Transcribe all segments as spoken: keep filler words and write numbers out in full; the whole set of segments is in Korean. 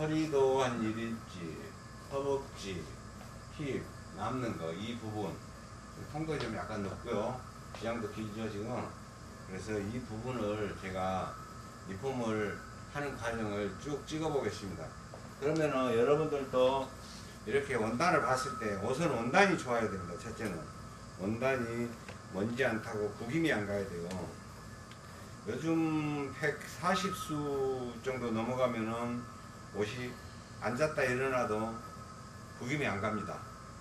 허리도 한 일 인치, 허벅지, 힙 남는 거 이 부분 통도 좀 약간 높고요. 기장도 길죠 지금. 그래서 이 부분을 제가 리폼을 하는 과정을 쭉 찍어 보겠습니다. 그러면은 여러분들도 이렇게 원단을 봤을 때 옷은 원단이 좋아야 됩니다. 첫째는 원단이 먼지 안 타고 구김이 안 가야 돼요. 요즘 백사십 수 정도 넘어가면은 옷이 앉았다 일어나도 구김이 안 갑니다.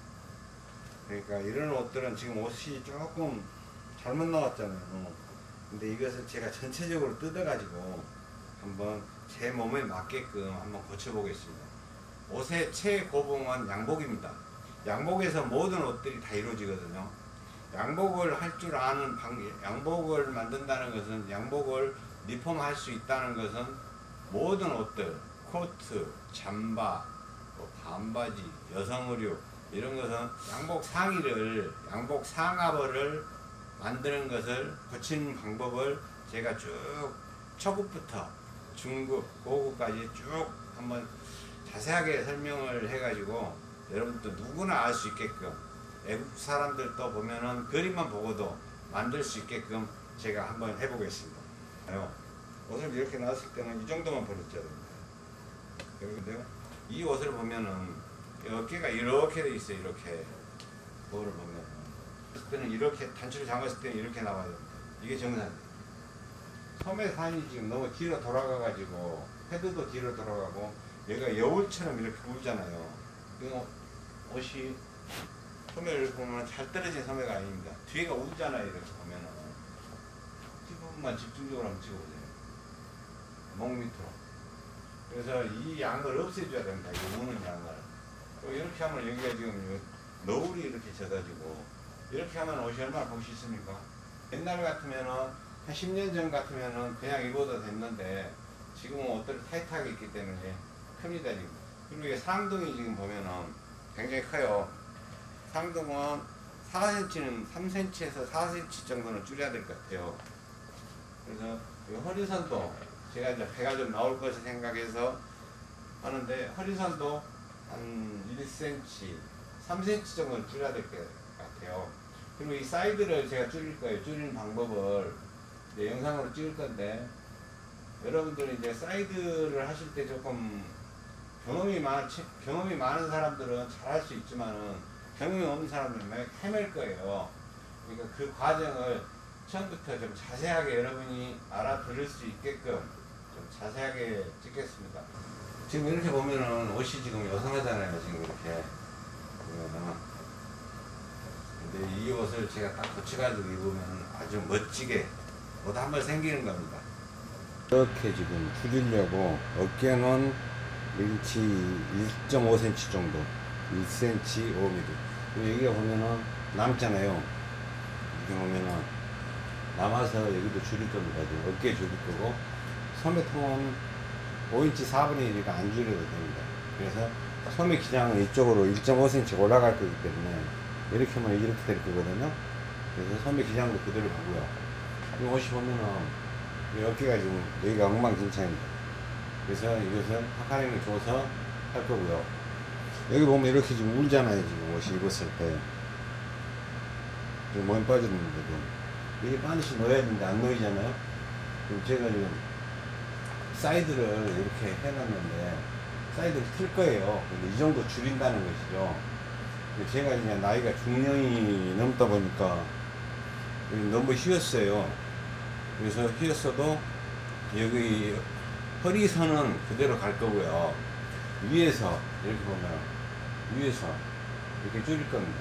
그러니까 이런 옷들은 지금 옷이 조금 잘못 나왔잖아요. 근데 이것을 제가 전체적으로 뜯어 가지고 한번 제 몸에 맞게끔 한번 고쳐 보겠습니다. 옷의 최고봉은 양복입니다. 양복에서 모든 옷들이 다 이루어지거든요. 양복을 할 줄 아는 방법, 양복을 만든다는 것은, 양복을 리폼할 수 있다는 것은 모든 옷들, 코트, 잠바, 뭐 반바지, 여성 의류 이런 것은 양복 상의를, 양복 상하벌을 만드는 것을 고치는 방법을 제가 쭉 초급부터 중급, 고급까지 쭉 한번 자세하게 설명을 해가지고 여러분도 누구나 알 수 있게끔, 외국 사람들도 보면은 그림만 보고도 만들 수 있게끔 제가 한번 해보겠습니다. 옷을 이렇게 나왔을 때는 이 정도만 버렸어야 됩니다. 그런데요, 이 옷을 보면은 어깨가 이렇게 돼 있어요. 이렇게 거울을 보면 그때는 이렇게 단추를 잠갔을 때는 이렇게 나와야 됩니다. 이게 정상이에요. 소매 산이 지금 너무 뒤로 돌아가 가지고 헤드도 뒤로 돌아가고 얘가 여울처럼 이렇게 울잖아요. 이 옷이 소매를 보면 잘 떨어진 소매가 아닙니다. 뒤가 울잖아요. 이렇게 보면은 이 부분만 집중적으로 한번 찍어보세요. 목 밑으로. 그래서 이 양을 없애줘야 됩니다. 이 우는 양을. 이렇게 하면 여기가 지금 너울이 이렇게 젖어지고, 이렇게 하면 옷이 얼마나 보기 싫습니까? 옛날 같으면은 한 십 년 전 같으면은 그냥 입어도 됐는데 지금은 옷들이 타이트하게 있기 때문에 큽니다 지금. 그리고 이게 상동이 지금 보면은 굉장히 커요. 상동은 사 센티미터는 삼 센티미터에서 사 센티미터 정도는 줄여야 될 것 같아요. 그래서 이 허리선도 제가 이제 배가 좀 나올 것을 생각해서 하는데, 허리선도 한 일 센티미터, 삼 센티미터 정도는 줄여야 될 것 같아요. 그리고 이 사이드를 제가 줄일 거예요. 줄이는 방법을 이제 영상으로 찍을 건데, 여러분들이 이제 사이드를 하실 때 조금 경험이 많은, 경험이 많은 사람들은 잘 할 수 있지만은 경험이 없는 사람들은 많이 헤맬 거예요. 그러니까 그 과정을 처음부터 좀 자세하게 여러분이 알아들을 수 있게끔 좀 자세하게 찍겠습니다. 지금 이렇게 보면은 옷이 지금 여성하잖아요. 지금 이렇게 보면은. 근데 이 옷을 제가 딱 고쳐가지고 입으면 아주 멋지게 옷 한 번 생기는 겁니다. 이렇게 지금 줄이려고 어깨는 일치 일 점 오 센티미터 정도, 일 센티미터 오 밀리미터. 그리고 여기가 보면은 남잖아요. 이렇게 보면은 남아서 여기도 줄일 겁니다. 어깨 줄일 거고, 소매통은 오 인치 사분의 일이니까 안 줄여도 됩니다. 그래서 소매 기장은 이쪽으로 일 점 오 센티미터 올라갈 거기 때문에 이렇게 하면 이렇게 될 거거든요. 그래서 소매 기장도 그대로 가고요. 이 옷이 보면은 이 어깨가 지금 여기가 엉망진창입니다. 그래서 이것은 하카링을 줘서 할 거고요. 여기 보면 이렇게 지금 울잖아요. 지금 옷이 입었을 때 지금 몸 빠졌는데도 이게 반드시 넣어야 되는데 안 넣이잖아요. 그럼 제가 지금 사이드를 이렇게 해놨는데 사이드를 틀 거예요. 근데 이 정도 줄인다는 것이죠. 제가 이제 나이가 중년이 넘다 보니까 너무 휘었어요. 그래서 휘었어도 여기 허리선은 그대로 갈 거고요. 위에서 이렇게 보면 위에서 이렇게 줄일 겁니다.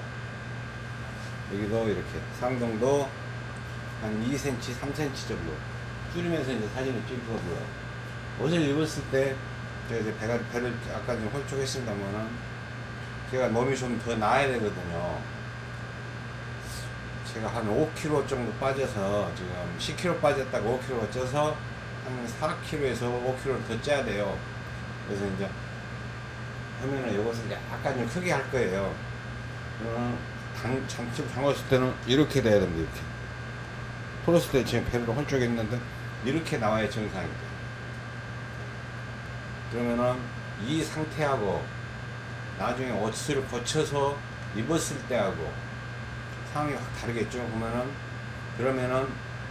여기도 이렇게 상동도 한 이 센티미터, 삼 센티미터 정도 줄이면서 이제 사진을 찍을 거고요. 옷을 입었을 때 제가 이제 배가, 배를 아까 좀 홀쭉했습니다만은 제가 몸이 좀 더 나아야 되거든요. 제가 한 오 킬로그램 정도 빠져서 지금 십 킬로그램 빠졌다가 오 킬로그램 쪄서 한 사 킬로그램에서 오 킬로그램 더 쪄야 돼요. 그래서 이제 하면은 이것을 약간 좀 크게 할 거예요. 그러면 당, 장치 잠갔을 때는 이렇게 돼야 됩니다. 이렇게 풀었을 때 지금 배를 홀쭉했는데 이렇게 나와야 정상입니다. 그러면은 이 상태하고 나중에 옷을 고쳐서 입었을 때하고 상황이 확 다르겠죠. 보면은 그러면은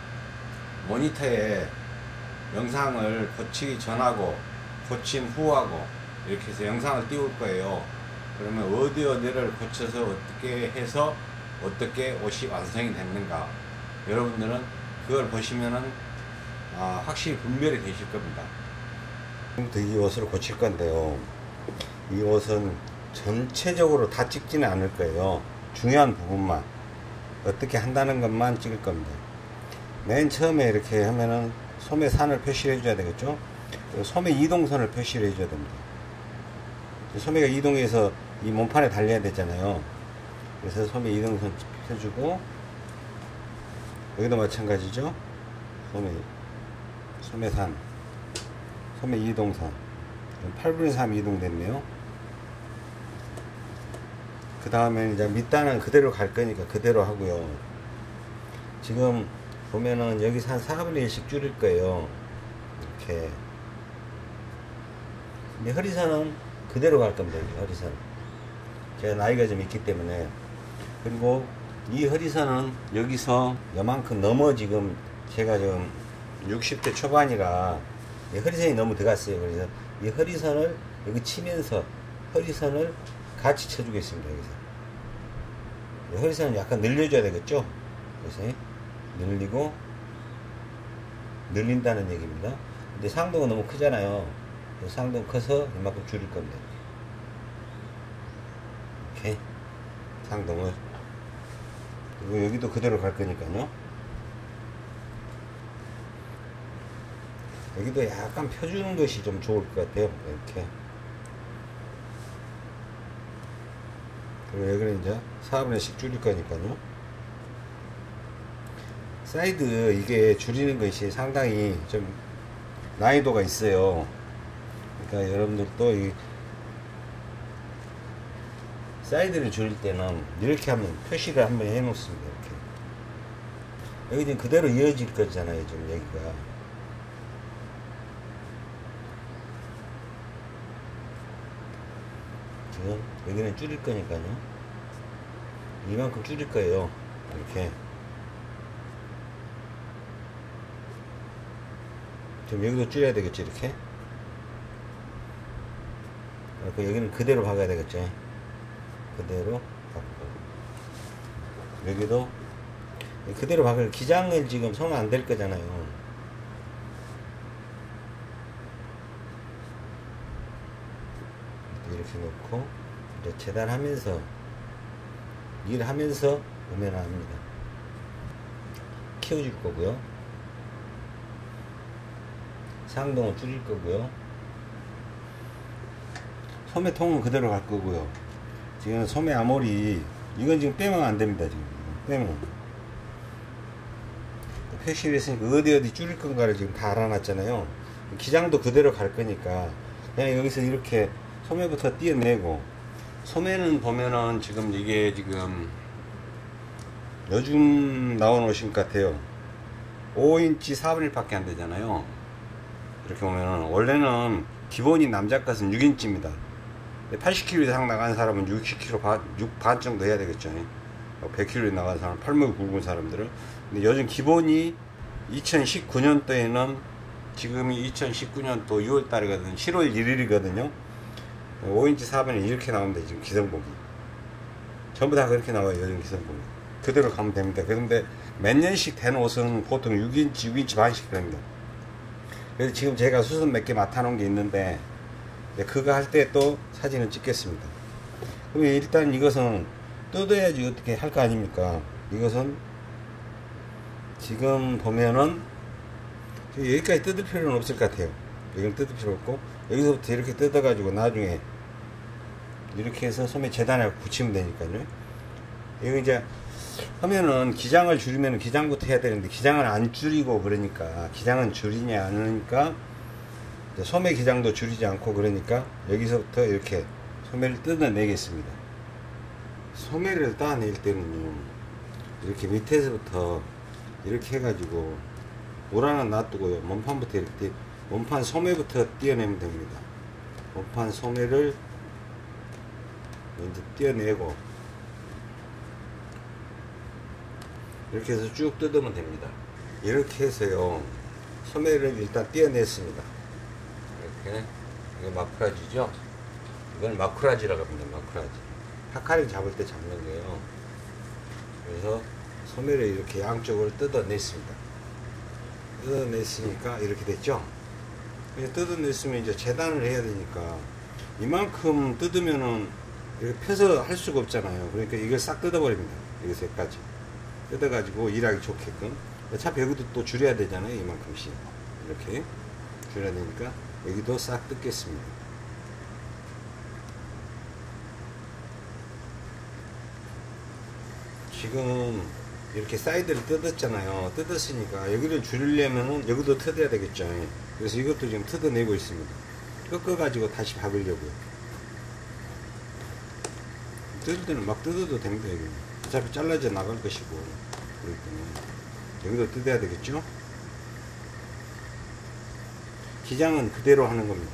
모니터에 영상을 고치기 전하고 고침 후하고 이렇게 해서 영상을 띄울 거예요. 그러면 어디 어디를 고쳐서 어떻게 해서 어떻게 옷이 완성이 됐는가, 여러분들은 그걸 보시면은 아, 확실히 분별이 되실 겁니다. 지금부터 이 옷을 고칠 건데요, 이 옷은 전체적으로 다 찍지는 않을 거예요. 중요한 부분만 어떻게 한다는 것만 찍을 겁니다. 맨 처음에 이렇게 하면은 소매 산을 표시를 해줘야 되겠죠. 소매 이동선을 표시를 해줘야 됩니다. 소매가 이동해서 이 몸판에 달려야 되잖아요. 그래서 소매 이동선 펴주고, 여기도 마찬가지죠. 소매, 소매산, 소매 이동선, 팔분의 삼 이동됐네요. 그 다음에 이제 밑단은 그대로 갈 거니까 그대로 하고요. 지금 보면은 여기서 한 사분의 일씩 줄일 거예요. 이렇게. 근데 허리선은 그대로 갈 겁니다. 여기 허리선. 제가 나이가 좀 있기 때문에. 그리고 이 허리선은 여기서 요만큼 넘어, 지금 제가 지금 육십 대 초반이라 이 허리선이 너무 들어갔어요. 그래서 이 허리선을 여기 치면서 허리선을 같이 쳐주겠습니다. 여기서. 허리선을 약간 늘려줘야 되겠죠. 그래서 늘리고, 늘린다는 얘기입니다. 근데 상동은 너무 크잖아요. 상동 커서 이만큼 줄일 겁니다. 이렇게 상동을. 그리고 여기도 그대로 갈 거니까요. 여기도 약간 펴주는 것이 좀 좋을 것 같아요. 이렇게. 그리고 여기는 이제 사분의 씩 줄일 거니까요. 사이드 이게 줄이는 것이 상당히 좀 난이도가 있어요. 그러니까 여러분들도 이 사이드를 줄일 때는 이렇게 한번 표시를 한번 해 놓습니다. 이렇게. 여기 지금 그대로 이어질 거잖아요. 지금 여기가. 지금 여기는 줄일 거니까요. 이만큼 줄일 거예요. 이렇게. 지금 여기도 줄여야 되겠죠. 이렇게. 그리고 여기는 그대로 박아야 되겠죠. 그대로 박고, 여기도 그대로 박을, 기장을 지금 성 안 될 거잖아요. 이렇게 놓고 이제 재단하면서 일하면서 오면 합니다. 키워줄 거고요. 상동은 줄일 거고요. 소매통은 그대로 갈 거고요. 지금 소매 아모리, 이건 지금 빼면 안 됩니다. 지금 빼면 표시를 했으니까 어디 어디 줄일 건가를 지금 다 알아놨잖아요. 기장도 그대로 갈 거니까 그냥 여기서 이렇게 소매부터 띄어내고, 소매는 보면은 지금 이게 지금 요즘 나온 옷인 것 같아요. 오 인치 사분의 일 밖에 안 되잖아요. 이렇게 보면은 원래는 기본이 남자 것은 육 인치입니다. 팔십 킬로그램 이상 나가는 사람은 육십 킬로그램 반, 육 반 정도 해야 되겠죠. 백 킬로그램 나가는 사람, 팔목이 굵은 사람들은. 근데 요즘 기본이 이천십구 년도에는, 지금이 이천십구 년도 유월 달이거든요. 칠월 일일이거든요. 오 인치 사분의 일 이렇게 나옵니다. 지금 기성복이. 전부 다 그렇게 나와요. 요즘 기성복이. 그대로 가면 됩니다. 그런데 몇 년씩 된 옷은 보통 육 인치, 육 인치 반씩 됩니다. 그래서 지금 제가 수선 몇 개 맡아 놓은 게 있는데, 그거 할 때 또 사진을 찍겠습니다. 그럼 일단 이것은 뜯어야지 어떻게 할 거 아닙니까? 이것은 지금 보면은 여기까지 뜯을 필요는 없을 것 같아요. 여기는 뜯을 필요 없고, 여기서부터 이렇게 뜯어 가지고 나중에 이렇게 해서 소매 재단에 붙이면 되니까요. 이거 이제 하면은 기장을 줄이면 기장부터 해야 되는데, 기장을 안 줄이고, 그러니까 기장은 줄이냐 안 하니까 소매 기장도 줄이지 않고, 그러니까 여기서부터 이렇게 소매를 뜯어내겠습니다. 소매를 따낼 때는요, 이렇게 밑에서부터 이렇게 해가지고 오라는 놔두고요, 몸판부터 이렇게, 몸판 소매부터 띄어내면 됩니다. 원판 소매를 먼저 떼어내고 이렇게 해서 쭉 뜯으면 됩니다. 이렇게 해서요 소매를 일단 떼어냈습니다. 이렇게 이게 마쿠라지죠. 이건 마쿠라지라고 합니다. 마쿠라지 파카링 잡을 때 잡는 거예요. 그래서 소매를 이렇게 양쪽으로 뜯어냈습니다. 뜯어냈으니까 이렇게 됐죠. 뜯어냈으면 이제 재단을 해야 되니까 이만큼 뜯으면은 이렇게 펴서 할 수가 없잖아요. 그러니까 이걸 싹 뜯어버립니다. 여기서까지 뜯어가지고 일하기 좋게끔. 어차피 여기도 또 줄여야 되잖아요. 이만큼씩 이렇게 줄여야 되니까 여기도 싹 뜯겠습니다. 지금 이렇게 사이드를 뜯었잖아요. 뜯었으니까 여기를 줄이려면은 여기도 뜯어야 되겠죠. 그래서 이것도 지금 뜯어내고 있습니다. 꺾어 가지고 다시 박으려고요. 뜯을 때는 막 뜯어도 됩니다. 여기 어차피 잘라져 나갈 것이고 그렇기 때문에 여기도 뜯어야 되겠죠. 기장은 그대로 하는 겁니다.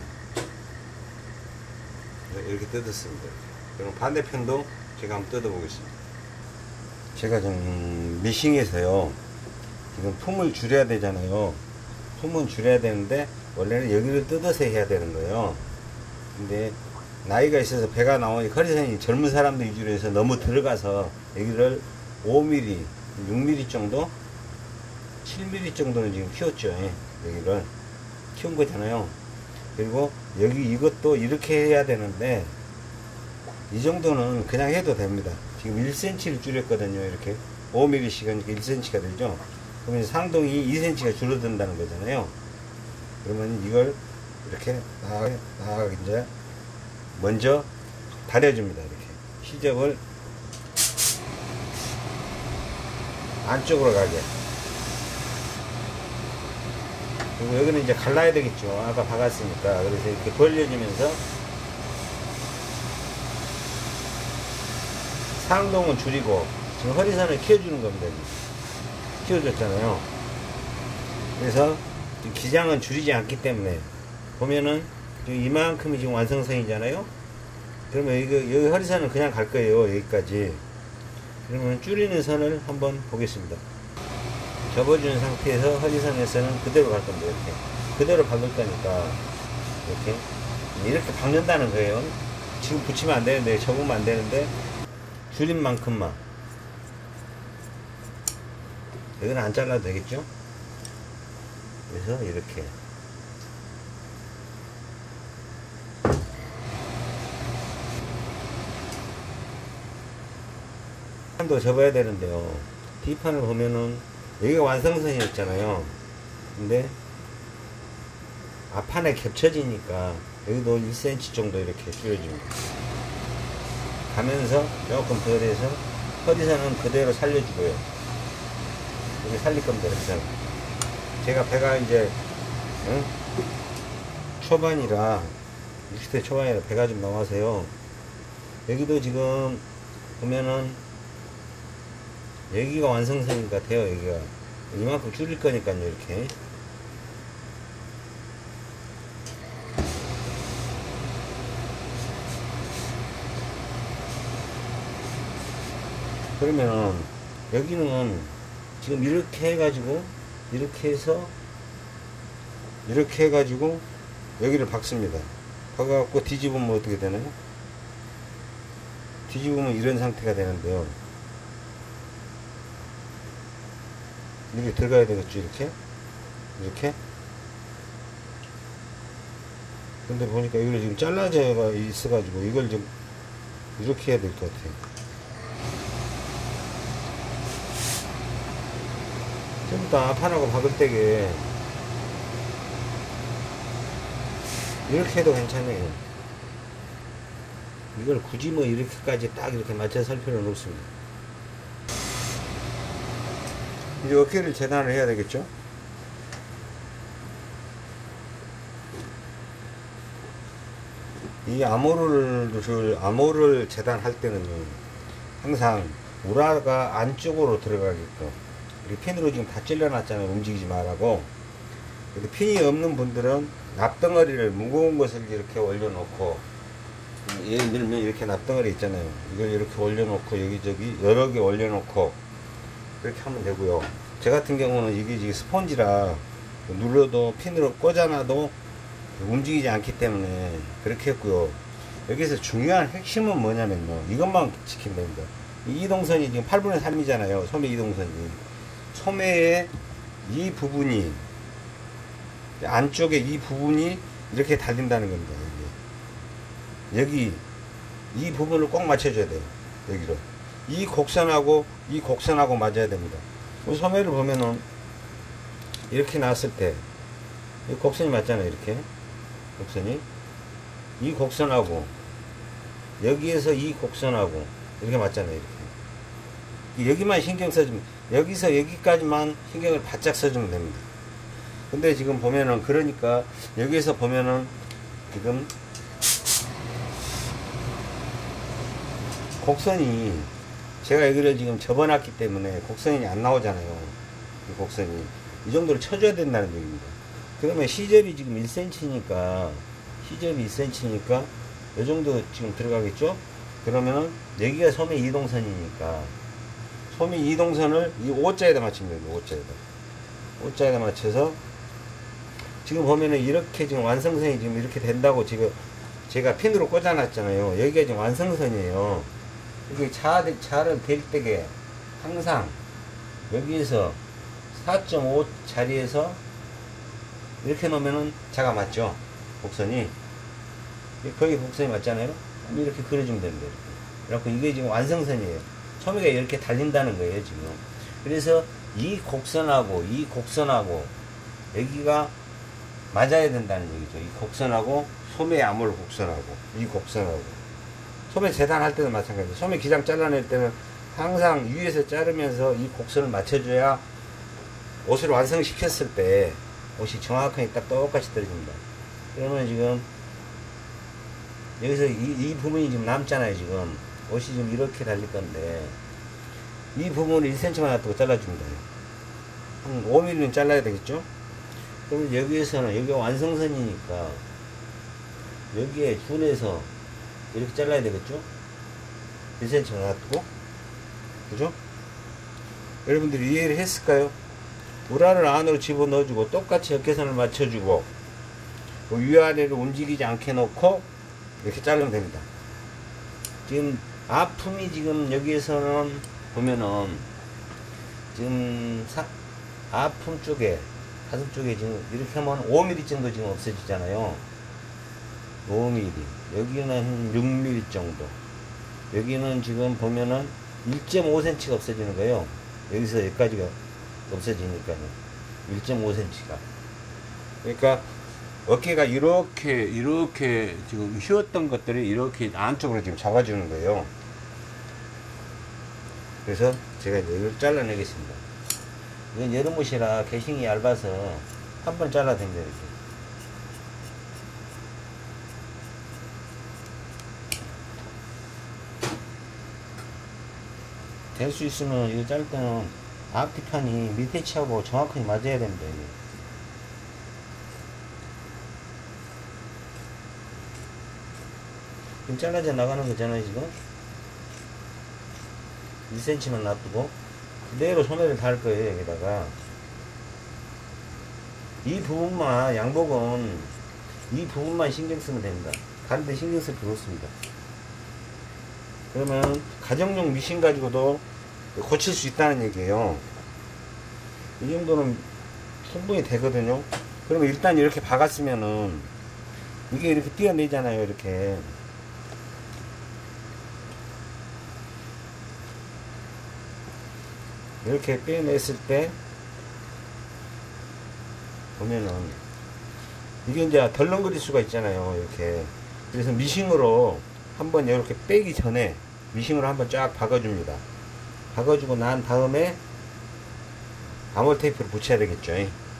이렇게 뜯었습니다. 그럼 반대편도 제가 한번 뜯어 보겠습니다. 제가 지금 미싱에서요 지금 품을 줄여야 되잖아요. 품은 줄여야 되는데 원래는 여기를 뜯어서 해야 되는 거예요. 근데 나이가 있어서 배가 나오니 허리선이 젊은 사람들 위주로 해서 너무 들어가서 여기를 오 밀리미터, 육 밀리미터 정도, 칠 밀리미터 정도는 지금 키웠죠. 여기를 키운 거잖아요. 그리고 여기 이것도 이렇게 해야 되는데 이 정도는 그냥 해도 됩니다. 지금 일 센티미터를 줄였거든요. 이렇게 오 밀리미터씩은 일 센티미터가 되죠. 그러면 상동이 이 센티미터가 줄어든다는 거잖아요. 그러면 이걸 이렇게 딱, 딱 이제 먼저 다려줍니다. 이렇게 시접을 안쪽으로 가게. 그리고 여기는 이제 갈라야 되겠죠. 아까 박았으니까. 그래서 이렇게 벌려주면서 상동은 줄이고 지금 허리선을 키워주는 겁니다. 키워줬잖아요. 그래서 기장은 줄이지 않기 때문에 보면은 지금 이만큼이 지금 완성선이잖아요. 그러면 여기, 여기 허리선은 그냥 갈 거예요. 여기까지. 그러면 줄이는 선을 한번 보겠습니다. 접어준 상태에서 허리선에서는 그대로 갈 겁니다. 이렇게 그대로 박을 거니까 이렇게 이렇게 박는다는 거예요. 지금 붙이면 안 되는데, 접으면 안 되는데 줄인 만큼만. 여기는 안 잘라도 되겠죠. 그래서 이렇게 도 접어야 되는데요. D판을 보면은 여기가 완성선이었잖아요. 근데 앞판에 겹쳐지니까 여기도 일 센티미터 정도 이렇게 줄여줍니다. 가면서 조금 더 돼서 허리선은 그대로 살려주고요. 여기 살릴 겁니다. 허리선. 제가 배가 이제 응? 초반이라 육십 대 초반이라 배가 좀 나와서요. 여기도 지금 보면은 여기가 완성선인 것 같아요. 여기가 이만큼 줄일 거니까요. 이렇게 그러면 여기는 지금 이렇게 해가지고 이렇게 해서 이렇게 해가지고 여기를 박습니다. 박아갖고 뒤집으면 어떻게 되나요? 뒤집으면 이런 상태가 되는데요. 이렇게 들어가야 되겠죠. 이렇게 이렇게. 근데 보니까 이걸 지금 잘라져 있어가지고 이걸 좀 이렇게 해야 될 것 같아요. 좀 더 앞판하고 박을 때게 이렇게 해도 괜찮아요. 이걸 굳이 뭐 이렇게까지 딱 이렇게 맞춰서 살 필요는 없습니다. 이제 어깨를 재단을 해야 되겠죠. 이 아모를 아모를 재단할 때는 항상 우라가 안쪽으로 들어가게끔 이 펜으로 지금 다 찔러놨잖아요. 움직이지 말라고. 근데 핀이 없는 분들은 납덩어리를 무거운 것을 이렇게 올려놓고, 예를 들면 이렇게 납덩어리 있잖아요. 이걸 이렇게 올려놓고 여기저기 여러 개 올려놓고 그렇게 하면 되고요. 제 같은 경우는 이게 지금 스펀지라 눌러도 핀으로 꽂아놔도 움직이지 않기 때문에 그렇게 했고요. 여기서 중요한 핵심은 뭐냐면요, 이것만 지키면 됩니다. 이 이동선이 지금 팔분의 삼이잖아요 소매 이동선이. 소매의 이 부분이, 안쪽에 이 부분이 이렇게 달린다는 겁니다. 여기, 여기 이 부분을 꼭 맞춰줘야 돼요. 여기로 이 곡선하고 이 곡선하고 맞아야 됩니다. 소매를 보면은 이렇게 놨을 때 이 곡선이 맞잖아요. 이렇게 곡선이, 이 곡선하고 여기에서 이 곡선하고 이렇게 맞잖아요. 이렇게 여기만 신경 써주면, 여기서 여기까지만 신경을 바짝 써주면 됩니다. 근데 지금 보면은, 그러니까 여기에서 보면은 지금 곡선이, 제가 여기를 지금 접어놨기 때문에 곡선이 안 나오잖아요. 이 곡선이 이 정도로 쳐줘야 된다는 얘기입니다. 그러면 시접이 지금 일 센티미터니까, 시접이 일 센티미터니까 이 정도 지금 들어가겠죠? 그러면은 여기가 소매 이동선이니까 소매 이동선을 이 오자에다 맞추면 됩니다. 오자에다 오자에다 맞춰서, 지금 보면은 이렇게 지금 완성선이 지금 이렇게 된다고 지금 제가 핀으로 꽂아 놨잖아요. 여기가 지금 완성선이에요. 이게 자, 자를 댈 때게 항상 여기에서 사 점 오 자리에서 이렇게 놓으면은 자가 맞죠? 곡선이 거기 곡선이 맞잖아요. 이렇게 그려주면 됩니다. 이렇게. 그래갖고 이게 지금 완성선이에요. 소매가 이렇게 달린다는 거예요 지금. 그래서 이 곡선하고 이 곡선하고 여기가 맞아야 된다는 얘기죠. 이 곡선하고 소매 암홀 곡선하고 이 곡선하고, 소매 재단할 때도 마찬가지예요. 소매 기장 잘라낼 때는 항상 위에서 자르면서 이 곡선을 맞춰줘야 옷을 완성시켰을 때 옷이 정확하게 딱 똑같이 떨어집니다. 그러면 지금 여기서 이, 이 부분이 지금 남잖아요. 지금 옷이 지금 이렇게 달릴 건데 이 부분을 일 센티미터만 놔두고 잘라줍니다. 한 오 밀리미터는 잘라야 되겠죠? 그럼 여기에서는, 여기가 완성선이니까 여기에 준해서 이렇게 잘라야 되겠죠? 일 센티미터만 놔두고, 그죠? 여러분들이 이해를 했을까요? 우라를 안으로 집어넣어주고 똑같이 역계선을 맞춰주고 위아래로 움직이지 않게 놓고 이렇게 자르면 됩니다. 지금 아픔이 지금 여기에서는 보면은 지금 사, 아픔 쪽에, 가슴 쪽에 지금 이렇게 하면 오 밀리미터 정도 지금 없어지잖아요. 오 밀리미터. 여기는 육 밀리미터 정도. 여기는 지금 보면은 일 점 오 센티미터가 없어지는 거예요. 여기서 여기까지가 없어지니까요. 일 점 오 센티미터가. 그러니까 어깨가 이렇게 이렇게 지금 휘었던 것들이 이렇게 안쪽으로 지금 잡아주는 거예요. 그래서 제가 이제 이걸 잘라내겠습니다. 이건 여름옷이라 개싱이 얇아서 한 번 잘라도 됩니다. 이렇게. 될 수 있으면 이거 자를 때는 앞뒤판이 밑에 치하고 정확하게 맞아야 됩니다. 이게. 지금 잘라져 나가는 거잖아요. 지금 일 센티미터만 놔두고 그대로 소매를 달 거예요. 여기다가 이 부분만, 양복은 이 부분만 신경 쓰면 됩니다. 다른 데 신경 쓸 필요 없습니다. 그러면 가정용 미신 가지고도 고칠 수 있다는 얘기예요. 이 정도는 충분히 되거든요. 그러면 일단 이렇게 박았으면은 이게 이렇게 띄어내잖아요. 이렇게. 이렇게 빼냈을 때 보면은 이게 이제 덜렁거릴 수가 있잖아요. 이렇게. 그래서 미싱으로 한번 이렇게 빼기 전에 미싱으로 한번 쫙 박아줍니다. 박아주고 난 다음에 아몰 테이프를 붙여야 되겠죠.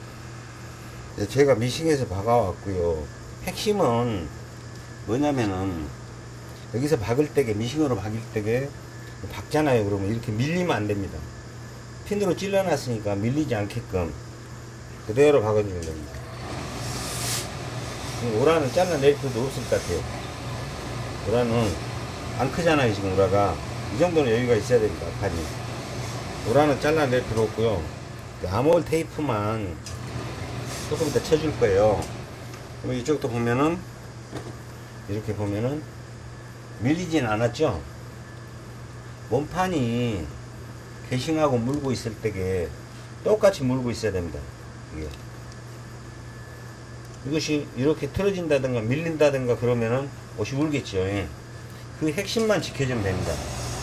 제가 미싱에서 박아왔고요. 핵심은 뭐냐면은 여기서 박을 때게, 미싱으로 박을 때게 박잖아요. 그러면 이렇게 밀리면 안 됩니다. 핀으로 찔러놨으니까 밀리지 않게끔 그대로 박아주면 됩니다. 지금 우라는 잘라낼 필요도 없을 것 같아요. 우라는 안 크잖아요. 지금 우라가 이 정도는 여유가 있어야 됩니다. 판이 우라는 잘라낼 필요 없고요. 아몰 테이프만 조금 이따 쳐줄 거예요. 그리고 이쪽도 보면은 이렇게 보면은 밀리진 않았죠. 몸판이 게싱하고 물고 있을 때게 똑같이 물고 있어야 됩니다. 이게. 이것이 이렇게 틀어진다든가 밀린다든가 그러면은 옷이 울겠죠. 예. 그 핵심만 지켜주면 됩니다.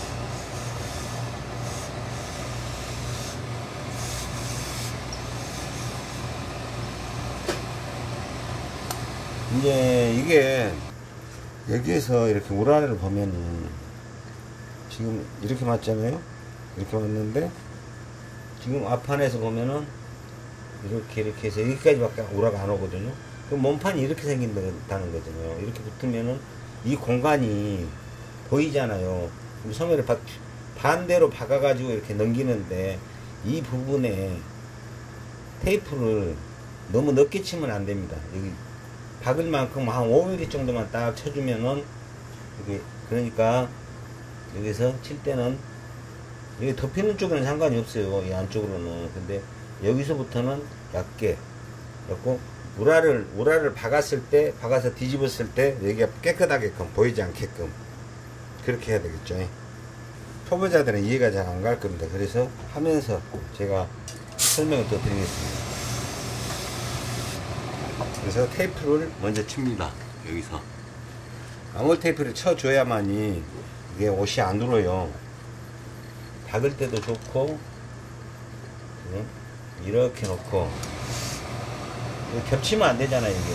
이제 이게 여기에서 이렇게 우라를 보면은 지금 이렇게 맞잖아요. 이렇게 맞는데 지금 앞판에서 보면은 이렇게 이렇게 해서 여기까지밖에 우라가 안 오거든요. 그럼 몸판이 이렇게 생긴다는 거잖아요. 이렇게 붙으면은 이 공간이 보이잖아요. 그럼 소매를 바, 반대로 박아가지고 이렇게 넘기는데 이 부분에 테이프를 너무 넓게 치면 안 됩니다. 여기 박을 만큼 한 오 밀리미터 정도만 딱 쳐주면은 이게 그러니까 여기서 칠 때는 여기 덮이는 쪽에는 상관이 없어요. 이 안쪽으로는. 근데 여기서부터는 얇게 그래고 우라를 우라를 박았을 때 박아서 뒤집었을 때 여기가 깨끗하게끔 보이지 않게끔 그렇게 해야 되겠죠. 초보자들은 이해가 잘 안 갈 겁니다. 그래서 하면서 제가 설명을 또 드리겠습니다. 그래서 테이프를 먼저 칩니다. 여기서 아몰 테이프를 쳐줘야만이 이게 옷이 안 울어요. 박을 때도 좋고 이렇게 놓고 겹치면 안 되잖아요. 이게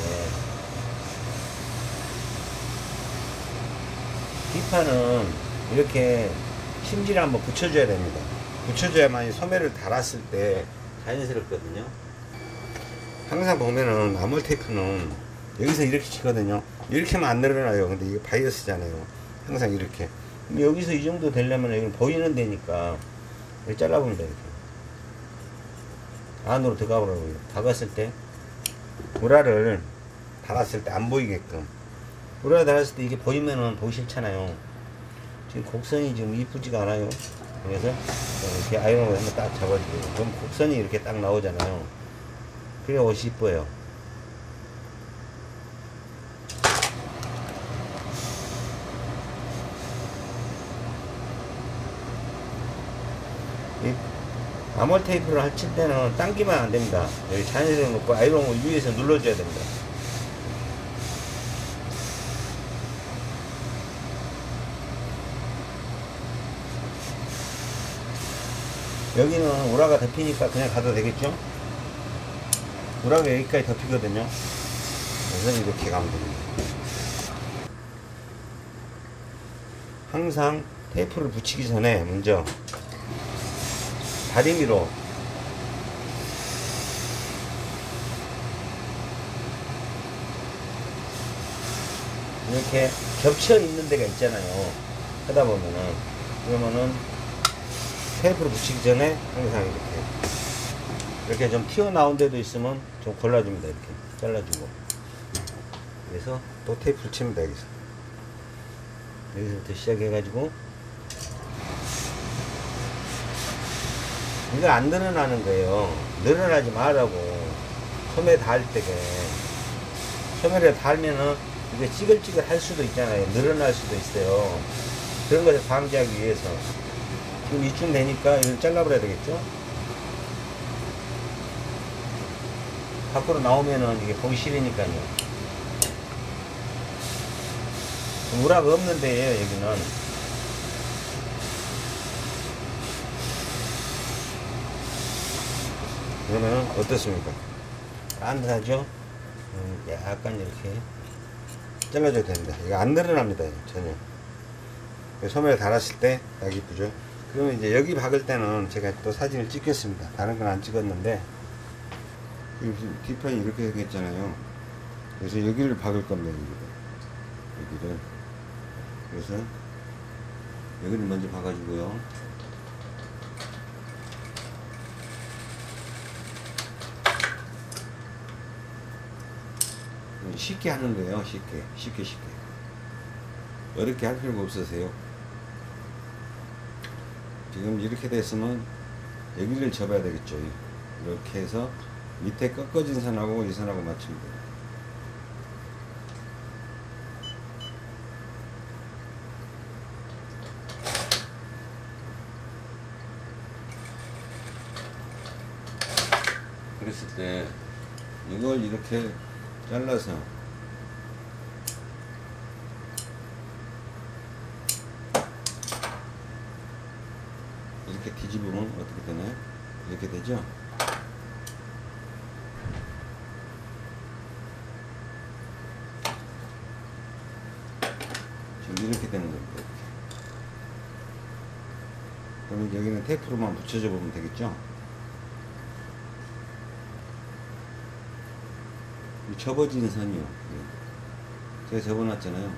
뒷판은 이렇게 심지를 한번 붙여줘야 됩니다. 붙여줘야만이 소매를 달았을 때 자연스럽거든요. 항상 보면은 아몰 테이프는 여기서 이렇게 치거든요. 이렇게 하면 안 늘어나요. 근데 이게 바이어스잖아요. 항상 이렇게. 여기서 이 정도 되려면 여기는 보이는 데니까 이렇게 잘라봅니다. 이렇게 안으로 들어가 보라고요. 박았을 때 우라를 달았을 때 안 보이게끔. 우라 달았을 때 이게 보이면은 보기 싫잖아요. 지금 곡선이 지금 이쁘지가 않아요. 그래서 이렇게 아이롱을 한번 딱 잡아주고 그럼 곡선이 이렇게 딱 나오잖아요. 그래 옷이 이뻐요. 이 아몰 테이프를 칠 때는 당기면 안 됩니다. 여기 자연스러워 놓고 아이롱을 위에서 눌러줘야 됩니다. 여기는 우라가 덮이니까 그냥 가도 되겠죠? 우라가 여기까지 덮이거든요. 그래서 이렇게 가면 됩니다. 항상 테이프를 붙이기 전에 먼저 다리미로 이렇게 겹쳐 있는 데가 있잖아요. 하다 보면은 그러면은 테이프를 붙이기 전에 항상 이렇게 이렇게 좀 튀어나온 데도 있으면 좀 골라줍니다. 이렇게 잘라주고 그래서 또 테이프를 칩니다. 여기서 여기서부터 시작해가지고 이거 안 늘어나는 거예요. 늘어나지 말라고. 소매 닿을 때게 소매를 닿으면은 이게 찌글찌글 할 수도 있잖아요. 늘어날 수도 있어요. 그런 것을 방지하기 위해서 지금 이쯤 되니까 이걸 잘라버려야 되겠죠. 밖으로 나오면은 이게 보기 싫으니까요. 우라가 없는 데에요. 여기는 그러면 어떻습니까? 안하죠? 음, 약간 이렇게 잘라줘야 됩니다. 이거 안 늘어납니다. 전혀. 소매를 달았을 때 딱 이쁘죠? 그러면 이제 여기 박을 때는 제가 또 사진을 찍겠습니다. 다른 건 안 찍었는데 뒷판이 이렇게 생겼잖아요. 그래서 여기를 박을 겁니다. 여기를, 여기를. 그래서 여기를 먼저 박아주고요. 쉽게 하는 거예요. 쉽게 쉽게 쉽게 어렵게 할 필요가 없으세요. 지금 이렇게 됐으면 여기를 접어야 되겠죠. 이렇게 해서 밑에 꺾어진 선하고 이 선하고 맞추면 돼요. 그랬을 때 이걸 이렇게 잘라서 이렇게 뒤집으면 어떻게 되나요? 이렇게 되죠? 지금 이렇게 되는 겁니다. 이렇게. 그러면 여기는 테이프로만 붙여줘 보면 되겠죠? 이 접어진 선이요. 제가 접어놨잖아요.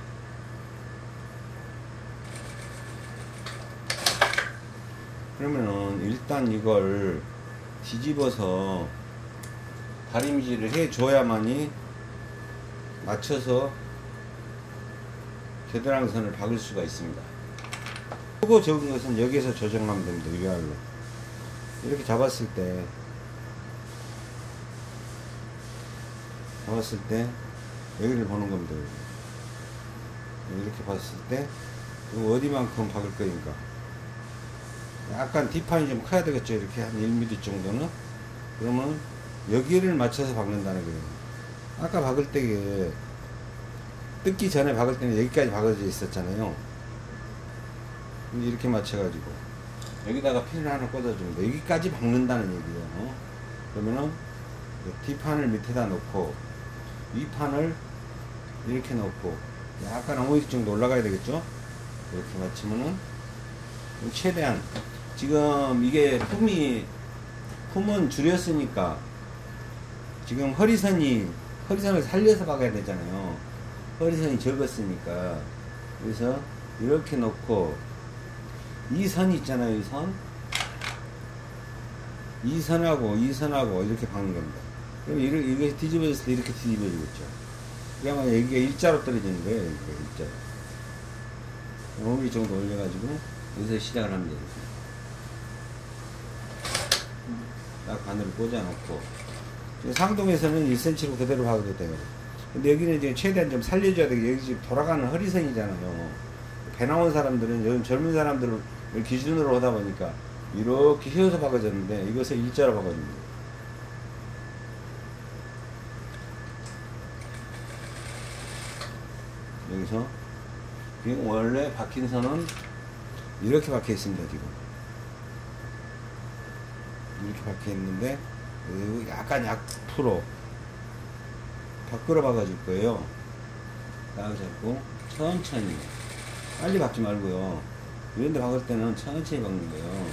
그러면은 일단 이걸 뒤집어서 다림질을 해줘야만이 맞춰서 겨드랑선을 박을 수가 있습니다. 크고 적은 것은 여기에서 조정하면 됩니다. 위아래로 이렇게 잡았을 때 잡았을 때 여기를 보는 겁니다. 이렇게 봤을 때 어디만큼 박을 거니까 약간 뒷판이 좀 커야 되겠죠. 이렇게 한 일 밀리미터 정도는. 그러면 여기를 맞춰서 박는다는 거예요. 아까 박을 때 뜯기 전에 박을 때는 여기까지 박아져 있었잖아요. 이렇게 맞춰가지고 여기다가 핀을 하나 꽂아줍니다. 여기까지 박는다는 얘기예요. 그러면은 뒷판을 밑에다 놓고 위 판을 이렇게 놓고 약간 오십 일 정도 올라가야 되겠죠. 이렇게 맞추면은 최대한 지금 이게 품이 품은 줄였으니까 지금 허리선이 허리선을 살려서 박아야 되잖아요. 허리선이 적었으니까 그래서 이렇게 놓고 이 선 있잖아요. 이 선 이 선하고 이 선하고 이렇게 박는 겁니다. 그럼 이렇게, 이게 뒤집어졌을 때 이렇게 뒤집어지겠죠. 그러면 여기가 일자로 떨어지는 거예요. 이렇게 일자로. 오 밀리미터 정도 올려가지고 여기서 시작을 하면 되겠습니다. 딱 바늘을 꽂아놓고 상동에서는 일 센티미터로 그대로 박아도 돼요. 근데 여기는 이제 최대한 좀 살려줘야 되게 여기 지금 돌아가는 허리선이잖아요. 배 나온 사람들은 요즘 젊은 사람들을 기준으로 하다 보니까 이렇게 휘어서 박아졌는데 이것을 일자로 박아줍니다. 여기서 지금 원래 박힌 선은 이렇게 박혀 있습니다. 지금 이렇게 박혀 있는데 약간 약프로 밖으로 박아줄 거예요. 딱 잡고 천천히 빨리 박지 말고요. 이런데 박을 때는 천천히 박는 거예요.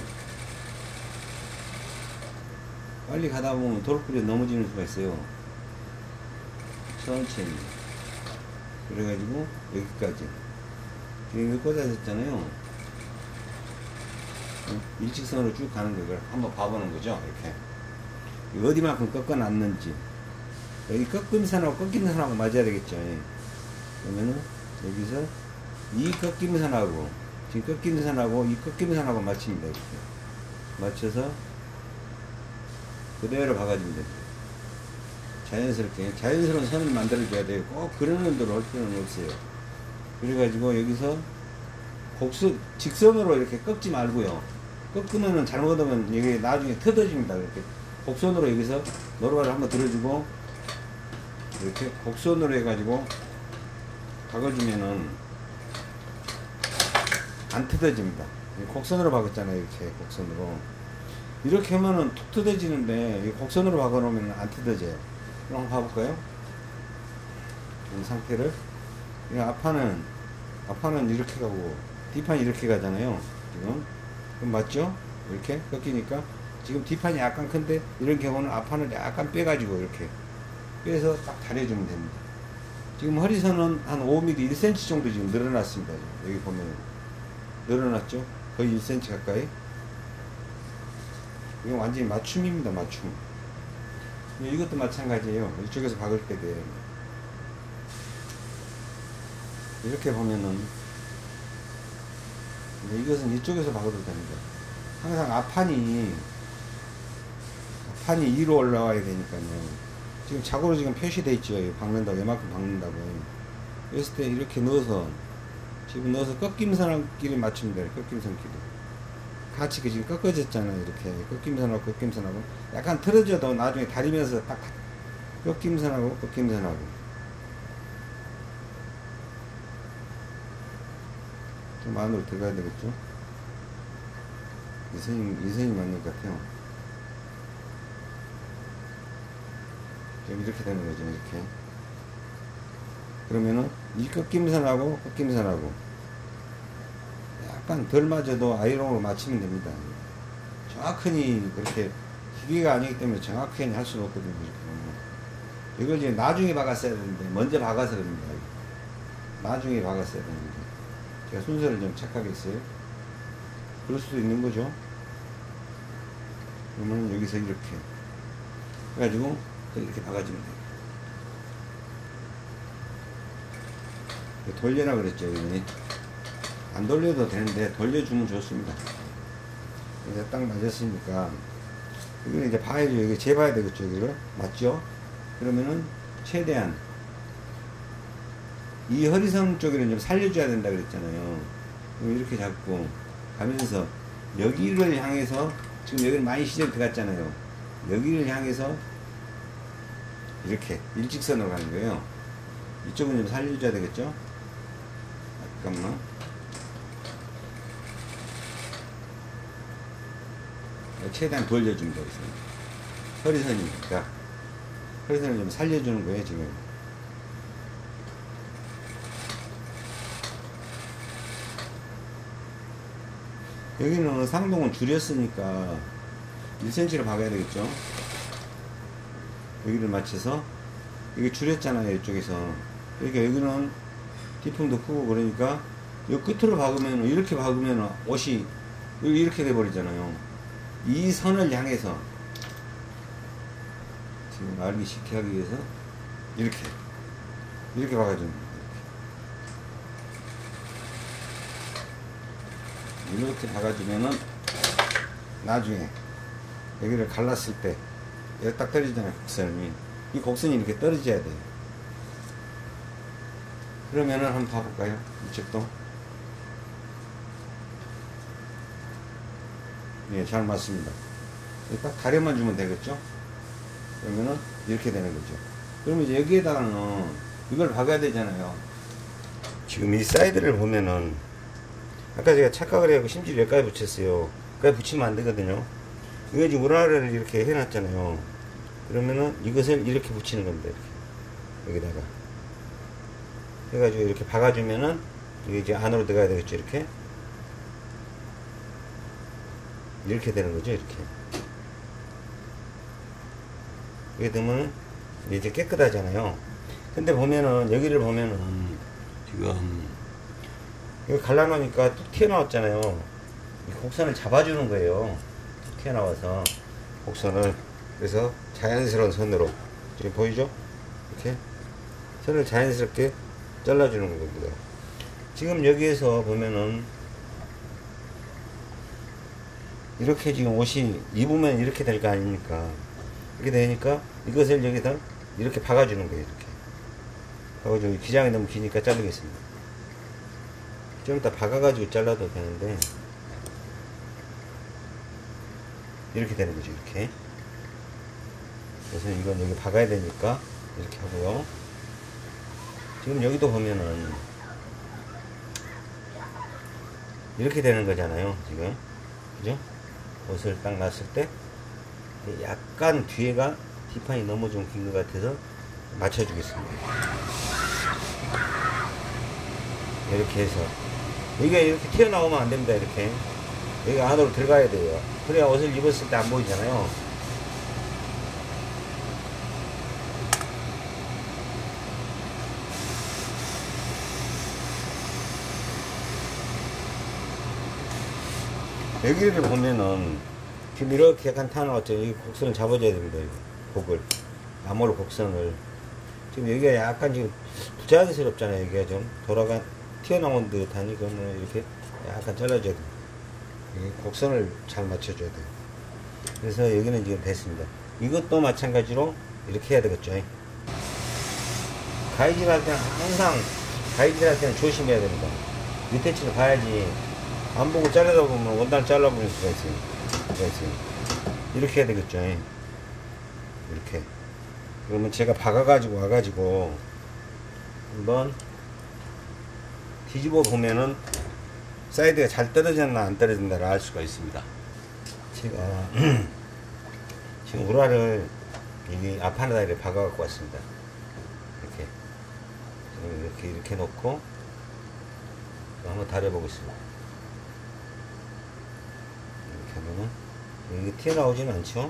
빨리 가다 보면 돌풀이 넘어지는 수가 있어요. 천천히. 그래가지고 여기까지 지금 여기 꽂아졌잖아요. 일직선으로 쭉 가는 거, 이걸 한번 봐보는 거죠. 이렇게 어디만큼 꺾어놨는지. 여기 꺾은 선하고 꺾인 선하고 맞아야 되겠죠. 그러면은 여기서 이 꺾인 선하고 지금 꺾인 선하고 이 꺾인 선하고 맞춥니다. 이렇게 맞춰서 그대로 박아주면 됩니다. 자연스럽게 자연스러운 선을 만들어줘야 돼요. 꼭 그러는 대로 할 필요는 없어요. 그래가지고 여기서 곡선 직선으로 이렇게 꺾지 말고요. 꺾으면은 잘못하면 여기 나중에 터져집니다. 이렇게 곡선으로 여기서 노루발을 한번 들어주고 이렇게 곡선으로 해가지고 박아주면은 안 뜯어집니다. 곡선으로 박았잖아요. 이렇게 곡선으로 이렇게 하면은 툭 뜯어지는데 곡선으로 박아놓으면 안 뜯어져요. 그럼 한번 봐볼까요? 이 상태를 이 앞판은 앞판은 이렇게 가고 뒷판이 이렇게 가잖아요. 지금 그럼 맞죠? 이렇게 꺾이니까 지금 뒷판이 약간 큰데 이런 경우는 앞판을 약간 빼가지고 이렇게 빼서 딱 다려주면 됩니다. 지금 허리선은 한 오 밀리미터 일 센티미터 정도 지금 늘어났습니다. 여기 보면 늘어났죠? 거의 일 센티미터 가까이. 이건 완전히 맞춤입니다. 맞춤. 이것도 마찬가지예요. 이쪽에서 박을 때 돼요. 이렇게 보면은 이것은 이쪽에서 박아도 됩니다. 항상 앞판이 앞판이 위로 올라와야 되니까요. 지금 자고로 지금 표시되어 있죠. 박는다고, 이만큼 박는다고. 이랬을 때 이렇게 넣어서 지금 넣어서 꺾임선끼리 맞추면 돼요. 꺾임선끼리 같이 지금 꺾어졌잖아요. 이렇게 꺾임선하고 꺾임선하고 약간 틀어져도 나중에 다리면서 딱 꺾임선하고 꺾임선하고 좀 안으로 들어가야 되겠죠. 이 선이 이 선이 맞는 것 같아요. 좀 이렇게 되는 거죠. 이렇게 그러면은 이 꺾임선하고 꺾임선하고 약간 덜 맞아도 아이롱으로 맞추면 됩니다. 정확히 그렇게 기계가 아니기 때문에 정확히 할 수는 없거든요. 이렇게 보면. 이걸 이제 나중에 박았어야 되는데 먼저 박아서 그럽니다. 나중에 박았어야 되는데 제가 순서를 좀 착각했어요. 그럴 수도 있는 거죠. 그러면 여기서 이렇게 해가지고 이렇게 박아주면 돼요. 돌려라 그랬죠. 여기. 안 돌려도 되는데 돌려주면 좋습니다. 이제 딱 맞았으니까 이거는 이제 봐야죠. 이게 재봐야 되겠죠. 이거를 맞죠? 그러면은 최대한 이 허리선 쪽에는 좀 살려줘야 된다 그랬잖아요. 이렇게 잡고 가면서 여기를 향해서 지금 여기는 많이 시절 들어갔잖아요. 여기를 향해서 이렇게 일직선으로 가는 거예요. 이쪽은 좀 살려줘야 되겠죠? 잠깐만. 최대한 돌려줍니다. 허리선이니까 허리선을 좀 살려주는 거예요. 지금 여기는 상동은 줄였으니까 일 센티미터를 박아야 되겠죠. 여기를 맞춰서 이게 줄였잖아요. 이쪽에서 그러니까 여기는 뒤품도 크고 그러니까 이 끝으로 박으면 이렇게 박으면 옷이 이렇게 돼 버리잖아요. 이 선을 향해서 지금 알기 쉽게 하기 위해서 이렇게 이렇게 박아주는 거예요. 이렇게, 이렇게 박아주면은 나중에 여기를 갈랐을 때 여기 딱 떨어지잖아요. 곡선이 이 곡선이 이렇게 떨어져야 돼요. 그러면은 한번 봐볼까요? 이쪽도 예, 잘 맞습니다. 딱 가려만 주면 되겠죠? 그러면은 이렇게 되는 거죠. 그러면 이제 여기에다가는 이걸 박아야 되잖아요. 지금 이 사이드를 보면은 아까 제가 착각을 해갖고 심지어 여기까지 붙였어요. 여기까지 붙이면 안 되거든요. 이거 지금 우라를 이렇게 해놨잖아요. 그러면은 이것을 이렇게 붙이는 겁니다. 이렇게 여기다가 해가지고 이렇게 박아주면은 이게 이제 안으로 들어가야 되겠죠. 이렇게 이렇게 되는 거죠. 이렇게 이게 되면 이제 깨끗하잖아요. 근데 보면은 여기를 보면은 지금 여기 갈라놓으니까 뚝 튀어나왔잖아요. 이 곡선을 잡아주는 거예요. 뚝 튀어나와서 곡선을 그래서 자연스러운 선으로 지금 보이죠? 이렇게 선을 자연스럽게 잘라주는 겁니다. 지금 여기에서 보면은 이렇게 지금 옷이 입으면 이렇게 될 거 아닙니까? 이렇게 되니까 이것을 여기다 이렇게 박아주는 거예요. 이렇게 박아주고 기장이 너무 기니까 자르겠습니다. 좀 이따 박아가지고 잘라도 되는데 이렇게 되는 거죠. 이렇게 그래서 이건 여기 박아야 되니까 이렇게 하고요. 지금 여기도 보면은 이렇게 되는 거잖아요. 지금 그죠? 옷을 딱 놨을 때 약간 뒤에가 뒷판이 너무 좀 긴 것 같아서 맞춰주겠습니다. 이렇게 해서 여기가 이렇게 튀어나오면 안 됩니다. 이렇게 여기 안으로 들어가야 돼요. 그래야 옷을 입었을 때 안 보이잖아요. 여기를 보면은 지금 이렇게 약간 타나왔죠. 이 곡선을 잡아줘야 됩니다. 곡을 나무로 곡선을 지금 여기가 약간 지금 부자연스럽잖아요. 여기가 좀 돌아가 튀어나온 듯하니 그러면 이렇게 약간 잘라줘야 돼요. 곡선을 잘 맞춰줘야 돼요. 그래서 여기는 지금 됐습니다. 이것도 마찬가지로 이렇게 해야 되겠죠. 가위질 할 때는 항상 가위질 할 때는 조심해야 됩니다. 밑에 치를 봐야지 안 보고 자르다 보면 원단을 잘라버릴 수가 있어요. 수가 있어요. 이렇게 해야 되겠죠. 이렇게. 그러면 제가 박아가지고 와가지고 한번 뒤집어 보면은 사이드가 잘 떨어졌나 안 떨어졌나를 알 수가 있습니다. 제가 지금 우라를 여기 앞판에다 이렇게 박아갖고 왔습니다. 이렇게 이렇게 이렇게 놓고 한번 다려보겠습니다. 이렇게 하면은 이게 튀어나오지는 않죠?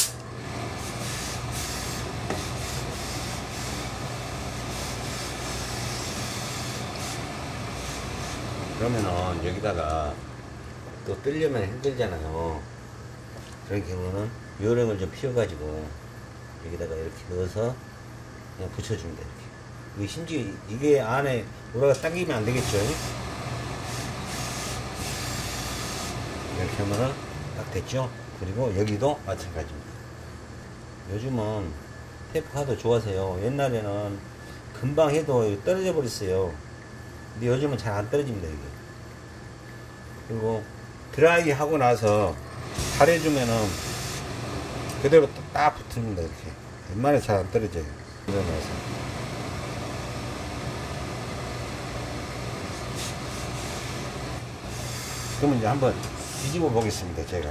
그러면은 여기다가 또 뜨려면 힘들잖아요. 그런 경우는 요령을 좀 피워가지고 여기다가 이렇게 넣어서 그냥 붙여줍니다. 이렇게. 이게 심지어 이게 안에 우라가 당기면 안 되겠죠? 이렇게 하면은 딱 됐죠? 그리고 여기도 마찬가지입니다. 요즘은 테이프 카드 좋아하세요. 옛날에는 금방 해도 떨어져 버렸어요. 근데 요즘은 잘 안 떨어집니다, 이게. 그리고 드라이 하고 나서 달해주면은 그대로 딱 붙습니다, 이렇게. 웬만하면 잘 안 떨어져요. 일어나서. 그러면 이제 한번 뒤집어 보겠습니다, 제가.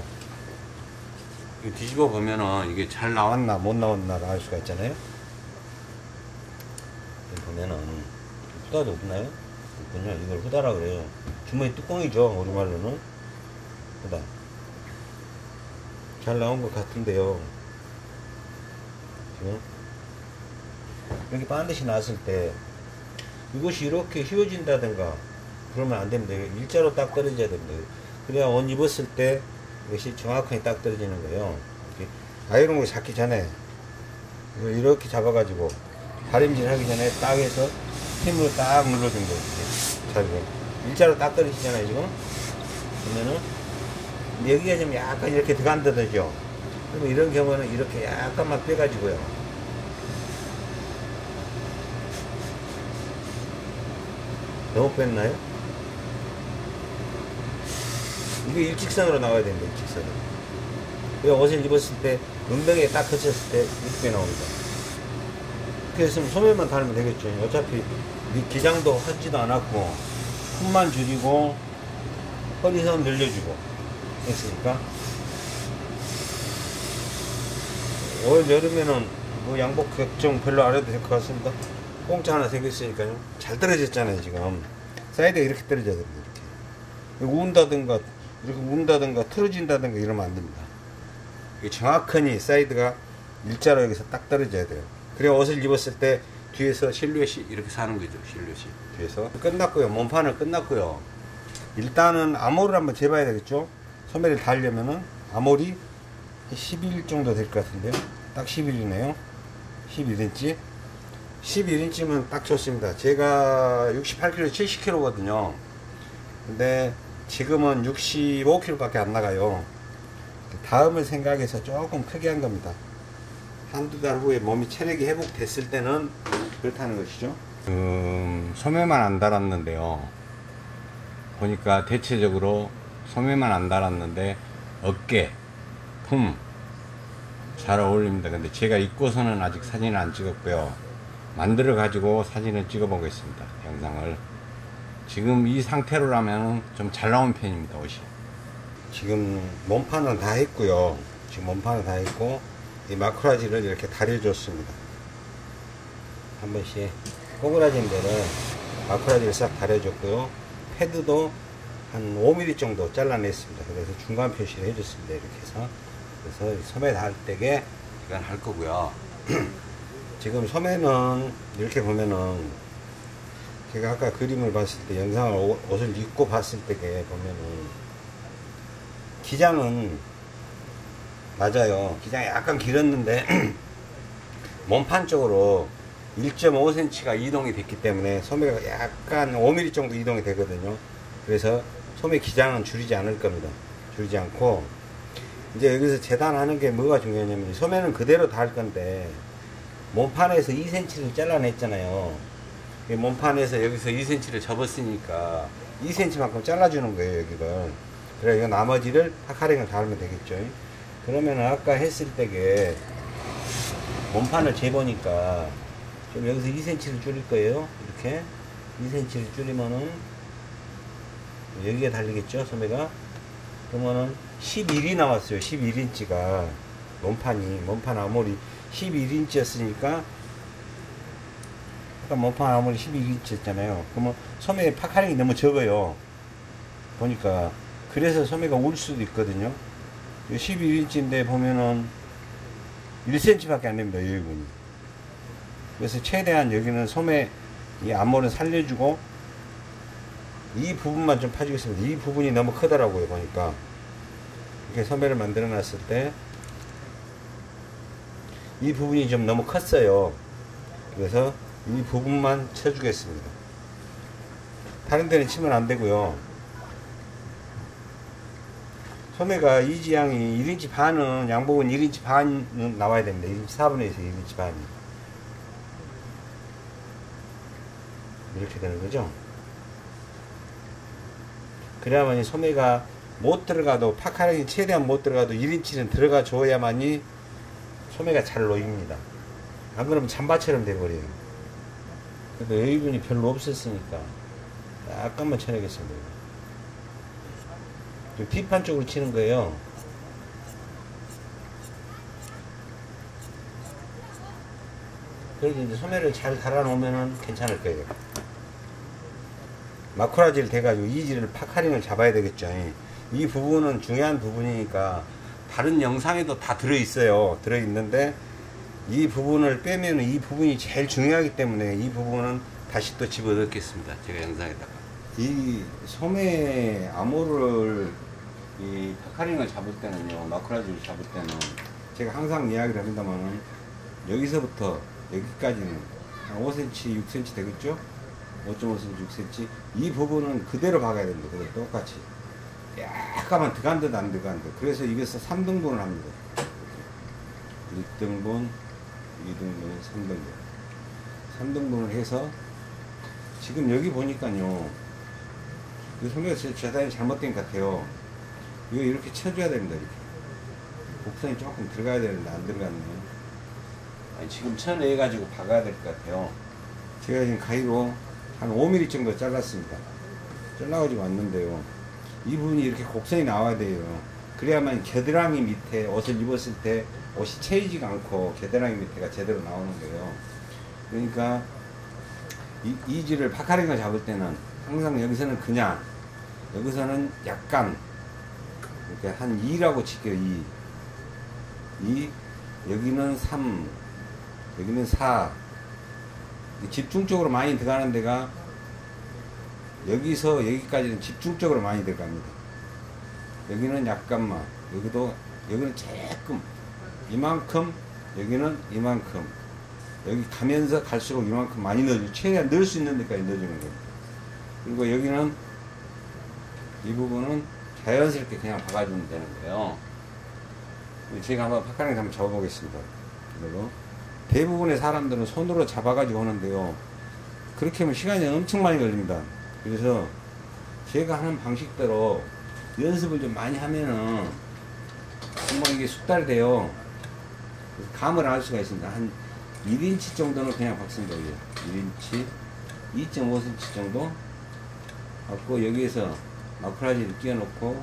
뒤집어 보면은 이게 잘 나왔나 못 나왔나를 알 수가 있잖아요. 보면은 후다도 없나요? 있군요. 이걸 후다라 그래요. 주머니 뚜껑이죠, 우리말로는. 후다. 잘 나온 것 같은데요. 지금 이렇게 반드시 나왔을 때 이것이 이렇게 휘어진다든가 그러면 안 됩니다. 일자로 딱 떨어져야 됩니다. 그래야 옷 입었을 때 이것이 정확하게 딱 떨어지는 거예요. 이렇게 아이롱을 잡기 전에 이걸 이렇게 잡아가지고 다림질 하기 전에 딱 해서 힘으로 딱 눌러준 거예요. 자, 이거 일자로 딱 떨어지잖아요, 지금. 그러면은 여기가 좀 약간 이렇게 들어간다죠. 그러면 이런 경우는 이렇게 약간만 빼가지고요. 너무 뺐나요? 이게 일직선으로 나와야 됩니다, 일직선으로. 그 옷을 입었을 때, 은병에 딱 거쳤을 때, 이렇게 나옵니다. 이렇게 했으면 소매만 달면 되겠죠. 어차피 기장도 하지도 않았고, 품만 줄이고, 허리선 늘려주고, 했으니까. 올 여름에는 뭐 양복 걱정 별로 안 해도 될 것 같습니다. 공짜 하나 생겼으니까요. 잘 떨어졌잖아요, 지금. 사이드가 이렇게 떨어져야 됩니다, 이렇게. 운다든가, 이렇게 운다든가, 틀어진다든가 이러면 안 됩니다. 이게 정확하니 사이드가 일자로 여기서 딱 떨어져야 돼요. 그래야 옷을 입었을 때 뒤에서 실루엣이 이렇게 사는 거죠, 실루엣이. 뒤에서. 끝났고요. 몸판은 끝났고요. 일단은 암홀을 한번 재봐야 되겠죠? 소매를 달려면은 암홀이 십일 정도 될 것 같은데요. 딱 십일이네요. 십일 인치. 십일 인치면 딱 좋습니다. 제가 육십팔 킬로그램, 칠십 킬로그램거든요. 근데 지금은 육십오 킬로그램 밖에 안 나가요. 다음을 생각해서 조금 크게 한 겁니다. 한두 달 후에 몸이 체력이 회복됐을 때는 그렇다는 것이죠. 음, 소매만 안 달았는데요. 보니까 대체적으로 소매만 안 달았는데 어깨, 품 잘 어울립니다. 근데 제가 입고서는 아직 사진을 안 찍었고요. 만들어 가지고 사진을 찍어 보겠습니다. 영상을. 지금 이 상태로라면 좀 잘 나온 편입니다, 옷이. 지금 몸판은 다 했고요. 지금 몸판은 다 했고 이 마크라지를 이렇게 다려줬습니다. 한 번씩 꼬부라진 데를 마크라지를 싹 다려줬고요. 패드도 한 오 밀리미터 정도 잘라냈습니다. 그래서 중간 표시를 해줬습니다. 이렇게 해서. 그래서 소매 달 때게 이건 할 거고요. 지금 소매는 이렇게 보면은 제가 아까 그림을 봤을 때 영상을 옷을 입고 봤을 때 보면은 기장은 맞아요. 기장이 약간 길었는데 몸판 쪽으로 일 점 오 센티미터가 이동이 됐기 때문에 소매가 약간 오 밀리미터 정도 이동이 되거든요. 그래서 소매 기장은 줄이지 않을 겁니다. 줄이지 않고 이제 여기서 재단하는 게 뭐가 중요하냐면 소매는 그대로 달 건데 몸판에서 이 센티미터를 잘라냈잖아요. 몸판에서 여기서 이 센티미터를 접었으니까 이 센티미터만큼 잘라주는 거예요, 여기를. 그래, 이거 나머지를 파카링을 달면 되겠죠. 그러면 아까 했을 때게 몸판을 재보니까 좀 여기서 이 센티미터를 줄일 거예요. 이렇게 이 센티미터를 줄이면은 여기에 달리겠죠, 소매가. 그러면은 십일 이 나왔어요. 십일 인치가 몸판이 몸판 아무리 십일 인치였으니까 아까 몸판 아무리 십일 인치였잖아요. 그러면 소매 파카링이 너무 적어요. 보니까 그래서 소매가 울 수도 있거든요. 십일 인치인데 보면은 일 센티미터밖에 안 됩니다, 여기 부분이. 그래서 최대한 여기는 소매 이 앞머리는 살려주고 이 부분만 좀 파주겠습니다. 이 부분이 너무 크더라고요, 보니까. 이렇게 소매를 만들어 놨을 때 이 부분이 좀 너무 컸어요. 그래서 이 부분만 쳐주겠습니다. 다른 데는 치면 안 되고요. 소매가 이 지향이 일 인치 반은 양복은 일 인치 반은 나와야 됩니다. 일 인치 사분의 일에서 일 인치 반이 이렇게 되는 거죠. 그래야만이 소매가 못 들어가도 파카링이 최대한 못 들어가도 일 인치는 들어가 줘야만이 소매가 잘 놓입니다. 안 그러면 잠바처럼 돼버려요. 그래도 여유분이 별로 없었으니까 약간만 쳐내겠습니다. 뒷판 쪽으로 치는 거예요. 그래도 이제 소매를 잘 달아 놓으면 괜찮을 거예요. 마쿠라지를 대가지고 이지를 파카링을 잡아야 되겠죠. 이 부분은 중요한 부분이니까 다른 영상에도 다 들어있어요. 들어있는데 이 부분을 빼면 이 부분이 제일 중요하기 때문에 이 부분은 다시 또 집어넣겠습니다. 제가 영상에다가 이 소매 암호를 이 파카링을 잡을 때는요, 마쿠라지를 잡을 때는 제가 항상 이야기를 합니다만 여기서부터 여기까지는 한 오 센티미터, 육 센티미터 되겠죠? 오 점 오 센티미터, 육 센티미터 이 부분은 그대로 박아야 됩니다. 그대로 똑같이 약간만 들어간 듯 안 들어간 듯. 그래서 이것을 삼 등분을 합니다. 일 등분, 이 등분, 삼 등분 삼 등분을 해서 지금 여기 보니까요 이 소매가 재단이 잘못된 것 같아요. 이거 이렇게 쳐줘야 됩니다. 이렇게 곡선이 조금 들어가야 되는데 안 들어갔네요. 아니, 지금 쳐내 가지고 박아야 될 것 같아요. 제가 지금 가위로 한 오 밀리미터 정도 잘랐습니다. 잘라가지고 왔는데요, 이 부분이 이렇게 곡선이 나와야 돼요. 그래야만 겨드랑이 밑에 옷을 입었을 때 옷이 채이지가 않고 겨드랑이 밑에가 제대로 나오는 거예요. 그러니까 이, 이지를 파카링을 잡을 때는 항상 여기서는 그냥, 여기서는 약간 이렇게 한 이라고 칠게요. 이, 이 여기는 삼, 여기는 사. 집중적으로 많이 들어가는 데가 여기서 여기까지는 집중적으로 많이 들어갑니다. 여기는 약간만, 여기도, 여기는 조금 이만큼, 여기는 이만큼, 여기 가면서 갈수록 이만큼 많이 넣어주고 최대한 넣을 수 있는 데까지 넣어주는 겁니다. 그리고 여기는 이 부분은 자연스럽게 그냥 박아주면 되는 거예요. 제가 한번 파카링 한번 잡아보겠습니다. 그리고 대부분의 사람들은 손으로 잡아가지고 하는데요, 그렇게 하면 시간이 엄청 많이 걸립니다. 그래서 제가 하는 방식대로 연습을 좀 많이 하면은 한번 이게 숙달이 돼요. 감을 알 수가 있습니다. 한 일 인치 정도는 그냥 박습니다. 일 인치, 이 점 오 센티미터 정도 갖고 여기에서 마쿠라지를 끼워 놓고,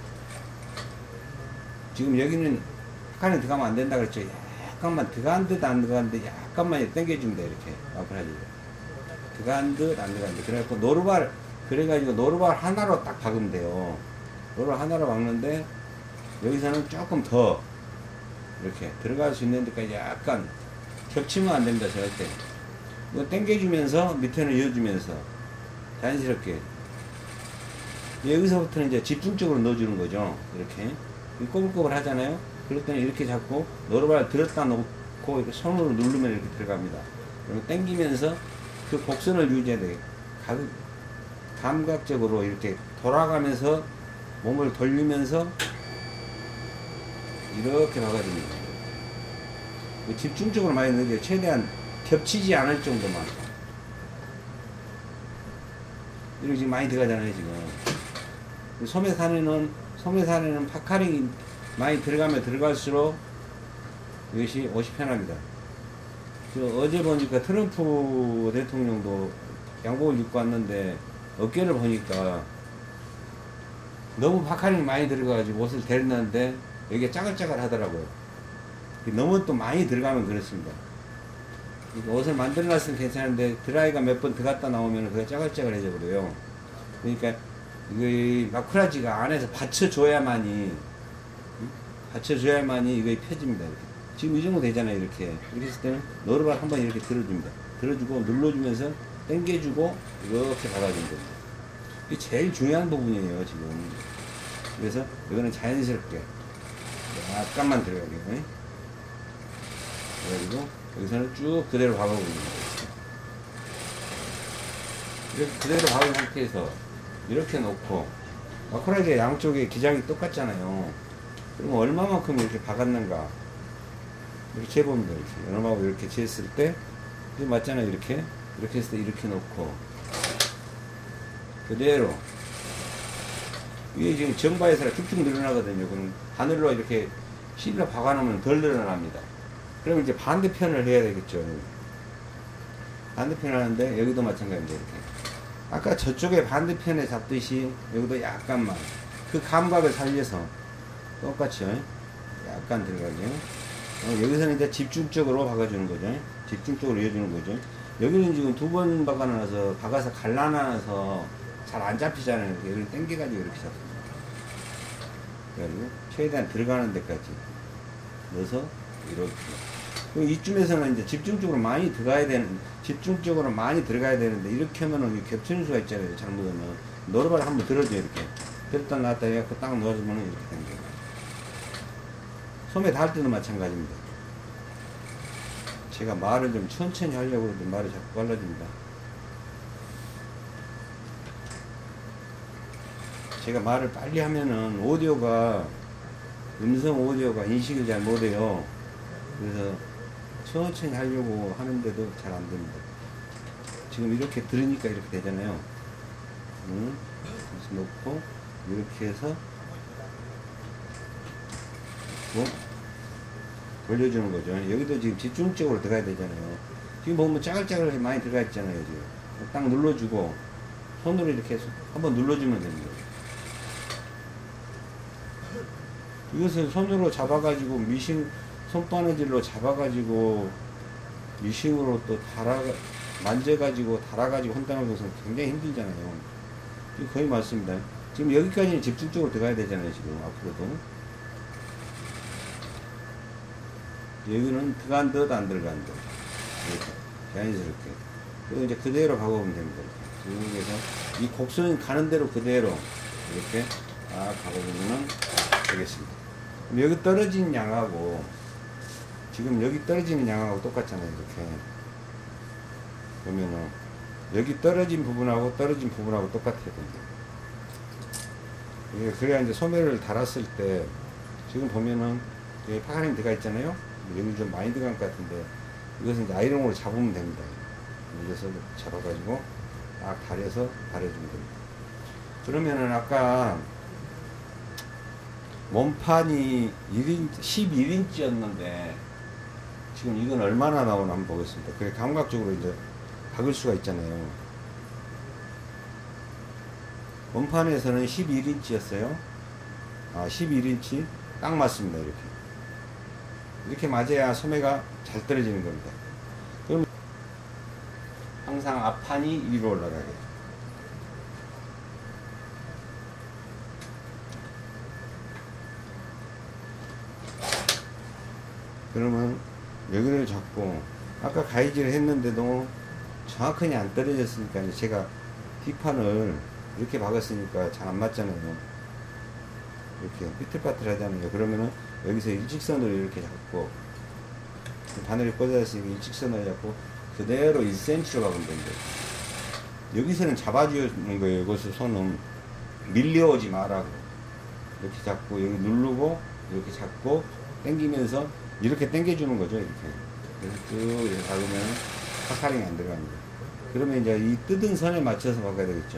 지금 여기는 파카링 들어가면 안 된다 그랬죠. 약간만 들어간 듯 안 들어간 듯 약간만 당겨줍니다. 이렇게 마쿠라지를 들어간 듯 안 들어간 듯. 그래갖고 노루발, 그래가지고 노루발 하나로 딱 박으면 돼요. 노루발 하나로 박는데 여기서는 조금 더 이렇게 들어갈 수 있는 데까지 약간 겹치면 안 됩니다. 절대. 이거 당겨주면서 밑에는 이어주면서 자연스럽게 여기서부터는 이제 집중적으로 넣어주는 거죠. 이렇게 꼬불꼬불 하잖아요. 그럴 때는 이렇게 잡고 노루발 들었다 놓고 이렇게 손으로 누르면 이렇게 들어갑니다. 그리고 당기면서 그 곡선을 유지해야 돼. 감, 감각적으로 이렇게 돌아가면서 몸을 돌리면서 이렇게 박아줍니다. 집중적으로 많이 넣어요. 최대한 겹치지 않을 정도만. 이렇게 지금 많이 들어가잖아요, 지금. 소매산에는, 소매산에는 파카링이 많이 들어가면 들어갈수록 이것이 옷이 편합니다. 그 어제 보니까 트럼프 대통령도 양복을 입고 왔는데 어깨를 보니까 너무 파카링이 많이 들어가가지고 옷을 데렸는데 여기가 짜글짜글 하더라고요. 너무 또 많이 들어가면 그렇습니다. 옷을 만들어 놨으면 괜찮은데 드라이가 몇 번 들어갔다 나오면 그게 짜글짜글해져 버려요. 그러니까 이거 마쿠라지가 안에서 받쳐줘야만이 받쳐줘야만이 이거 펴집니다. 이렇게. 지금 이 정도 되잖아요. 이렇게 이렇게 했을 때는 노르발 한번 이렇게 들어줍니다. 들어주고 눌러주면서 당겨주고 이렇게 박아주는 겁니다. 이게 제일 중요한 부분이에요 지금. 그래서 이거는 자연스럽게 약간만 들어가게. 그래가지고 여기서는 쭉 그대로 박아보는 거예요. 이렇게 그대로 박은 상태에서 이렇게 놓고 마쿠라지가 양쪽에 기장이 똑같잖아요. 그러면 얼마만큼 이렇게 박았는가 이렇게 재봅니다. 이렇게 얼마만큼 이렇게 재했을 때 이게 맞잖아요. 이렇게 이렇게 했을 때 이렇게 놓고 그대로 위에 지금 정바에서 쭉쭉 늘어나거든요. 그럼 하늘로 이렇게 실로 박아놓으면 덜 늘어납니다. 그러면 이제 반대편을 해야 되겠죠. 반대편 하는데 여기도 마찬가지입니다. 이렇게 아까 저쪽에 반대편에 잡듯이 여기도 약간만 그 감각을 살려서 똑같이 약간 들어가죠. 어, 여기서는 이제 집중적으로 박아주는 거죠. 집중적으로 이어주는 거죠. 여기는 지금 두 번 박아놔서 박아서 갈라놔서 잘 안 잡히잖아요. 여기를 당겨가지고 이렇게 잡습니다. 그래가지고 최대한 들어가는 데까지 넣어서 이렇게. 그럼 이쯤에서는 이제 집중적으로 많이 들어가야 되는, 집중적으로 많이 들어가야 되는데, 이렇게 하면은 겹치는 수가 있잖아요. 잘못하면. 노르발 한번 들어줘, 이렇게. 들었다 놨다 해갖고 딱 놓아주면 이렇게 당겨요. 소매 닿을 때도 마찬가지입니다. 제가 말을 좀 천천히 하려고 하는데 말이 자꾸 빨라집니다. 제가 말을 빨리 하면은 오디오가, 음성 오디오가 인식을 잘 못해요. 그래서 천천히 하려고 하는데도 잘 안 됩니다. 지금 이렇게 들으니까 이렇게 되잖아요. 응? 그래서 놓고, 이렇게 해서, 뭐, 돌려주는 거죠. 여기도 지금 집중적으로 들어가야 되잖아요. 지금 보면 짜글짜글 많이 들어가 있잖아요. 지금. 딱 눌러주고, 손으로 이렇게 해서 한번 눌러주면 됩니다. 이것을 손으로 잡아가지고 미싱, 손바느질로 잡아가지고 미싱으로 또 달아, 만져가지고 달아가지고 한다는 것은 굉장히 힘들잖아요. 거의 맞습니다. 지금 여기까지는 집중적으로 들어가야 되잖아요. 지금 앞으로도. 여기는 들어간 듯 안 들어간 듯. 이렇게 자연스럽게. 그리고 이제 그대로 박아보면 됩니다. 여기에서 이 곡선 가는 대로 그대로 이렇게 딱 박아보면 되겠습니다. 그럼 여기 떨어진 양하고 지금 여기 떨어지는 양하고 똑같잖아요. 이렇게 보면은 여기 떨어진 부분하고 떨어진 부분하고 똑같아야 됩니다. 이게 그래야 이제 소매를 달았을 때 지금 보면은 여기 파카링 들어가 있잖아요. 여기 좀 많이 들어간 것 같은데 이것은 이제 아이롱으로 잡으면 됩니다. 이것을 잡아가지고 딱 달여서 달여주면 됩니다. 그러면은 아까 몸판이 일 인치, 십일 인치였는데 지금 이건 얼마나 나오나 한번 보겠습니다. 그래 감각적으로 이제 박을 수가 있잖아요. 몸판에서는 십일 인치였어요. 아, 십일 인치 딱 맞습니다. 이렇게 이렇게 맞아야 소매가 잘 떨어지는 겁니다. 그럼 항상 앞판이 위로 올라가게. 그러면 여기를 잡고 아까 가위질을 했는데도 정확하게 안 떨어졌으니까 이제 제가 뒷판을 이렇게 박았으니까 잘 안 맞잖아요. 이렇게 삐뚤빠뚤 하잖아요. 그러면은 여기서 일직선으로 이렇게 잡고 바늘이 꽂아있으니까 일직선으로 잡고 그대로 일 센티미터로 가면 된대. 여기서는 잡아주는 거예요. 이것을 손은 밀려오지 말라고. 이렇게 잡고 여기 누르고 이렇게 잡고 당기면서 이렇게 당겨주는 거죠. 이렇게. 그래서 쭉 이렇게 박으면 파카링이 안 들어갑니다. 그러면 이제 이 뜯은 선에 맞춰서 박아야 되겠죠.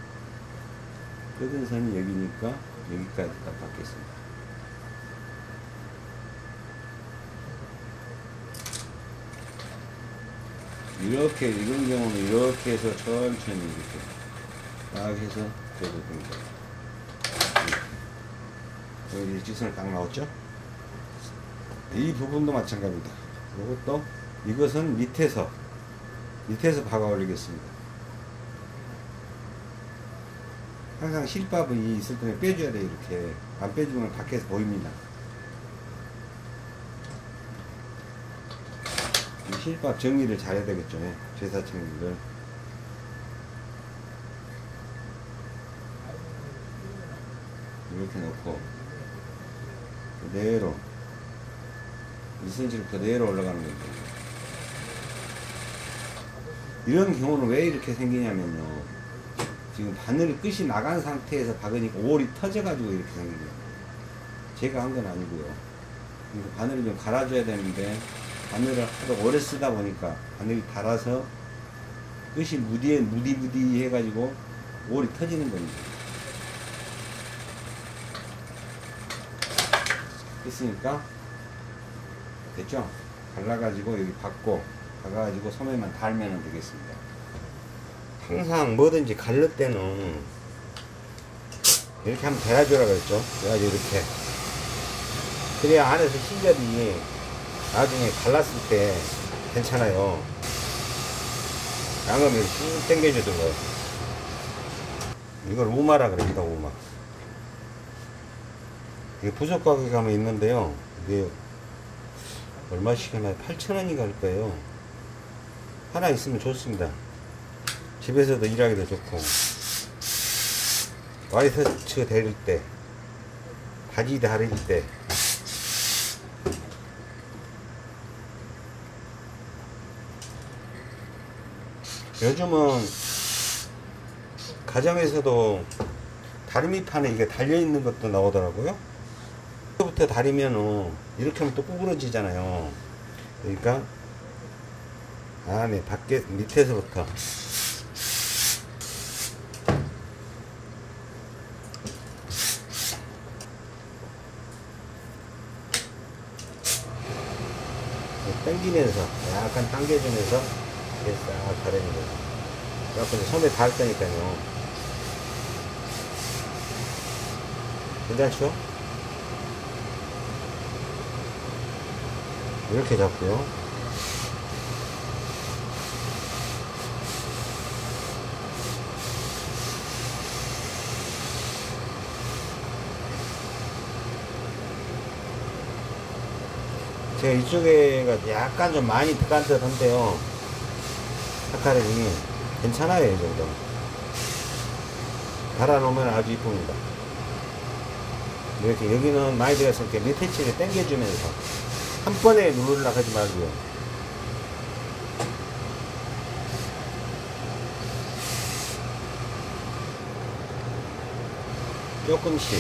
뜯은 선이 여기니까 여기까지 딱 박겠습니다. 이렇게, 이런 경우는 이렇게 해서 천천히 이렇게 딱 해서 접어줍니다. 여기 직선을 딱 나왔죠? 이 부분도 마찬가지입니다. 이것도, 이것은 밑에서, 밑에서 박아 올리겠습니다. 항상 실밥이 있을 때는 빼줘야 돼요, 이렇게. 안 빼주면 밖에서 보입니다. 이 실밥 정리를 잘해야 되겠죠. 제사 정리를. 이렇게 놓고, 그대로, 일 센티미터 그대로 올라가는 겁니다. 이런 경우는 왜 이렇게 생기냐면요. 지금 바늘 끝이 나간 상태에서 박으니까 오월이 터져가지고 이렇게 생긴 거예요. 제가 한 건 아니고요. 바늘을 좀 갈아줘야 되는데, 바늘을 하도 오래 쓰다 보니까 바늘이 닳아서 끝이 무디에 무디무디 해가지고 오월이 터지는 겁니다. 됐으니까 됐죠? 갈라가지고 여기 박고 박아가지고 소매만 달면 되겠습니다. 항상 뭐든지 갈를 때는 이렇게 하면 대야줘라 그랬죠. 그래가지고 이렇게 그래야 안에서 신결이 나중에 갈랐을 때 괜찮아요. 양념을 쭉 당겨주던 거예요. 이걸 우마라 그럽니다. 우마. 이게 부속 가격이 가면 있는데요. 이게 얼마씩 하나 팔천 원인가 할 거예요. 하나 있으면 좋습니다. 집에서도 일하기도 좋고 와이셔츠 데릴 때 바지 다릴 때 요즘은 가정에서도 다리미판에 이게 달려있는 것도 나오더라고요. 부터 다리면은 이렇게 하면 또 구부러지잖아요. 그러니까 안에 밖에 밑에서부터 당기면서 약간 당겨주면서 이렇게 싹 가려는 거예요. 그래서 처음에 닿을 거니까요. 괜찮죠? 이렇게 잡고요. 제가 이쪽에가 약간 좀 많이 들어간 듯 한데요. 사카린이 괜찮아요. 이 정도 달아놓으면 아주 이쁩니다. 이렇게 여기는 많이 들어가서 이렇게 밑에 치를 당겨주면서 한 번에 누르려고 하지 말고요. 조금씩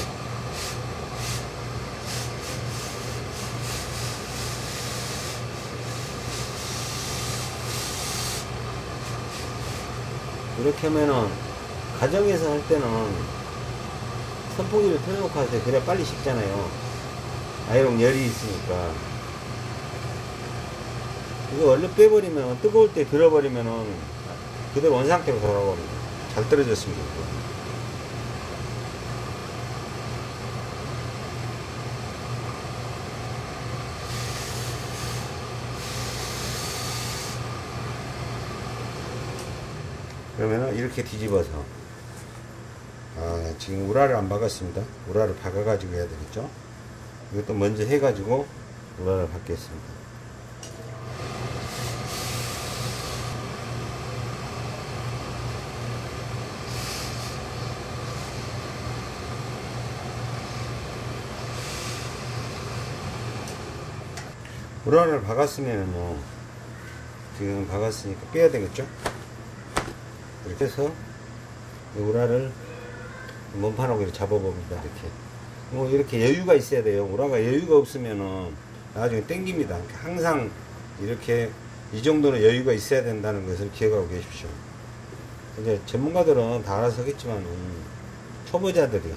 이렇게 하면은 가정에서 할 때는 선풍기를 틀어놓고 하세요. 그래야 빨리 식잖아요. 아이롱 열이 있으니까. 이거 얼른 빼버리면 뜨거울 때 들어버리면은 그대로 원상태로 돌아옵니다. 잘 떨어졌습니다. 그러면은 이렇게 뒤집어서 아, 지금 우라를 안 박았습니다. 우라를 박아가지고 해야 되겠죠. 이것도 먼저 해가지고 우라를 박겠습니다. 우라를 박았으면은요, 지금 박았으니까 빼야 되겠죠? 이렇게 해서 이 우라를 몸판하고 이렇게 잡아봅니다. 이렇게. 뭐 이렇게 여유가 있어야 돼요. 우라가 여유가 없으면은 나중에 땡깁니다. 항상 이렇게 이 정도는 여유가 있어야 된다는 것을 기억하고 계십시오. 이제 전문가들은 다 알아서 하겠지만 초보자들이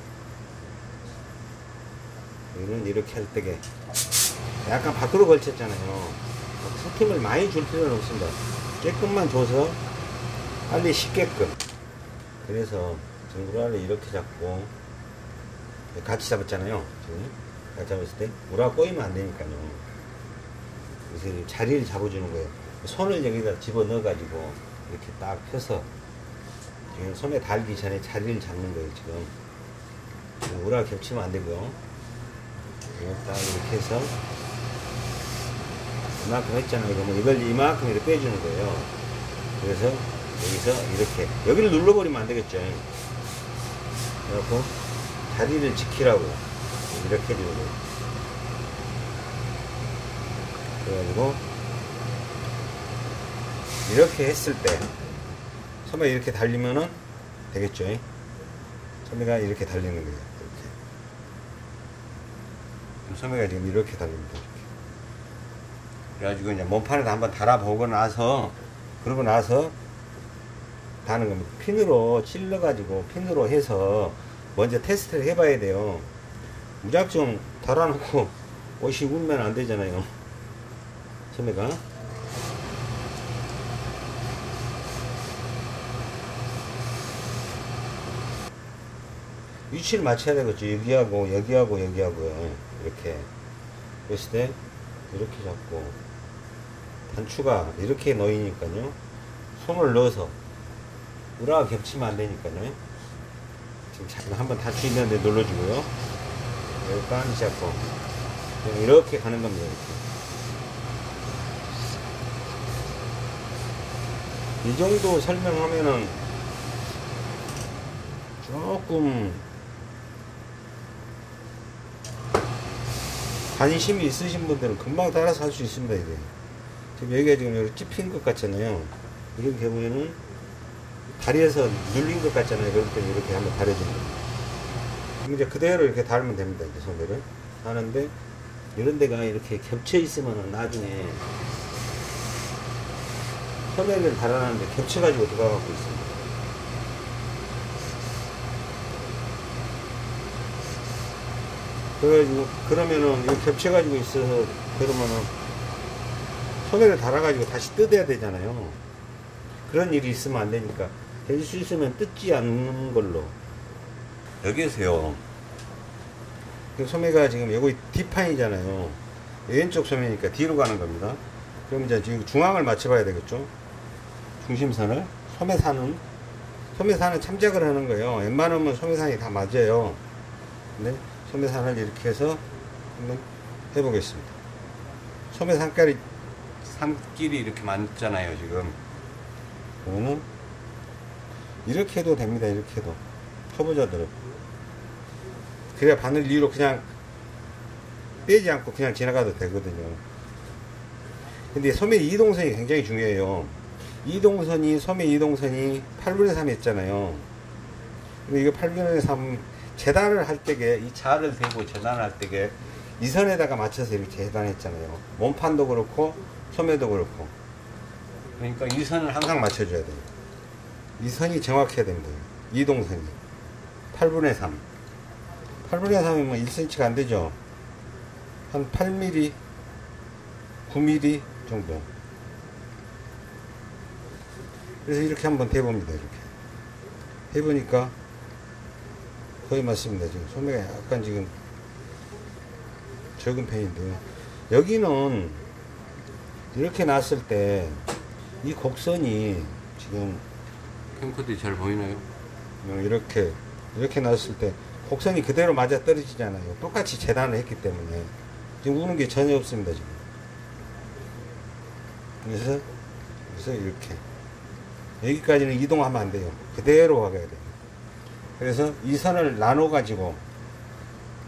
이는 이렇게 할 때게 약간 밖으로 걸쳤잖아요. 스팀을 많이 줄 필요는 없습니다. 조금만 줘서 빨리 식게끔. 그래서 지금 우라를 이렇게 잡고 같이 잡았잖아요. 지금 같이 잡았을 때 우라가 꼬이면 안 되니까요. 그래서 자리를 잡아주는 거예요. 손을 여기다 집어 넣어 가지고 이렇게 딱 펴서 지금 손에 닿기 전에 자리를 잡는 거예요. 지금 우라가 겹치면 안 되고요. 딱 이렇게 해서 이만큼 했잖아요. 그러면 이걸 이만큼 이렇게 빼주는 거예요. 그래서 여기서 이렇게 여기를 눌러버리면 안 되겠죠. 그래갖고 자리를 지키라고 이렇게 해주는 거예요. 그래가지고 이렇게 했을 때 소매가 이렇게 달리면은 되겠죠. 소매가 이렇게 달리는 거예요. 이렇게. 소매가 지금 이렇게 달립니다. 이렇게. 그래가지고 이제 몸판에다 한번 달아보고 나서 그러고 나서 다는 겁니다. 핀으로 찔러가지고 핀으로 해서 먼저 테스트를 해봐야 돼요. 무작정 달아놓고 옷이 울면 안 되잖아요. 소매가. 위치를 맞춰야 되겠죠. 여기하고 여기하고 여기하고요. 이렇게. 그랬을 때 이렇게 잡고 단추가 이렇게 놓이니까요. 손을 넣어서 우라가 겹치면 안 되니까요. 지금 잠깐 한번 단추 있는데 눌러주고요. 여기까지 잡고 그냥 이렇게 가는 겁니다. 이렇게. 이 정도 설명하면은 조금 관심이 있으신 분들은 금방 따라서 할 수 있습니다. 이게 지금 여기가 지금 여기 찝힌 것 같잖아요. 이런 경우에는 다리에서 눌린 것 같잖아요. 그럴 때 이렇게 한번 다려주는 겁니다. 이제 그대로 이렇게 달면 됩니다. 이제 소매를 하는데 이런 데가 이렇게 겹쳐 있으면 나중에 소매를 달아놨는데 겹쳐가지고 들어가고 있습니다. 그래가지고 그러면은 이거 겹쳐가지고 있어서 그러면은 소매를 달아가지고 다시 뜯어야 되잖아요. 그런 일이 있으면 안 되니까 될 수 있으면 뜯지 않는 걸로. 여기에서요. 소매가 지금 여기 뒷판이잖아요. 왼쪽 소매니까 뒤로 가는 겁니다. 그럼 이제 지금 중앙을 맞춰봐야 되겠죠. 중심선을 소매산은 소매산은 참작을 하는 거예요. 웬만하면 소매산이 다 맞아요. 근데 소매산을 이렇게 해서 한번 해보겠습니다. 소매산끼리 산끼리 이렇게 맞잖아요. 지금 그러면 이렇게 해도 됩니다. 이렇게 해도 초보자들은 그래야 바늘 위로 그냥 빼지 않고 그냥 지나가도 되거든요. 근데 소매 이동선이 굉장히 중요해요. 이동선이 소매 이동선이 팔분의 삼 했잖아요. 근데 이거 팔분의 삼 재단을 할 때게 이 자를 대고 재단을 할 때게 이 선에다가 맞춰서 이렇게 재단했잖아요. 몸판도 그렇고 소매도 그렇고. 그러니까 이 선을 항상 맞춰줘야 돼요. 이 선이 정확해야 됩니다. 이동선이 팔분의 삼. 팔분의 삼이면 일 센티미터가 안 되죠. 한 팔 밀리미터, 구 밀리미터 정도. 그래서 이렇게 한번 대봅니다. 이렇게 해보니까 거의 맞습니다. 지금 소매가 약간 지금 적은 편인데요. 여기는 이렇게 놨을 때 이 곡선이 지금 캠코드 잘 보이나요? 이렇게 이렇게 놨을 때 곡선이 그대로 맞아 떨어지잖아요. 똑같이 재단을 했기 때문에 지금 우는 게 전혀 없습니다. 지금. 그래서 그래서 이렇게 여기까지는 이동하면 안 돼요. 그대로 가야 돼요. 그래서 이 선을 나눠 가지고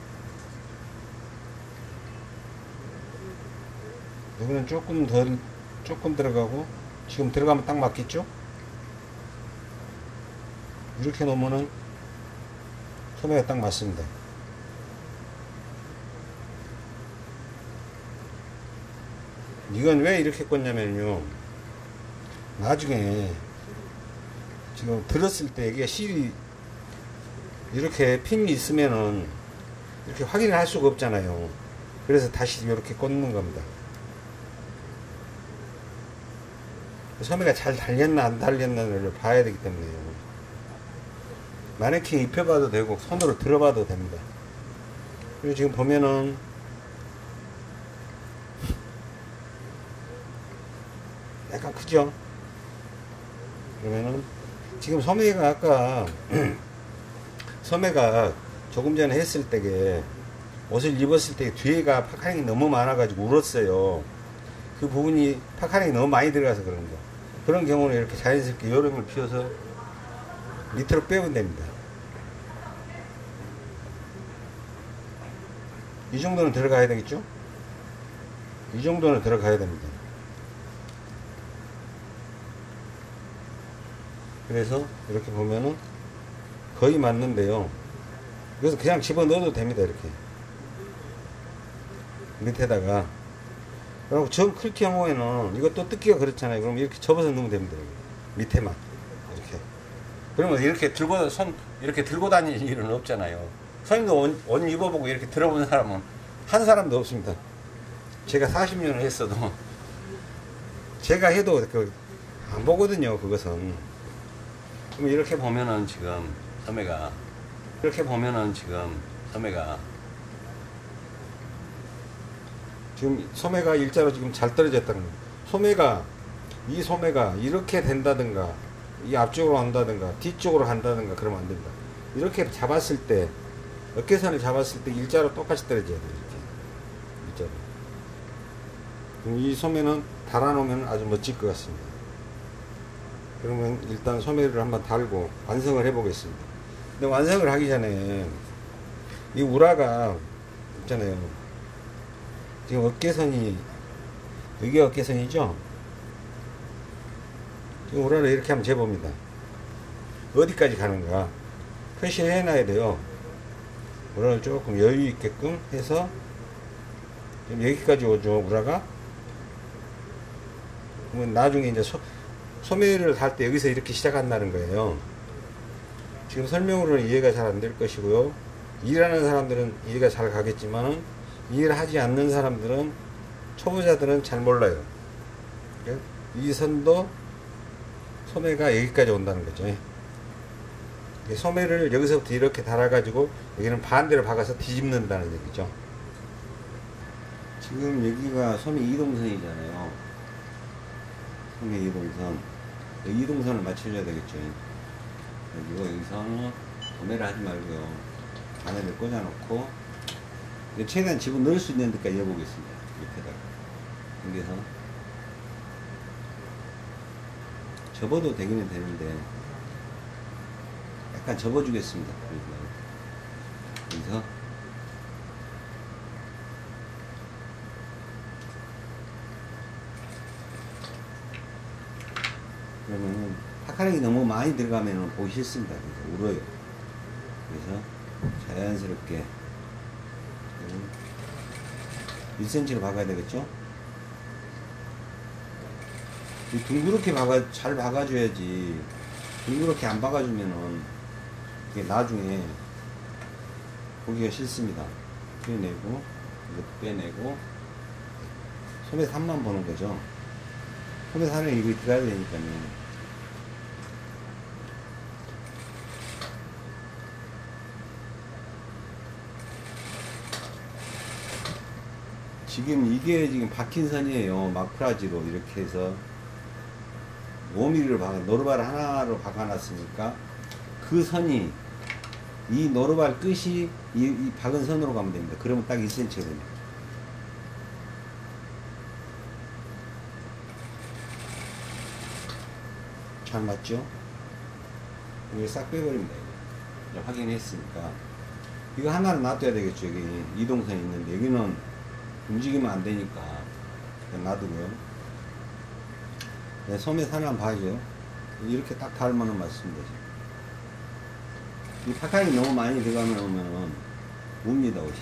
여기는 조금 덜 조금 들어가고, 지금 들어가면 딱 맞겠죠? 이렇게 놓으면은 소매가 딱 맞습니다. 이건 왜 이렇게 꽂냐면요, 나중에 지금 들었을 때 이게 실이 이렇게 핀이 있으면은 이렇게 확인을 할 수가 없잖아요. 그래서 다시 이렇게 꽂는 겁니다. 소매가 잘 달렸나 안 달렸나를 봐야 되기 때문에요. 마네킹 입혀봐도 되고 손으로 들어봐도 됩니다. 그리고 지금 보면은 약간 크죠? 그러면은 지금 소매가 아까 소매가 조금 전에 했을 때게 옷을 입었을 때 뒤에가 파카링이 너무 많아가지고 울었어요. 그 부분이 파카링이 너무 많이 들어가서 그런 거. 그런 경우는 이렇게 자연스럽게 요령을 피워서 밑으로 빼면 됩니다. 이 정도는 들어가야 되겠죠? 이 정도는 들어가야 됩니다. 그래서 이렇게 보면은 거의 맞는데요. 그래서 그냥 집어넣어도 됩니다. 이렇게 밑에다가. 그리고 정 클 경우에는 이것도 뜯기가 그렇잖아요. 그럼 이렇게 접어서 넣으면 됩니다. 밑에만 이렇게. 그러면 이렇게 들고 손 이렇게 들고 다닐 일은 없잖아요. 선생님도 옷, 옷 입어보고 이렇게 들어본 사람은 한 사람도 없습니다. 제가 사십 년을 했어도 제가 해도 그 안 보거든요. 그것은. 그럼 이렇게 보면은 지금 소매가 이렇게 보면은 지금 소매가 지금 소매가 일자로 지금 잘 떨어졌다는 거예요. 소매가 이 소매가 이렇게 된다든가 이 앞쪽으로 간다든가 뒤쪽으로 간다든가 그러면 안 됩니다. 이렇게 잡았을 때 어깨선을 잡았을 때 일자로 똑같이 떨어져야 돼요. 이렇게 일자로. 그럼 이 소매는 달아놓으면 아주 멋질 것 같습니다. 그러면 일단 소매를 한번 달고 완성을 해 보겠습니다. 근데 완성을 하기 전에 이 우라가 있잖아요. 지금 어깨선이 여기 어깨선이죠. 지금 우라를 이렇게 한번 재봅니다. 어디까지 가는가 표시를 해놔야 돼요. 우라를 조금 여유 있게끔 해서 여기까지 오죠. 우라가. 그러면 나중에 이제 소, 소매를 달 때 여기서 이렇게 시작한다는 거예요. 지금 설명으로는 이해가 잘 안 될 것이고요. 일하는 사람들은 이해가 잘 가겠지만 일을 하지 않는 사람들은 초보자들은 잘 몰라요. 이 선도 소매가 여기까지 온다는 거죠. 소매를 여기서부터 이렇게 달아가지고 여기는 반대로 박아서 뒤집는다는 얘기죠. 지금 여기가 소매 이동선이잖아요. 소매 이동선. 이동선을 맞춰줘야 되겠죠. 그리고 여기서는 소매를 하지 말고요. 바늘을 꽂아놓고 최대한 집어넣을 수 있는 데까지 해보겠습니다. 밑에다가 여기서 접어도 되기는 되는데 약간 접어주겠습니다. 여기서 그러면은 파카링이 너무 많이 들어가면 보기 싫습니다. 그래서 울어요. 그래서 자연스럽게 일 센티미터로 박아야 되겠죠? 둥그렇게 박아, 잘 박아줘야지. 둥그렇게 안 박아주면은 이게 나중에 보기가 싫습니다. 빼내고, 이것도 빼내고, 소매 산만 보는 거죠. 소매 산에 이거 들어가야 되니까요. 지금 이게 지금 박힌 선이에요. 마크라지로 이렇게 해서 오 밀리미터를 박아, 노루발 하나로 박아놨으니까 그 선이 이 노루발 끝이 이, 이 박은 선으로 가면 됩니다. 그러면 딱 일 센티미터가 됩니다. 잘 맞죠? 이거 싹 빼버립니다. 이거. 확인했으니까 이거 하나는 놔둬야 되겠죠. 여기 이동선이 있는데 여기는 움직이면 안 되니까 그냥 놔두고요. 네, 소매 산 한번 봐야죠. 이렇게 딱 달면은 맞습니다. 이 파카링이 너무 많이 들어가면 웁니다, 옷이.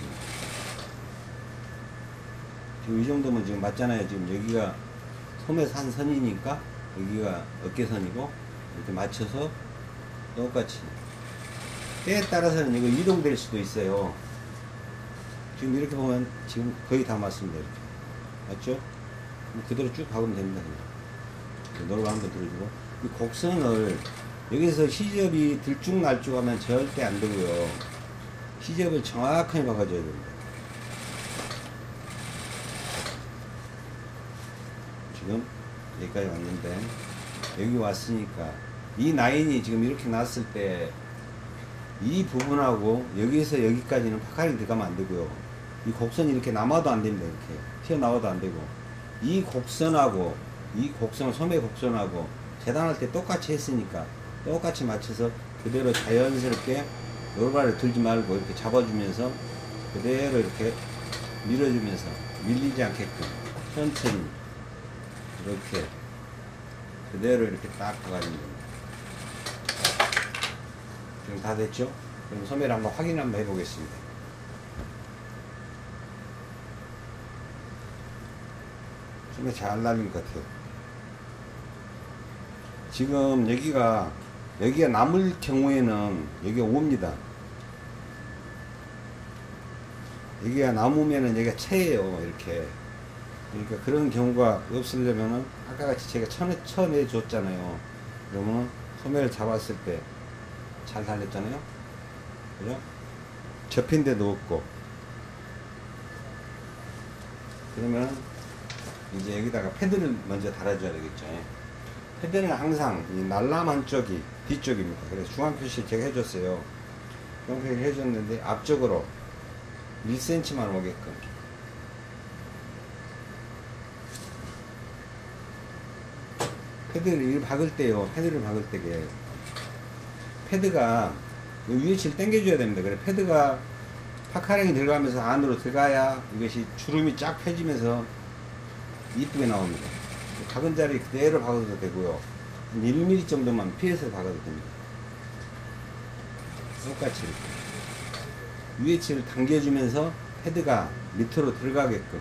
지금 이 정도면 지금 맞잖아요. 지금 여기가 소매산 선이니까 여기가 어깨선이고 이렇게 맞춰서 똑같이. 때에 따라서는 이거 이동될 수도 있어요. 지금 이렇게 보면 지금 거의 다 맞습니다. 이렇게. 맞죠? 그대로 쭉 박으면 됩니다. 노루가 한번 들어주고. 이 곡선을 여기서 시접이 들쭉날쭉 하면 절대 안 되고요. 시접을 정확하게 박아줘야 됩니다. 지금 여기까지 왔는데 여기 왔으니까 이 라인이 지금 이렇게 났을 때 이 부분하고 여기서 여기까지는 파카링 들어가면 안 되고요. 이 곡선이 이렇게 남아도 안 됩니다. 이렇게 튀어나와도 안 되고 이 곡선하고 이 곡선 소매 곡선하고 재단할 때 똑같이 했으니까 똑같이 맞춰서 그대로 자연스럽게 노루발을 들지 말고 이렇게 잡아주면서 그대로 이렇게 밀어주면서 밀리지 않게끔 천천히 이렇게 그대로 이렇게 딱 박아줍니다. 지금 다 됐죠? 그럼 소매를 한번 확인 한번 해보겠습니다. 소매 잘 날린 것 같아요. 지금 여기가 여기가 남을 경우에는 여기가 옵니다. 여기가 남으면은 여기가 채예요. 이렇게. 그러니까 그런 경우가 없으려면은 아까 같이 제가 쳐내, 쳐내 줬잖아요. 그러면 소매를 잡았을 때 잘 달렸잖아요. 그죠? 접힌 데도 없고. 그러면 이제 여기다가 패드를 먼저 달아줘야 되겠죠. 패드는 항상 이 날람 한쪽이 뒤쪽입니다. 그래서 중앙 표시 제가 해줬어요. 중앙 표시를 해줬는데 앞쪽으로 일 센티미터만 오게끔. 패드를 박을 때요. 패드를 박을 때게 패드가 위에치를 당겨줘야 됩니다. 그래 패드가 파카링이 들어가면서 안으로 들어가야 이것이 주름이 쫙 펴지면서 이쁘게 나옵니다. 박은 자리 그대로 박아도 되고요. 일 밀리미터 정도만 피해서 박아도 됩니다. 똑같이 이렇게 위에치를 당겨주면서 패드가 밑으로 들어가게끔.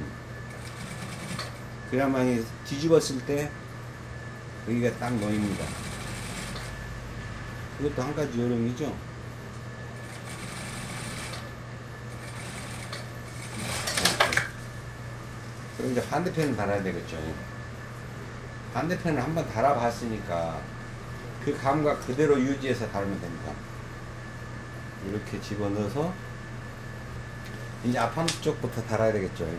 그래야만 뒤집었을 때 여기가 딱 놓입니다. 이것도 한 가지 요령이죠. 그럼 이제 반대편을 달아야 되겠죠. 반대편을 한번 달아봤으니까 그 감각 그대로 유지해서 달면 됩니다. 이렇게 집어넣어서 이제 앞판 쪽부터 달아야 되겠죠.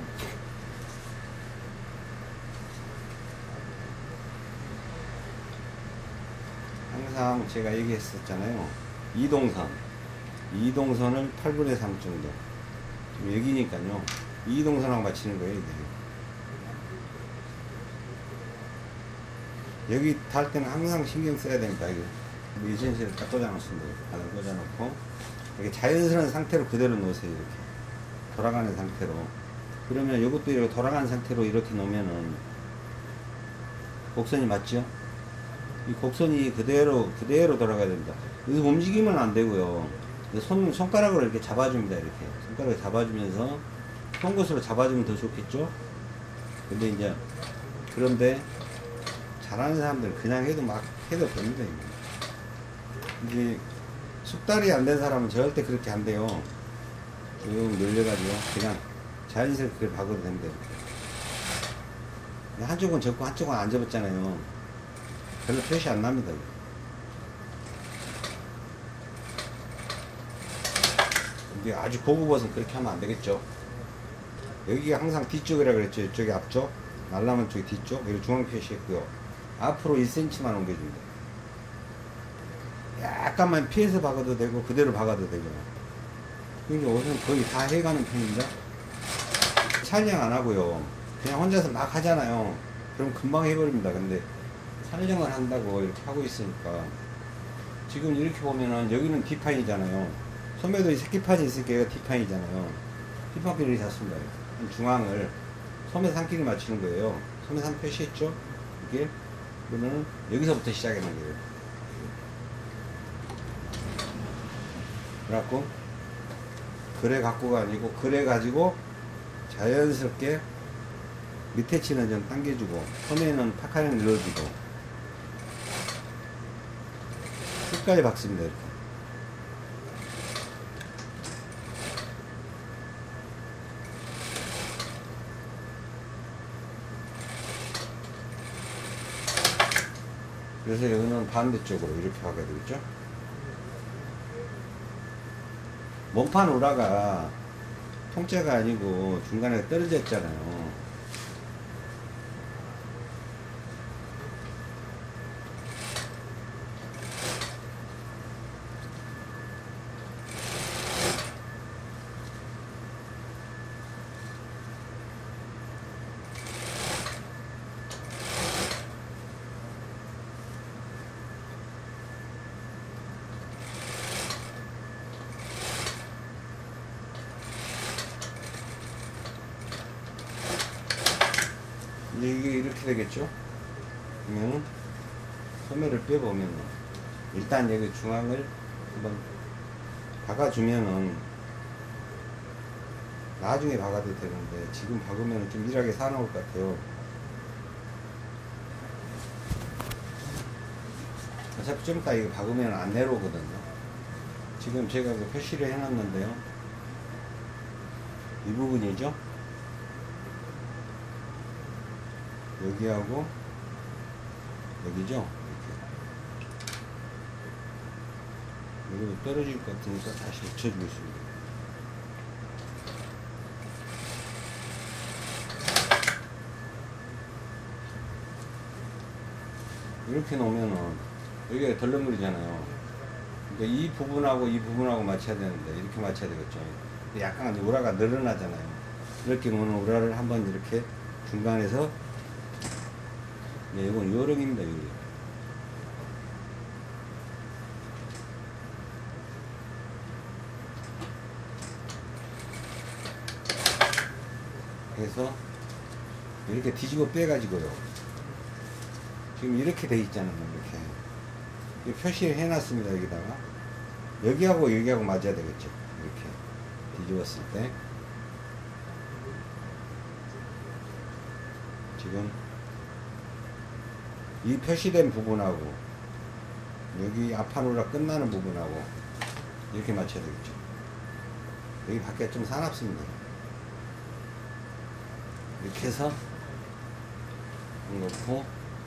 항상 제가 얘기했었잖아요. 이동선 이동선을 팔분의 삼 정도 여기니까요. 이동선하고 맞추는 거예요. 이게. 여기 달 때는 항상 신경 써야 됩니다. 유전실을 딱 꽂아놓습니다. 바늘 꽂아놓고 이렇게 자연스러운 상태로 그대로 놓으세요. 이렇게 돌아가는 상태로. 그러면 이것도 이렇게 돌아가는 상태로 이렇게 놓으면은 곡선이 맞죠? 이 곡선이 그대로 그대로 돌아가야 됩니다. 여기서 움직이면 안 되고요. 손, 손가락으로 이렇게 잡아줍니다. 이렇게 손가락을 잡아주면서 송곳으로 잡아주면 더 좋겠죠? 근데 이제 그런데 잘하는 사람들 그냥 해도 막 해도 됩니다. 이게 숙달이 안 된 사람은 절대 그렇게 안 돼요. 쭉 늘려가지고 그냥 자연스럽게 박아도 됩니다. 한쪽은 접고 한쪽은 안 접었잖아요. 별로 표시 안 납니다. 근데 아주 고급 옷은 그렇게 하면 안 되겠죠. 여기가 항상 뒤쪽이라 그랬죠. 이쪽이 앞쪽, 날라만 쪽이 뒤쪽, 여기 중앙 표시했고요. 앞으로 일 센티미터만 옮겨줍니다. 약간만 피해서 박아도 되고 그대로 박아도 되고. 근데 옷은 거의 다 해가는 편입니다. 촬영 안 하고요. 그냥 혼자서 막 하잖아요. 그럼 금방 해버립니다. 근데 촬영을 한다고 이렇게 하고 있으니까 지금 이렇게 보면은 여기는 D판이잖아요. 소매도 이 새끼판이 있으니까 여기가 D판이잖아요. D판끼리 잡습니다. 중앙을 소매 삼끼리 맞추는 거예요. 소매 삼 표시했죠? 이게 그러면 여기서부터 시작하는 거예요. 그래갖고 그래 갖고가 아니고 그래 가지고 자연스럽게 밑에 치는 좀 당겨주고 섬에는 파카링을 넣어주고 끝까지 박습니다. 이렇게. 그래서 여기는 반대쪽으로 이렇게 하게 되겠죠. 몸판 우라가 통째가 아니고 중간에 떨어져 있잖아요. 이게 이렇게 되겠죠. 그러면 소매를 빼보면 일단 여기 중앙을 한번 박아주면은 나중에 박아도 되는데 지금 박으면 좀 일하게 사나울 것 같아요. 어차피 좀 이따 이거 박으면 안 내려오거든요. 지금 제가 그 표시를 해놨는데요. 이 부분이죠. 여기하고 여기죠. 이렇게 여기도 떨어질 것 같으니까 다시 붙여주겠습니다. 이렇게 놓으면은 여기가 덜렁거리잖아요. 그러니까 이 부분하고 이 부분하고 맞춰야 되는데 이렇게 맞춰야 되겠죠. 약간 우라가 늘어나잖아요. 이렇게 놓는 우라를 한번 이렇게 중간에서 네, 이건 요령입니다, 요령. 그래서 이렇게 뒤집어 빼가지고요. 지금 이렇게 돼 있잖아요, 이렇게. 표시를 해놨습니다, 여기다가. 여기하고 여기하고 맞아야 되겠죠. 이렇게 뒤집었을 때. 지금 이 표시된 부분하고 여기 앞판으로 끝나는 부분하고 이렇게 맞춰야 되겠죠. 여기 밖에 좀 사납습니다. 이렇게 해서 놓고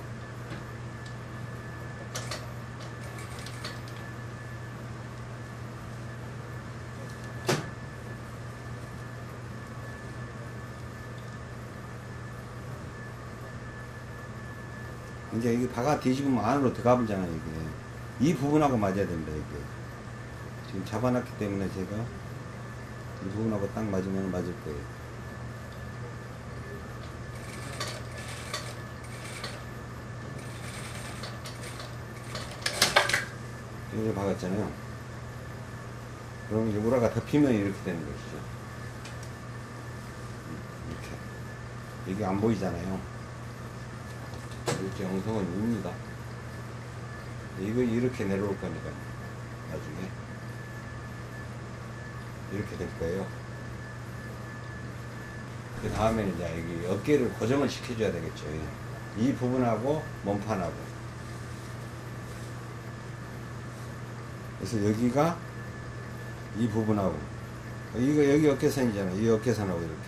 이제 이게 박아 뒤집으면 안으로 들어가 보잖아요, 이게. 이 부분하고 맞아야 됩니다, 이게. 지금 잡아놨기 때문에 제가 이 부분하고 딱 맞으면 맞을 거예요. 이렇게 박았잖아요. 그럼 이제 우라가 덮이면 이렇게 되는 것이죠. 이렇게. 이게 안 보이잖아요. 이렇게 엉성은 웁니다. 이거 이렇게 내려올 거니까 나중에 이렇게 될 거예요. 그 다음에 이제 여기 어깨를 고정을 시켜줘야 되겠죠. 이 부분하고 몸판하고. 그래서 여기가 이 부분하고 이거 여기 어깨선이잖아요. 이 어깨선하고 이렇게.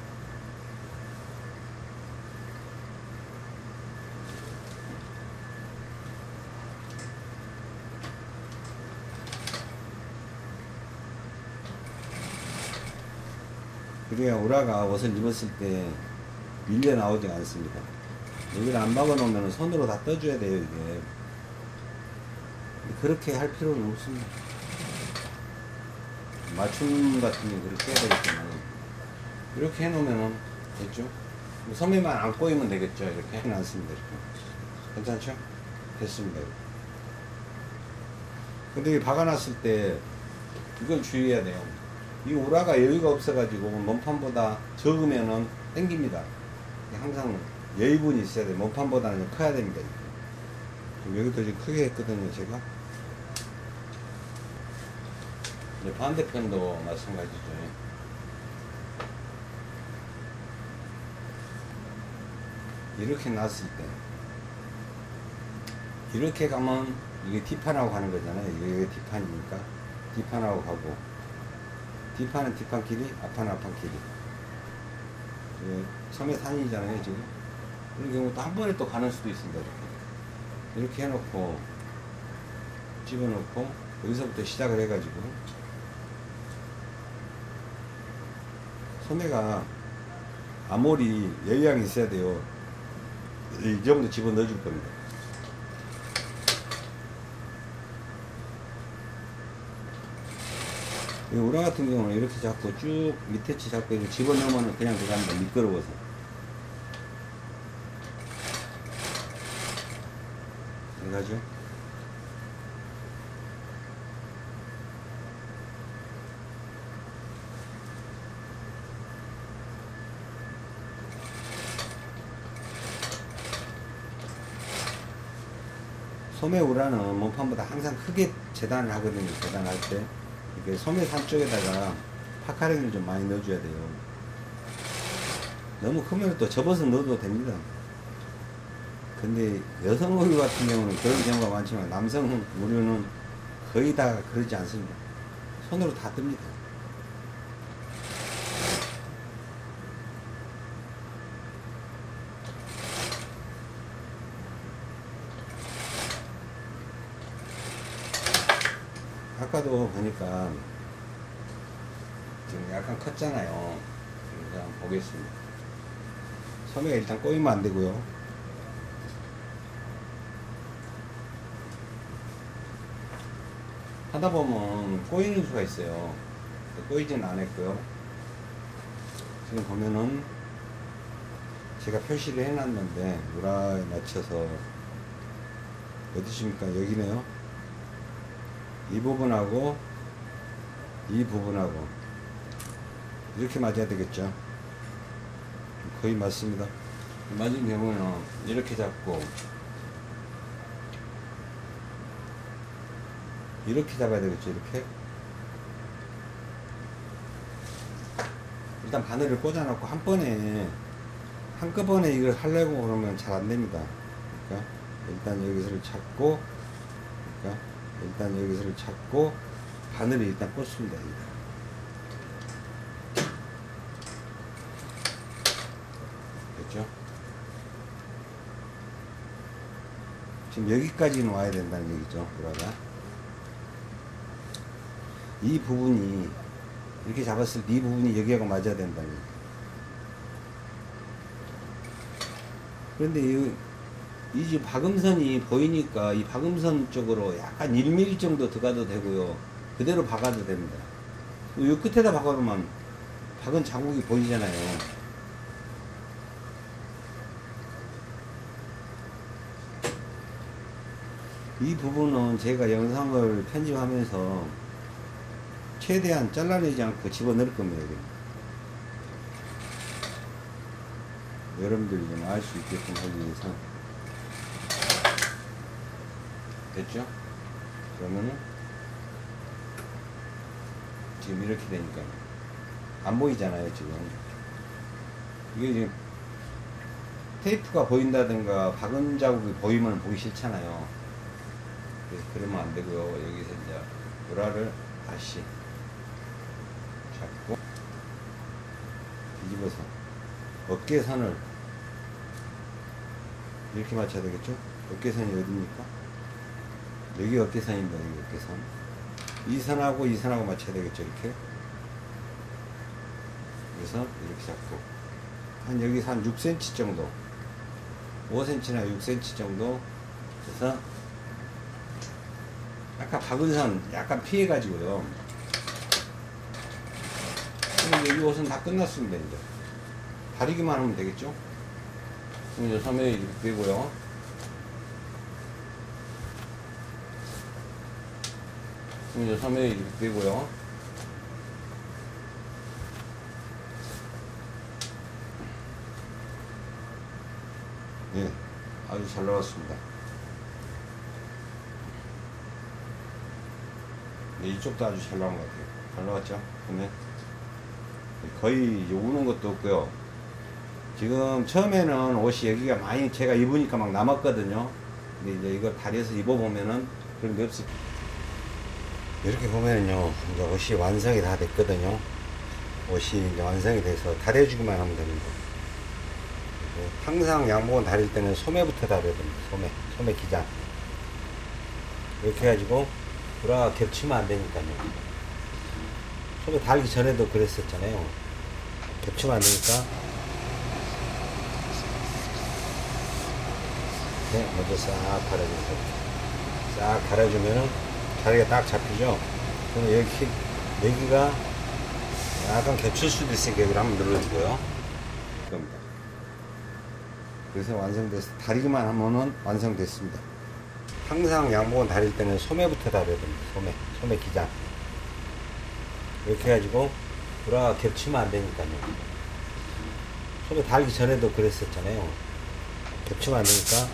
그래야 우라가 옷을 입었을 때 밀려 나오지 않습니다. 여기를 안 박아 놓으면 손으로 다 떠줘야 돼요, 이게. 그렇게 할 필요는 없습니다. 맞춤 같은 게 그렇게 해야 되겠지만, 이렇게 해 놓으면 됐죠? 소매만 안 꼬이면 되겠죠? 이렇게 해는 않습니다. 이렇게. 괜찮죠? 됐습니다. 근데 박아 놨을 때 이걸 주의해야 돼요. 이 우라가 여유가 없어가지고 몸판보다 적으면은 땡깁니다. 항상 여유분이 있어야 돼요. 몸판보다는 커야 됩니다. 그럼 여기도 지금 크게 했거든요, 제가. 이제 반대편도 마찬가지죠. 이렇게 놨을 때 이렇게 가면 이게 뒷판하고 가는 거잖아요. 이게 뒷판이니까 뒷판하고 가고, 뒷판은 뒷판끼리, 앞판은 앞판끼리. 섬에 산이잖아요 지금. 이런 경우 또 한 번에 또 가는 수도 있습니다. 이렇게 이렇게 해놓고 집어넣고 여기서부터 시작을 해가지고, 소매가 아무리 여유양이 있어야 돼요. 이 정도 집어 넣어줄 겁니다. 이 우라 같은 경우는 이렇게 잡고 쭉 밑에 치 잡고 이렇게 집어 넣으면 그냥 들어갑니다. 미끄러워서. 들어가죠? 소매 우라는 몸판보다 항상 크게 재단을 하거든요. 재단할 때 이렇게 소매산 쪽에다가 파카랭이를 좀 많이 넣어줘야 돼요. 너무 크면 또 접어서 넣어도 됩니다. 근데 여성 우류 같은 경우는 그런 경우가 많지만 남성 우류는 거의 다 그러지 않습니다. 손으로 다 뜹니다. 아까도 보니까 지금 약간 컸잖아요. 그래서 한번 보겠습니다. 소매가 일단 꼬이면 안 되고요. 하다 보면 꼬이는 수가 있어요. 꼬이지는 않았고요. 지금 보면은 제가 표시를 해놨는데 우라에 맞춰서 어디십니까? 여기네요. 이 부분하고 이 부분하고 이렇게 맞아야 되겠죠. 거의 맞습니다. 맞은 경우는 이렇게 잡고 이렇게 잡아야 되겠죠. 이렇게 일단 바늘을 꽂아놓고 한 번에 한꺼번에 이걸 하려고 그러면 잘 안됩니다. 그러니까 일단 여기서를 잡고, 그러니까 일단 여기서를 잡고 바늘을 일단 꽂습니다. 여기다. 그렇죠? 지금 여기까지는 와야 된다는 얘기죠. 우라가 이 부분이 이렇게 잡았을 때 이 부분이 여기하고 맞아야 된다는 얘기. 그런데 이 이 지금 박음선이 보이니까 이 박음선 쪽으로 약간 일 밀리미터 정도 들어가도 되고요. 그대로 박아도 됩니다. 이 끝에다 박아놓으면 박은 자국이 보이잖아요. 이 부분은 제가 영상을 편집하면서 최대한 잘라내지 않고 집어넣을 겁니다. 여기. 여러분들이 좀 알 수 있게끔 하기 위해서. 됐죠? 그러면은 지금 이렇게 되니까 안 보이잖아요. 지금 이게 지금 테이프가 보인다든가 박은 자국이 보이면 보기 싫잖아요. 그래서 그러면 안 되고요. 여기서 이제 우라를 다시 잡고 뒤집어서 어깨선을 이렇게 맞춰야 되겠죠? 어깨선이 어디입니까? 여기 어깨선입니다. 여기 어깨선. 이 선하고 이 선하고 맞춰야 되겠죠. 이렇게. 그래서 이렇게 잡고 한 여기서 한 육 센티미터 정도, 오 센티미터나 육 센티미터 정도 해서 아까 박은 선 약간 피해 가지고요. 이 옷은 다 끝났습니다. 이제 다리기만 하면 되겠죠. 이제 소매 이렇게 빼고요. 이제 소매 이렇게 빼고요. 예, 아주 잘 나왔습니다. 이쪽도 아주 잘 나온 것 같아요. 잘 나왔죠? 보면 거의 이제 우는 것도 없고요. 지금 처음에는 옷이 여기가 많이 제가 입으니까 막 남았거든요. 근데 이제 이걸 다리에서 입어보면은 그런 게 없어요. 이렇게 보면은요, 이제 옷이 완성이 다 됐거든요. 옷이 이제 완성이 돼서 다려주기만 하면 됩니다. 항상 양복은 다릴 때는 소매부터 다려야 됩니다. 소매, 소매 기장. 이렇게 해가지고 브라가 겹치면 안 되니까요. 소매 달기 전에도 그랬었잖아요. 겹치면 안 되니까. 네, 먼저 싹 갈아주세요. 싹 갈아주면은 다리가 딱 잡히죠. 그럼 여기, 여기가 약간 겹칠 수도 있으니까 여기를 한번 눌러주고요. 겁니다. 그래서 완성돼서 다리기만 하면은 완성됐습니다. 항상 양복은 다릴 때는 소매부터 다려야 됩니다. 소매, 소매 기장. 이렇게 해가지고 브라가 겹치면 안 되니까요. 소매 달기 전에도 그랬었잖아요. 겹치면 안 되니까.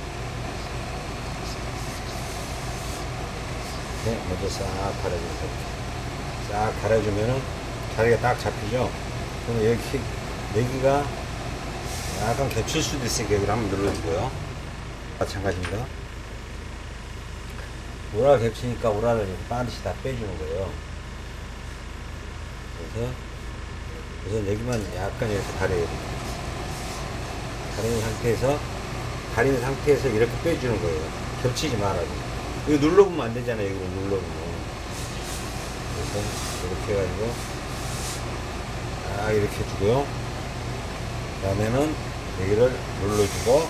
네, 먼저 싹 갈아주세요. 싹 갈아주면은 다리가 딱 잡히죠. 그럼 여기, 여기가 약간 겹칠 수도 있으니까 여기를 한번 눌러주고요. 마찬가지입니다. 오라가 겹치니까 오라를 이렇게 반드시 다 빼주는 거예요. 그래서 우선 여기만 약간 이렇게 가려야 됩니다. 가린 상태에서 가린 상태에서 이렇게 빼주는 거예요. 겹치지 말아요. 이거 눌러보면 안 되잖아요. 이거 눌러보면. 그래서 이렇게 해가지고 아 이렇게 해주고요. 그 다음에는 여기를 눌러주고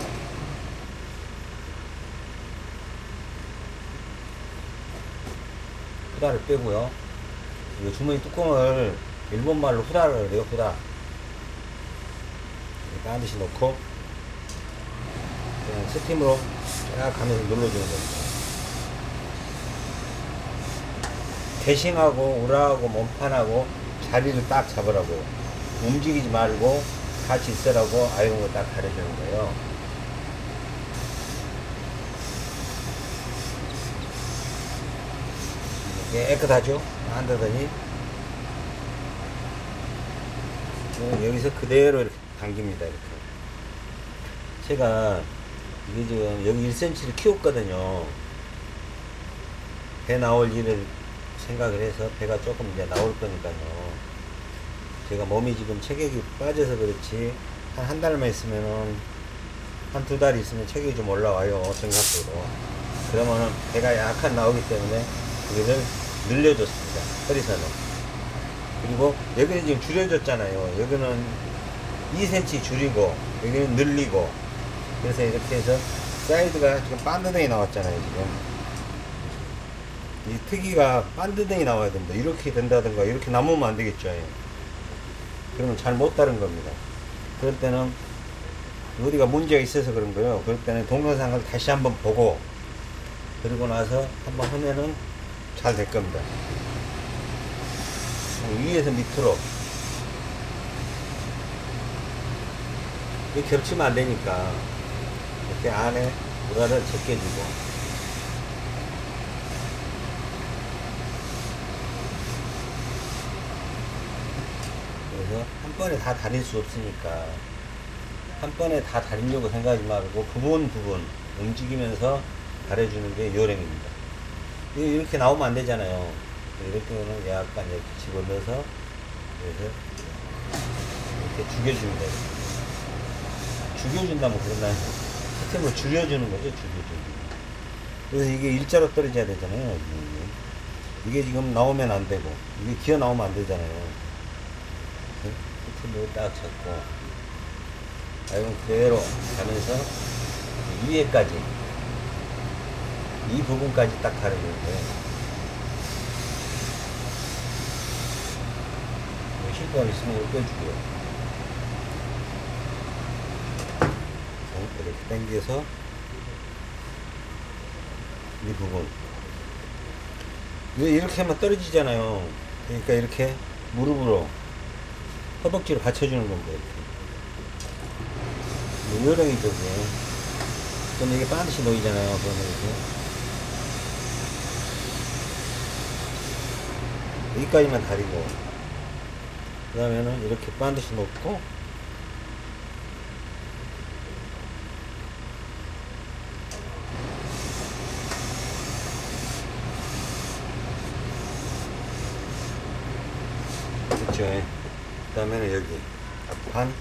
후다를 빼고요. 이 주머니 뚜껑을 일본말로 후다를 해요. 후다. 반드시 넣고 그냥 스팀으로 쫙 가면서 눌러주는 겁니다. 대싱하고 우라하고 몸판하고 자리를 딱 잡으라고, 움직이지 말고 같이 있으라고 아이롱을 딱 가려주는 거예요. 깨끗하죠? 한다더니 여기서 그대로 이렇게 당깁니다. 이렇게. 제가 이게 지금 여기 일 센티미터를 키웠거든요. 배 나올 일을 생각을 해서 배가 조금 이제 나올 거니까요. 제가 몸이 지금 체격이 빠져서 그렇지 한 한 달만 있으면은 한 두 달 있으면 체격이 좀 올라와요. 생각보다. 그러면은 배가 약간 나오기 때문에 여기를 늘려줬습니다. 허리선을. 그리고 여기는 지금 줄여줬잖아요. 여기는 이 센티미터 줄이고 여기는 늘리고, 그래서 이렇게 해서 사이드가 지금 반드등이 나왔잖아요. 지금 이 특이가 반드등이 나와야 됩니다. 이렇게 된다든가 이렇게 남으면 안 되겠죠. 그러면 잘 못 다른 겁니다. 그럴 때는 어디가 문제가 있어서 그런 거예요. 그럴 때는 동영상을 다시 한번 보고 그리고 나서 한번 하면은 잘 될 겁니다. 위에서 밑으로 이렇게 겹치면 안 되니까 이렇게 안에 우라를 제껴주고, 그래서 한 번에 다 다닐 수 없으니까 한 번에 다 다리려고 생각하지 말고 부분 부분 움직이면서 다려주는 게 요령입니다. 이렇게 나오면 안 되잖아요. 이렇게 하면 약간 이렇게 집어넣어서 그래서 이렇게 죽여줍니다. 죽여준다면 그런다. 시스템으로 줄여주는 거죠. 줄여주는. 그래서 이게 일자로 떨어져야 되잖아요. 이게 지금 나오면 안 되고 이게 기어 나오면 안 되잖아요. 시스템으로 딱 잡고 아이건 그대로 가면서 위에까지 이 부분까지 딱 가려주는 거예요. 실컷 있으면 이렇게 빼주고요. 이렇게 당겨서 이 부분 이렇게 하면 떨어지잖아요. 그러니까 이렇게 무릎으로 허벅지를 받쳐주는 겁니다. 이렇게 요령이죠. 그게. 그럼 이게 반드시 놓이잖아요. 그러면 이렇게 여기까지만 다리고, 그 다음에는 이렇게 반드시 놓고, 그쵸. 그 다음에는 여기 앞판,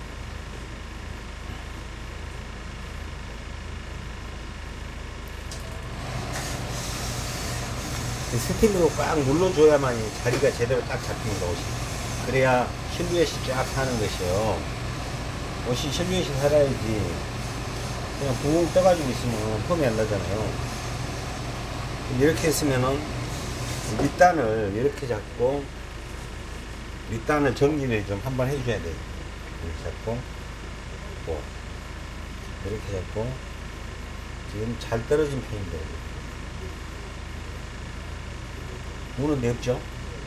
스팀으로 꽉 눌러줘야만이 자리가 제대로 딱 잡힙니다, 옷이. 그래야 실루엣이 쫙 사는 것이요. 옷이 실루엣이 살아야지. 그냥 붕 떠가지고 있으면 폼이 안 나잖아요. 이렇게 했으면은 밑단을 이렇게 잡고, 밑단을 정리를 좀 한번 해줘야 돼요. 이렇게 잡고, 또 이렇게 잡고, 지금 잘 떨어진 편인데. 무는 냅죠?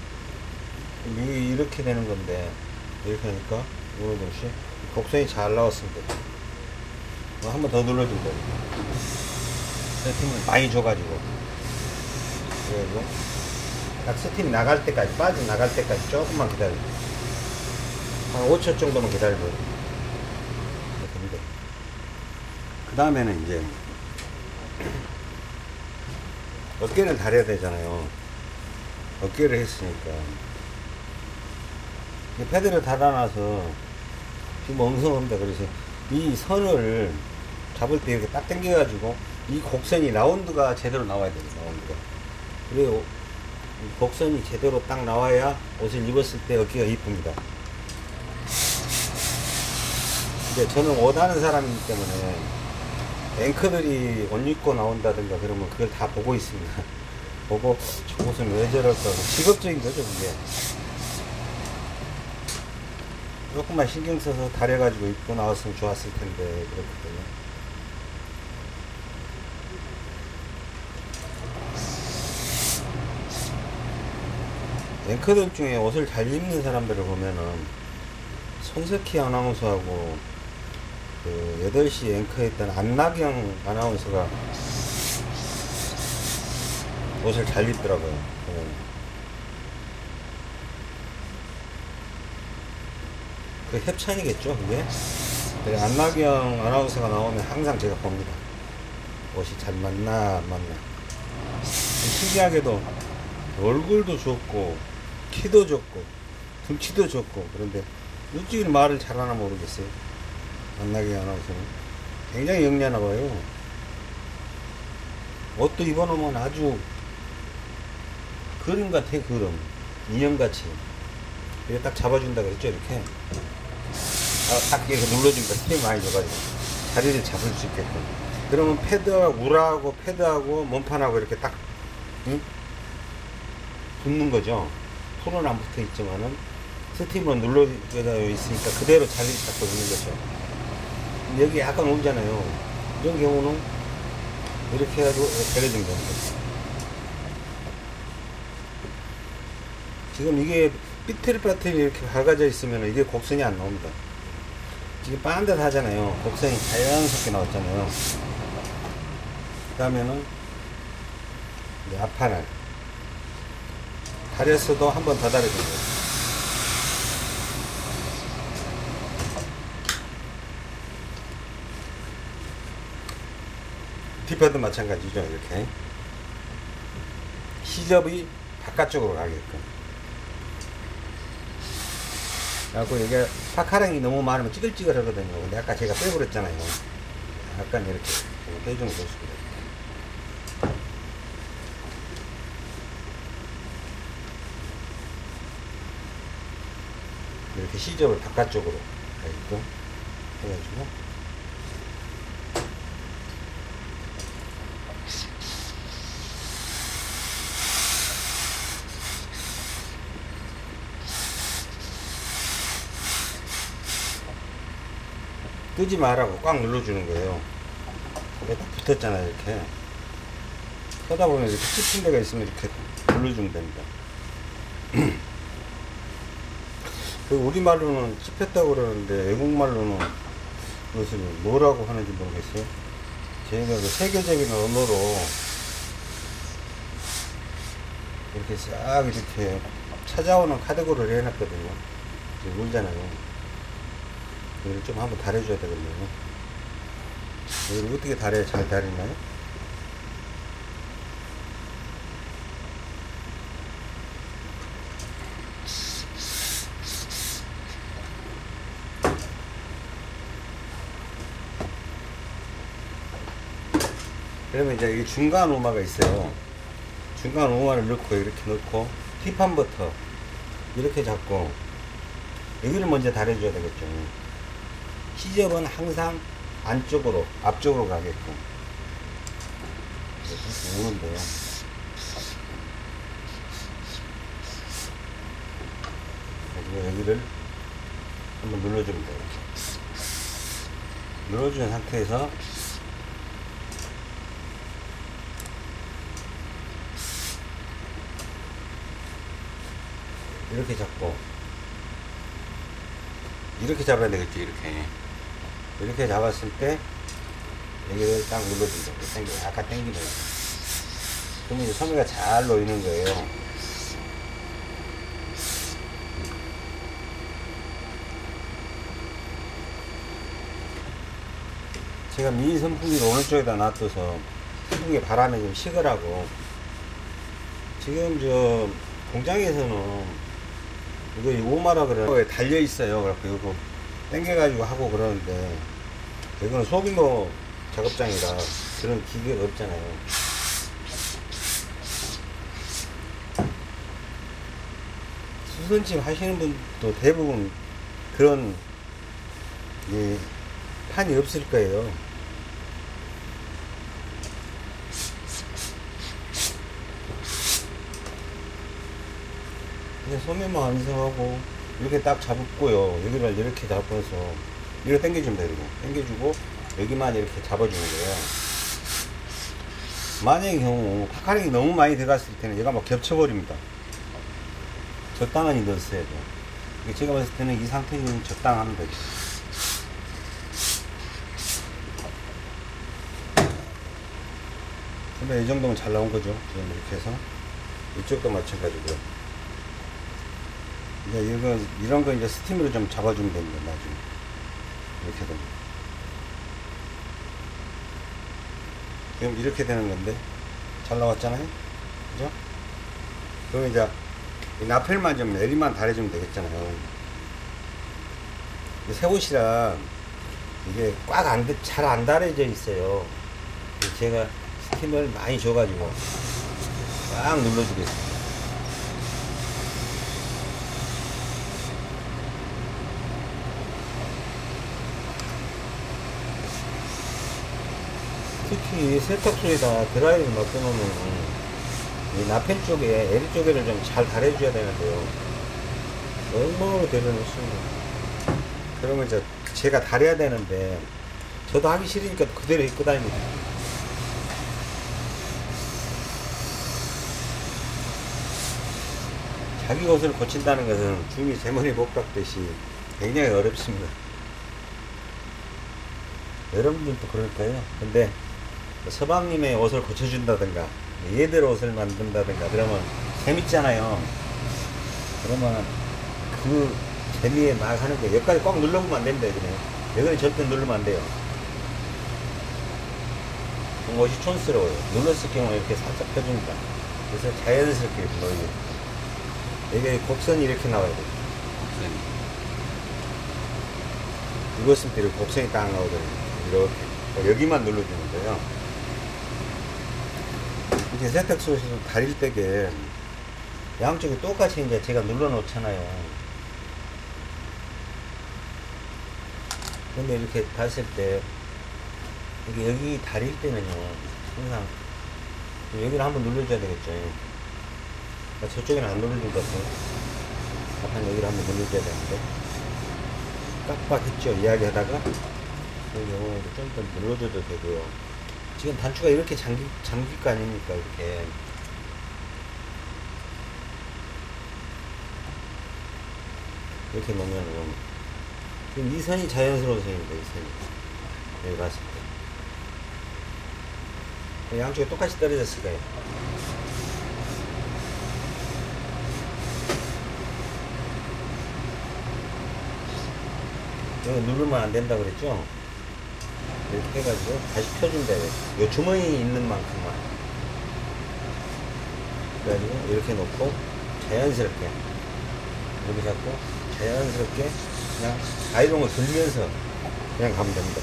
이게 이렇게 되는 건데, 이렇게 하니까, 무는 없이, 곡선이 잘 나왔습니다. 한 번 더 눌러준 거예요. 세팅을 많이 줘가지고. 그리고, 딱 세팅이 나갈 때까지, 빠져나갈 때까지 조금만 기다려요. 한 오 초 정도만 기다려요. 이렇게 돼. 그 다음에는 이제, 어깨를 다려야 되잖아요. 어깨를 했으니까 패드를 달아놔서 지금 엉성합니다. 그래서 이 선을 잡을 때 이렇게 딱 당겨 가지고 이 곡선이 라운드가 제대로 나와야 돼요. 라운드가. 그리고 곡선이 제대로 딱 나와야 옷을 입었을 때 어깨가 이쁩니다. 근데 저는 원하는 사람이기 때문에 앵커들이 옷 입고 나온다든가 그러면 그걸 다 보고 있습니다. 보고 저것은 왜 저럴까, 직업적인 거죠 그게. 조금만 신경 써서 다려가지고 입고 나왔으면 좋았을 텐데 그렇거든요. 앵커들 중에 옷을 잘 입는 사람들을 보면은 손석희 아나운서하고 그 여덟 시 앵커했던 안나경 아나운서가 옷을 잘 입더라고요. 그 협찬이겠죠, 그게? 안나경 아나운서가 나오면 항상 제가 봅니다. 옷이 잘 맞나, 안 맞나. 신기하게도 얼굴도 좋고, 키도 좋고, 등치도 좋고, 그런데 어찌 말을 잘하나 모르겠어요. 안나경 아나운서는. 굉장히 영리하나 봐요. 옷도 입어놓으면 아주 그림 같아, 그림. 인형같이. 이렇게 딱 잡아준다 그랬죠, 이렇게. 아, 딱 이렇게 눌러줍니다. 힘 많이 줘가지고. 자리를 잡을 수 있게끔. 그러면 패드하고, 우라하고, 패드하고, 몸판하고 이렇게 딱, 응? 붙는 거죠. 톤은 안 붙어 있지만은, 스팀으로 눌러져 있으니까 그대로 자리를 잡고 있는 거죠. 여기 약간 오잖아요. 이런 경우는 이렇게 해가지고 배려준 겁니다. 지금 이게 삐뚤빠뚤 이렇게 밝아져 있으면 이게 곡선이 안 나옵니다. 지금 반듯 하잖아요. 곡선이 자연스럽게 나왔잖아요. 그 다음에는 이제 앞판을 다렸어도 한 번 더 다려준 거예요. 뒷판도 마찬가지죠. 이렇게 시접이 바깥쪽으로 가게끔. 그래갖고 이게 파카랑이 너무 많으면 찌글찌글 하거든요. 근데 아까 제가 빼버렸잖아요. 약간 이렇게 빼주면 좋습니다. 이렇게 시접을 바깥쪽으로 가게끔 해가지고 끄지 말라고 꽉 눌러주는 거예요. 딱 붙었잖아요, 이렇게. 하다 보면 이렇게 찝힌 데가 있으면 이렇게 눌러주면 됩니다. 그 우리말로는 찝혔다고 그러는데 외국말로는 그것을 뭐라고 하는지 모르겠어요. 저희가 그 세계적인 언어로 이렇게 싹 이렇게 찾아오는 카드고를 해놨거든요. 지금 울잖아요. 이걸 좀 한번 달해줘야 되겠네요. 이걸 어떻게 달아야 잘 달리나요? 그러면 이제 이 중간 오마가 있어요. 중간 오마를 넣고 이렇게 넣고 팁판부터 이렇게 잡고 여기를 먼저 달아줘야 되겠죠. 시접은 항상 안쪽으로 앞쪽으로 가게끔 이렇게 오는데요. 그리고 여기를 한번 눌러주면 돼요. 눌러주는 상태에서 이렇게 잡고 이렇게 잡아야 되겠지. 이렇게 이렇게 잡았을 때 여기를 딱 눌러준다. 당겨, 약간 당기면 그러면 이제 소매가 잘 놓이는 거예요. 제가 미니 선풍기를 오른쪽에다 놔둬서 선풍기 바람에 좀 식으라고. 지금 저 공장에서는 이거 오마라 그래 달려 있어요. 그래갖고 이거 당겨가지고 하고 그러는데 이거는 소규모 작업장이라 그런 기계가 없잖아요. 수선집 하시는 분도 대부분 그런 이 판이 없을 거예요. 그냥 소매만 완성하고 이렇게 딱 잡고요. 여기를 이렇게 잡아서 이렇게 당겨주면 돼요. 당겨주고 여기만 이렇게 잡아주는 거예요. 만약의 경우 파카링이 너무 많이 들어갔을 때는 얘가 막 겹쳐버립니다. 적당히 넣었어야 돼요. 제가 봤을 때는 이 상태는 적당하면 되죠. 근데 이 정도면 잘 나온 거죠. 지금 이렇게 해서 이쪽도 마찬가지고요. 이제 이거, 이런 거 이제 스팀으로 좀 잡아주면 됩니다. 나중에. 이렇게 됩니다. 지금 이렇게 되는 건데, 잘 나왔잖아요? 그죠? 그럼 이제, 이 나펠만 좀 내리만 달아주면 되겠잖아요. 새 옷이랑 이게 꽉 안, 잘 안 달아져 있어요. 제가 스팀을 많이 줘가지고, 꽉 눌러주겠습니다. 특히 세탁소에다 드라이를 맡겨놓으면 이 나펜 쪽에 L 쪽에를 좀 잘 달아줘야 되는데요. 엉망으로 데려놓습니다. 그러면 이제 제가 달아야 되는데 저도 하기 싫으니까 그대로 입고 다닙니다. 자기 옷을 고친다는 것은 중이 제머리 못 깎듯이 굉장히 어렵습니다. 여러분들도 그럴 거예요. 근데 서방님의 옷을 고쳐준다든가 얘들 옷을 만든다든가 그러면 재밌잖아요. 그러면 그 재미에 막 하는 거예요. 여기까지 꽉 눌러보면 안 됩니다. 그냥 여기는 절대 누르면 안 돼요. 그럼 옷이 촌스러워요. 눌렀을 경우에 이렇게 살짝 펴줍니다. 그래서 자연스럽게 이렇게 넣어요. 여기 곡선이 이렇게 나와야 돼요. 곡선이. 입었을 때 이렇게 곡선이 딱 나오거든요. 이렇게 여기만 눌러주는 거예요. 이제 세탁소에서 다릴 때게 양쪽이 똑같이 이제 제가 눌러 놓잖아요. 근데 이렇게 봤을 때 여기, 여기 다릴 때는요 항상 여기를 한번 눌러줘야 되겠죠. 저쪽에는 안 눌러준 것 같아요. 약간 여기를 한번 눌러줘야 되는데 깜빡했죠. 이야기하다가 그 경우에도 좀 더 눌러줘도 되고요. 지금 단추가 이렇게 잠기, 잠길 거 아닙니까? 이렇게. 이렇게 놓으면은, 지금 이 선이 자연스러운 선입니다, 이 선이. 여기 봤을 때. 양쪽에 똑같이 떨어졌을 거예요. 이거 누르면 안 된다 그랬죠? 이렇게 해가지고 다시 펴준다. 요 주머니 있는 만큼만. 그래가지고 이렇게 놓고 자연스럽게 이렇게 잡고 자연스럽게 그냥 아이롱을 돌리면서 그냥 가면 됩니다.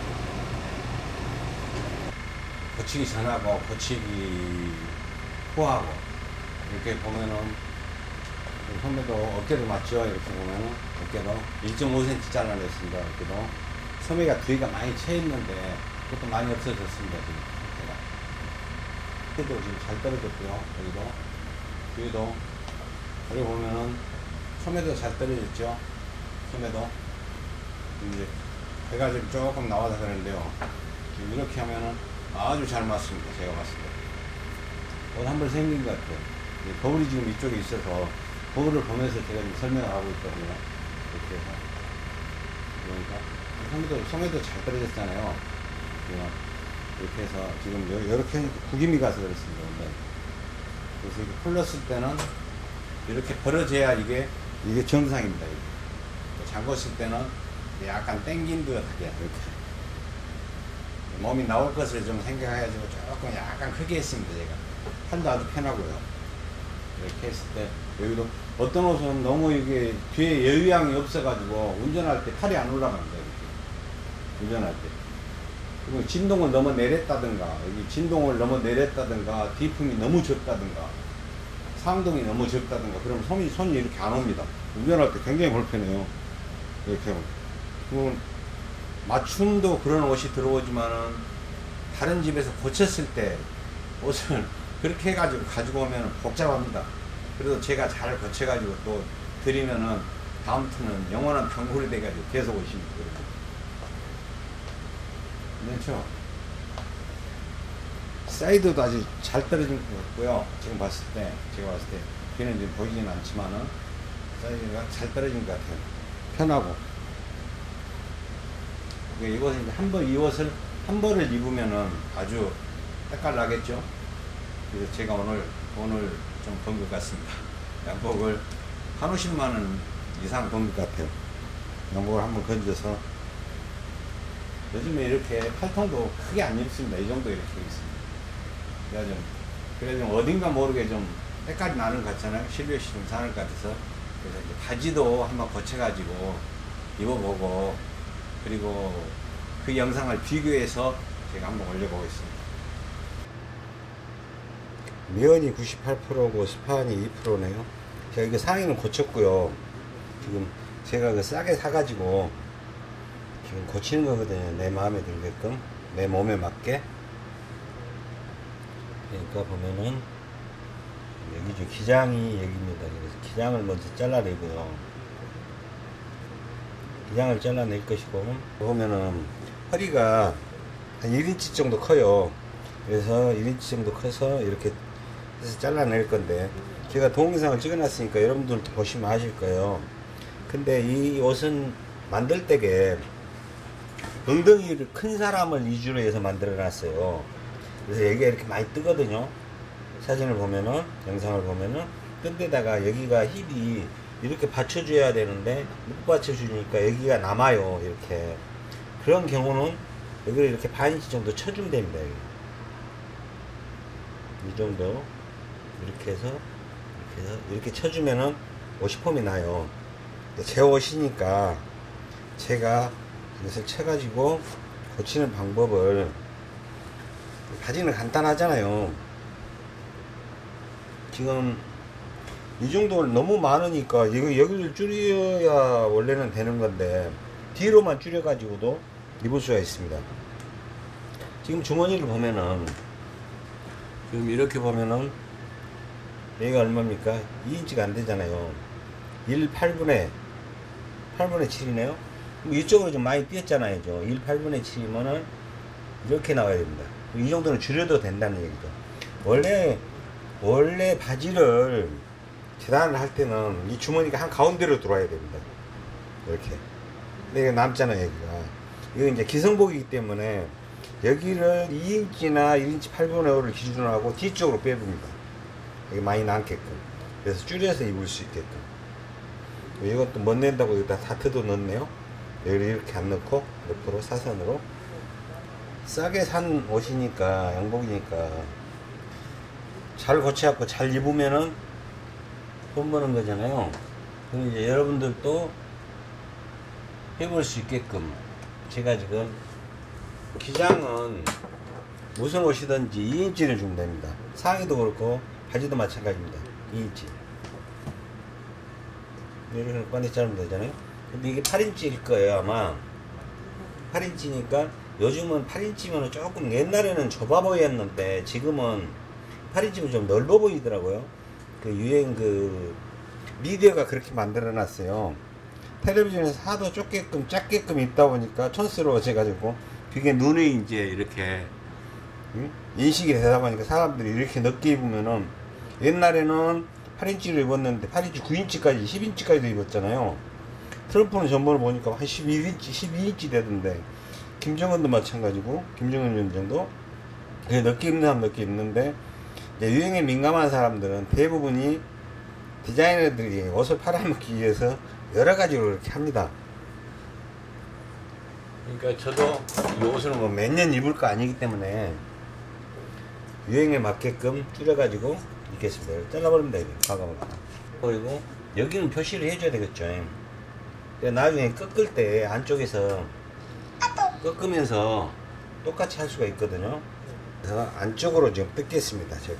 고치기 전하고 고치기 후하고 이렇게 보면은 선배도 어깨도 맞죠? 이렇게 보면은 어깨도 일 점 오 센티미터 잘라냈습니다. 어깨도 소매가 뒤가 많이 채 있는데 그것도 많이 없어졌습니다. 지금 상태가. 지금 잘 떨어졌고요. 여기도 뒤에도 여기 보면은 소매도 잘 떨어졌죠. 소매도 이제 배가 지금 조금 나와서 그러는데요. 지금 이렇게 하면은 아주 잘 맞습니다. 제가 봤을 때. 옷 한 벌 생긴 것 같아요. 거울이 지금 이쪽에 있어서 거울을 보면서 제가 지금 설명을 하고 있거든요. 이렇게 해서. 그러니까 소매도, 소매도 잘 떨어졌잖아요. 이렇게 해서 지금 이렇게 구김이 가서 그렇습니다. 근데 그래서 이렇게 풀렀을 때는 이렇게 벌어져야 이게 이게 정상입니다. 이게. 잠궜을 때는 약간 땡긴 듯 하게 이렇게. 몸이 나올 것을 좀 생각해가지고 조금 약간 크게 했습니다. 제가 팔도 아주 편하고요. 이렇게 했을 때 여기도 어떤 옷은 너무 이게 뒤에 여유양이 없어가지고 운전할 때 팔이 안 올라갑니다. 이렇게 운전할 때. 그리고 진동을 너무 내렸다든가 여기 진동을 너무 내렸다든가 뒤품이 너무 적다든가 상동이 너무 적다든가 그러면 손이 손이 이렇게 안 옵니다. 운전할 때 굉장히 불편해요. 이렇게 그러면 맞춤도 그런 옷이 들어오지만은 다른 집에서 고쳤을 때 옷을 그렇게 해가지고 가지고 오면 복잡합니다. 그래도 제가 잘 고쳐가지고 또 드리면은 다음부터는 영원한 병골이 돼가지고 계속 오십니다. 그렇죠? 사이드도 아주 잘 떨어진 것 같고요. 지금 봤을 때, 제가 봤을 때 뒤는 지금 보이진 않지만은 사이드가 잘 떨어진 것 같아요. 편하고. 이것은 이제 한 벌, 이 옷을 한 벌을 입으면은 아주 색깔 나겠죠? 그래서 제가 오늘 돈을 좀 번 것 같습니다. 양복을 한 오십만 원 이상 번 것 같아요. 양복을 한번 건져서 요즘에 이렇게 팔통도 크게 안 입습니다. 이 정도 이렇게 있습니다. 그래야 좀, 그래야 좀 어딘가 모르게 좀 색깔이 나는 것 같잖아요. 실루엣이 좀 나는 것 같아서. 그래서 이제 바지도 한번 고쳐가지고 입어보고 그리고 그 영상을 비교해서 제가 한번 올려보겠습니다. 면이 구십팔 퍼센트고 스판이 이 퍼센트네요. 제가 이거 상의는 고쳤고요. 지금 제가 그 싸게 사가지고 지금 고치는 거거든요. 내 마음에 들게끔 내 몸에 맞게. 그러니까 보면은 여기 저 기장이 여기입니다. 그래서 기장을 먼저 잘라내고요. 기장을 잘라낼 것이고 보면은 허리가 한 일 인치 정도 커요. 그래서 일 인치 정도 커서 이렇게 해서 잘라낼 건데 제가 동영상을 찍어놨으니까 여러분들도 보시면 아실 거예요. 근데 이 옷은 만들 때게 엉덩이를 큰 사람을 위주로 해서 만들어 놨어요. 그래서 여기가 이렇게 많이 뜨거든요. 사진을 보면은 영상을 보면은 뜬 데다가 여기가 힙이 이렇게 받쳐줘야 되는데 못 받쳐주니까 여기가 남아요. 이렇게 그런 경우는 여기를 이렇게 반 인치 정도 쳐주면 됩니다. 여기. 이 정도 이렇게 해서 이렇게 해서 이렇게 쳐주면은 옷이 폼이 나요. 제 옷이니까 제가 이것을 쳐가지고 고치는 방법을 바지는 간단하잖아요. 지금 이 정도는 너무 많으니까 여기, 여기를 줄여야 원래는 되는 건데 뒤로만 줄여 가지고도 입을 수가 있습니다. 지금 주머니를 보면은 지금 이렇게 보면은 여기가 얼마입니까? 이 인치가 안 되잖아요. 일 팔분의 팔분의 칠이네요. 이쪽으로 좀 많이 띄었잖아요. 일 팔분의 칠이면은 이렇게 나와야 됩니다. 이 정도는 줄여도 된다는 얘기죠. 원래 원래 바지를 재단을 할 때는 이 주머니가 한 가운데로 들어와야 됩니다. 이렇게. 근데 이거 남잖아요, 여기가. 이거 이제 기성복이기 때문에 여기를 이 인치나 일 인치 팔분의 오를 기준으로 하고 뒤쪽으로 빼봅니다. 여기 많이 남게끔. 그래서 줄여서 입을 수 있게끔. 이것도 못 낸다고 여기다 다트도 넣었네요. 여기를 이렇게 안 넣고 옆으로 사선으로 싸게 산 옷이니까 양복이니까 잘 고쳐갖고 잘 입으면은 돈 버는 거잖아요. 그럼 이제 여러분들도 해볼 수 있게끔 제가 지금 기장은 무슨 옷이든지 이 인치를 주면 됩니다. 상의도 그렇고 바지도 마찬가지입니다. 이 인치 이렇게 반대 자르면 되잖아요. 근데 이게 팔 인치일 거예요 아마. 팔 인치니까 요즘은 팔 인치면 조금 옛날에는 좁아 보였는데 지금은 팔 인치면 좀 넓어 보이더라고요. 그 유행 그 미디어가 그렇게 만들어 놨어요. 텔레비전에서 하도 좁게끔 작게끔 입다 보니까 촌스러워져가지고 그게 눈에 이제 이렇게 응? 인식이 되다 보니까 사람들이 이렇게 넓게 입으면은 옛날에는 팔 인치로 입었는데 팔 인치 구 인치까지 십 인치까지도 입었잖아요. 트럼프는 전번에 보니까 한 십일 인치 십이 인치 되던데 김정은도 마찬가지고 김정은 위원장도 넓게 입는 사람 넓게 입는데 이제 유행에 민감한 사람들은 대부분이 디자이너들이 옷을 팔아먹기 위해서 여러가지로 이렇게 합니다. 그러니까 저도 이 옷을 뭐 몇 년 입을 거 아니기 때문에 유행에 맞게끔 줄여가지고 입겠습니다. 잘라버리면 돼요. 가감을. 그리고 여기는 표시를 해줘야 되겠죠. 나중에 꺾을 때 안쪽에서 꺾으면서 똑같이 할 수가 있거든요. 그래서 안쪽으로 지금 뜯겠습니다. 제가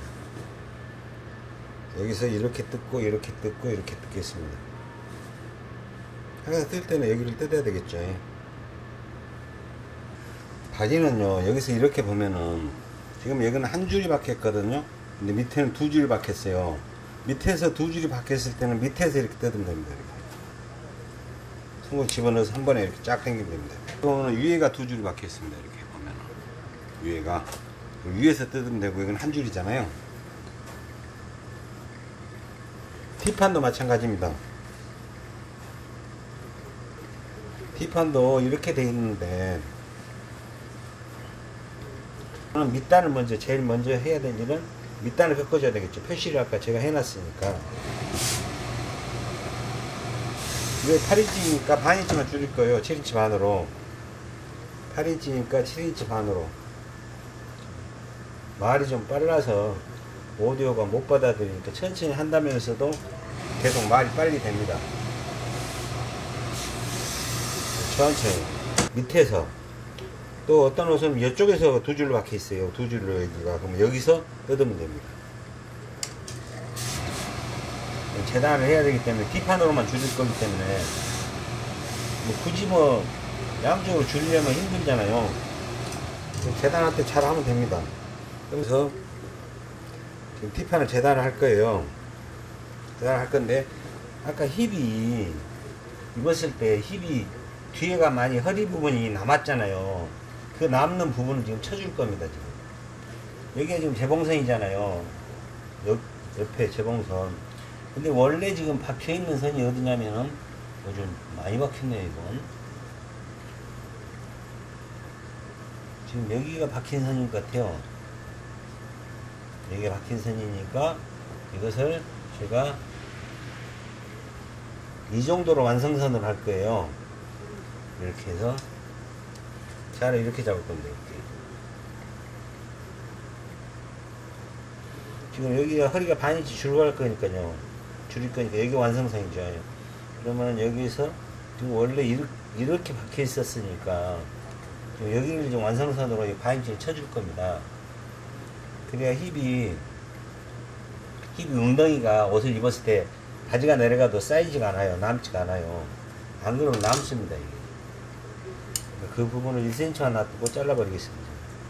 여기서 이렇게 뜯고 이렇게 뜯고 이렇게 뜯겠습니다. 항상 뜰 때는 여기를 뜯어야 되겠죠. 바지는요 여기서 이렇게 보면은 지금 여기는 한 줄이 박혔거든요. 근데 밑에는 두 줄이 박혔어요. 밑에서 두 줄이 박혔을 때는 밑에서 이렇게 뜯으면 됩니다. 이렇게. 손을 집어넣어서 한 번에 이렇게 쫙 당기면 됩니다. 이거는 위에가 두 줄이 박혔습니다. 이렇게 보면은 위에가 위에서 뜯으면 되고 이건 한 줄이잖아요. 티판도 마찬가지입니다. 티판도 이렇게 돼 있는데 밑단을 먼저 제일 먼저 해야 되는 일은 밑단을 꺾어줘야 되겠죠. 표시를 아까 제가 해놨으니까. 이게 팔 인치니까 반 인치만 줄일 거예요. 칠 인치 반으로. 팔 인치니까 칠 인치 반으로. 말이 좀 빨라서 오디오가 못 받아들이니까 천천히 한다면서도 계속 말이 빨리 됩니다. 천천히. 밑에서. 또 어떤 옷은 이쪽에서 두 줄로 박혀 있어요. 두 줄로 여기가. 그럼 여기서 뜯으면 됩니다. 재단을 해야 되기 때문에 뒷판으로만 줄일 거기 때문에 뭐 굳이 뭐 양쪽으로 줄이려면 힘들잖아요. 재단할 때 잘 하면 됩니다. 그래서 지금 뒷판을 재단을 할 거예요. 재단을 할 건데 아까 힙이 입었을 때 힙이 뒤에가 많이 허리 부분이 남았잖아요. 그 남는 부분을 지금 쳐줄 겁니다. 지금 여기가 지금 재봉선이잖아요. 옆, 옆에 재봉선. 근데 원래 지금 박혀있는 선이 어디냐면은 요즘 많이 박혔네요. 이건 지금 여기가 박힌 선인 것 같아요. 여기가 박힌 선이니까 이것을 제가 이 정도로 완성선을 할 거예요. 이렇게 해서 자를 이렇게 잡을 건데 이렇게. 지금 여기가 허리가 반인치 줄고 갈 거니까요. 줄일 거니까 여기 완성선이죠. 그러면 여기서 지금 원래 이렇게, 이렇게 박혀 있었으니까 여기를 좀 완성선으로 반인치를 쳐줄 겁니다. 그래야 힙이 힙이 웅덩이가 옷을 입었을 때 바지가 내려가도 쌓이지가 않아요. 남지가 않아요. 안 그러면 남습니다. 이게. 그 부분을 일 센티미터 놔두고 잘라버리겠습니다.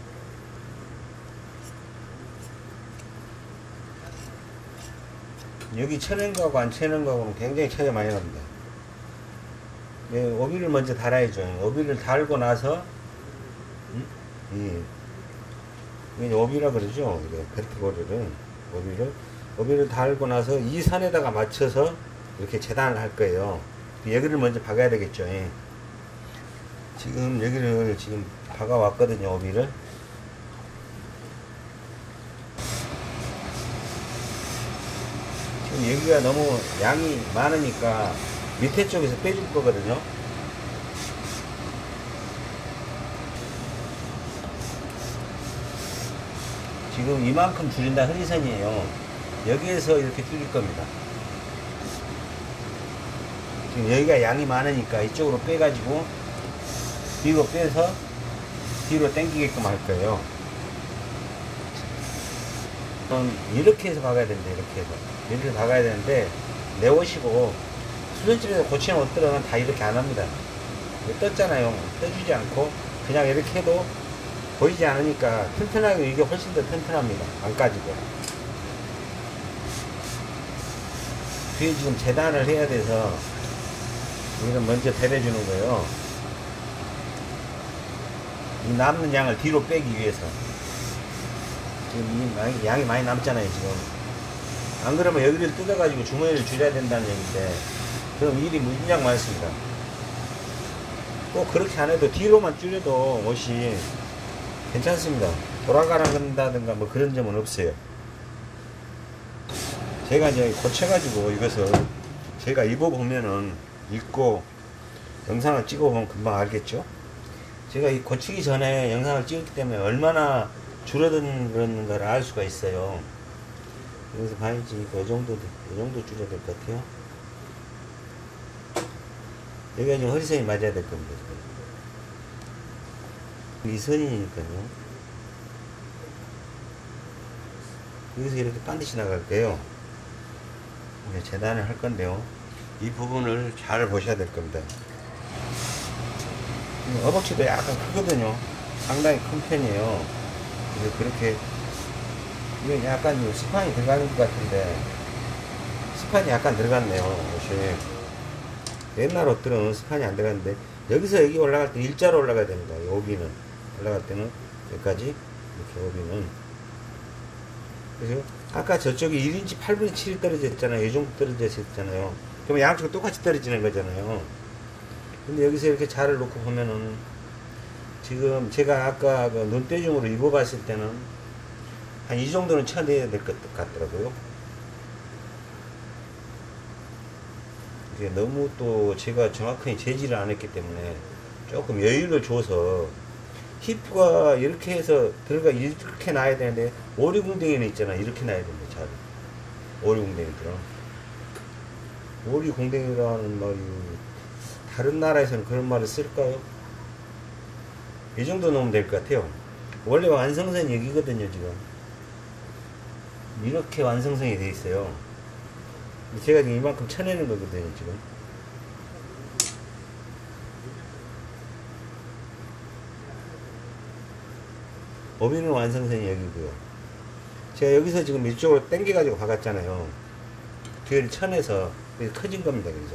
여기 쳐낸 거하고 안 쳐낸 거하고는 굉장히 차이가 많이 납니다. 예, 오비를 먼저 달아야죠. 오비를 달고 나서 음? 이, 이게 오비라 그러죠. 벨트고리를 오비를 오비를 달고 나서 이 선에다가 맞춰서 이렇게 재단을 할 거예요. 여기를 먼저 박아야 되겠죠. 예. 지금 여기를 지금 박아왔거든요. 오비를. 지금 여기가 너무 양이 많으니까 밑에 쪽에서 빼줄 거거든요. 지금 이만큼 줄인다 허리선이에요. 여기에서 이렇게 줄일 겁니다. 지금 여기가 양이 많으니까 이쪽으로 빼가지고 뒤로 빼서 뒤로 당기게끔 할 거예요. 이렇게 해서 박아야 된다. 이렇게 해서 이렇게 박아야 되는데 내 옷이고 수선집에서 고치는 옷들은 다 이렇게 안 합니다. 떴잖아요. 떠주지 않고 그냥 이렇게 해도 보이지 않으니까 튼튼하게 이게 훨씬 더 튼튼합니다. 안 까지고. 뒤에 지금 재단을 해야 돼서 여기는 먼저 배려주는 거예요. 이 남는 양을 뒤로 빼기 위해서. 지금 이 양이, 양이 많이 남잖아요, 지금. 안 그러면 여기를 뜯어가지고 주머니를 줄여야 된다는 얘기인데, 그럼 일이 무진장 많습니다. 꼭 그렇게 안 해도 뒤로만 줄여도 옷이 괜찮습니다. 돌아가는다든가 뭐 그런 점은 없어요. 제가 이제 고쳐가지고 이것을 제가 입어보면은, 입고 영상을 찍어보면 금방 알겠죠? 제가 이 고치기 전에 영상을 찍었기 때문에 얼마나 줄어든 그런 걸 알 수가 있어요. 여기서 봐야지. 이 정도, 이 정도 줄여야 될 것 같아요. 여기가 지금 허리선이 맞아야 될 겁니다. 이 선이니까요. 여기서 이렇게 반드시 나갈 거예요. 이제 재단을 할 건데요. 이 부분을 잘 보셔야 될 겁니다. 허벅지도 약간 크거든요. 상당히 큰 편이에요. 그래서 그렇게, 이건 약간 스판이 들어가는 것 같은데, 스판이 약간 들어갔네요. 옷이. 옛날 옷들은 스판이 안 들어갔는데, 여기서 여기 올라갈 때 일자로 올라가야 됩니다. 여기는. 올라갈 때는 여기까지, 이렇게 여기는. 그래서, 아까 저쪽이 일 인치 팔분의 칠이 떨어졌잖아요. 이 정도 떨어졌잖아요. 그러면 양쪽은 똑같이 떨어지는 거잖아요. 근데 여기서 이렇게 자를 놓고 보면은, 지금 제가 아까 그 눈대중으로 입어봤을 때는 한 이 정도는 쳐내야 될 것 같더라고요. 이게 너무 또 제가 정확하게 재질을 안 했기 때문에 조금 여유를 줘서 히프가 이렇게 해서 들어가 이렇게 놔야 되는데 오리궁뎅이는 있잖아요. 이렇게 놔야 됩니다. 잘 오리궁뎅이들은 오리궁뎅이라는 말이 다른 나라에서는 그런 말을 쓸까요? 이 정도 넣으면 될 것 같아요. 원래 완성선이 여기거든요. 지금 이렇게 완성선이 돼 있어요. 제가 지금 이만큼 쳐내는 거거든요. 지금 오비는 완성선이 여기고요. 제가 여기서 지금 이쪽으로 당겨 가지고 박았잖아요. 뒤를 쳐내서 커진 겁니다. 그래서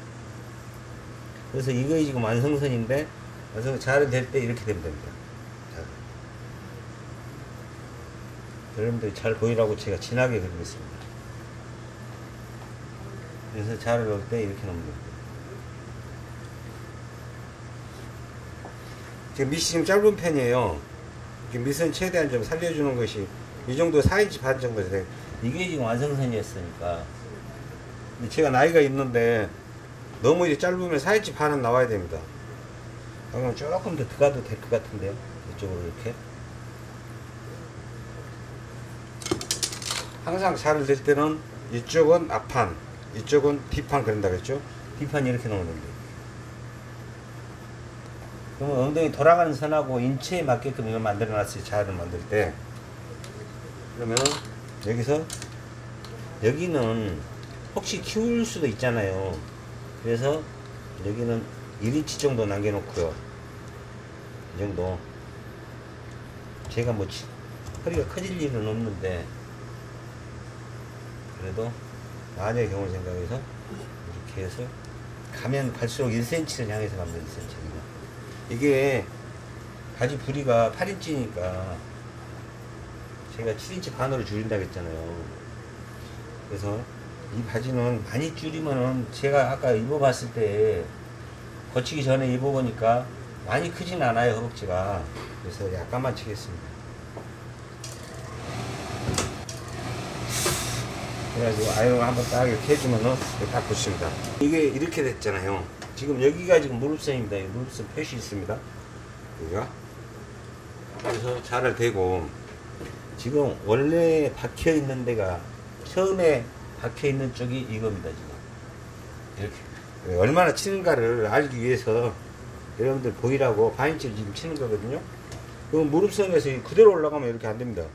그래서 이거 지금 완성선인데, 완성 자를 댈 때 이렇게 되면 됩니다. 자. 여러분들이 잘 보이라고 제가 진하게 그리고 있습니다. 그래서 자를 넣을 때 이렇게 놓으면 됩니다. 지금 밑이 지금 짧은 편이에요. 밑은 최대한 좀 살려주는 것이 이 정도 사 인치 반 정도 돼요. 이게 지금 완성선이었으니까. 근데 제가 나이가 있는데 너무 이제 짧으면 사 인치 반은 나와야 됩니다. 그러면 조금 더 들어가도 될 것 같은데요. 이쪽으로 이렇게. 항상 자를 댈 때는 이쪽은 앞판, 이쪽은 뒷판 그런다 그랬죠? 뒷판 이렇게 놓으면 됩니다. 그러면 엉덩이 돌아가는 선하고 인체에 맞게끔 이걸 만들어 놨어요. 자를 만들 때. 그러면 여기서 여기는 혹시 키울 수도 있잖아요. 그래서 여기는 일 인치 정도 남겨놓고요. 이 정도. 제가 뭐 허리가 커질 일은 없는데 그래도 만약의 경우를 생각해서 이렇게 해서 가면 갈수록 일 센티미터를 향해서 갑니다. 일 센티미터. 이게 바지 부리가 팔 인치니까 제가 칠 인치 반으로 줄인다고 했잖아요. 그래서 이 바지는 많이 줄이면은 제가 아까 입어봤을 때 거치기 전에 입어보니까 많이 크진 않아요. 허벅지가. 그래서 약간만 치겠습니다. 그래가지고 아이롱을 한번 딱 이렇게 해주면은 딱 붙습니다. 이게 이렇게 됐잖아요. 지금 여기가 지금 무릎선입니다. 무릎선 표시 있습니다. 여기가. 그래서 자를 대고 지금 원래 박혀 있는 데가 처음에 박혀 있는 쪽이 이겁니다. 지금 이렇게 얼마나 치는가를 알기 위해서 여러분들 보이라고 바인치를 지금 치는 거거든요. 그럼 무릎선에서 그대로 올라가면 이렇게 안 됩니다.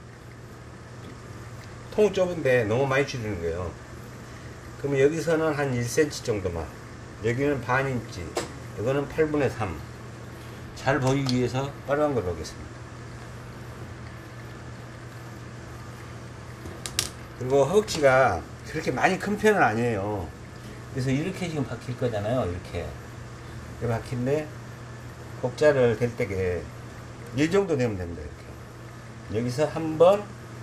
통은 좁은데 너무 많이 줄이는 거예요. 그러면 여기서는 한 일 센티미터 정도만, 여기는 반 인치, 이거는 팔분의 삼. 잘 보이기 위해서 빨간 걸로 하겠습니다. 그리고 허벅지가 그렇게 많이 큰 편은 아니에요. 그래서 이렇게 지금 박힐 거잖아요. 이렇게. 이렇게 박힌데, 곡자를 댈 때게 이 정도 되면 됩니다. 이렇게. 여기서 한 번,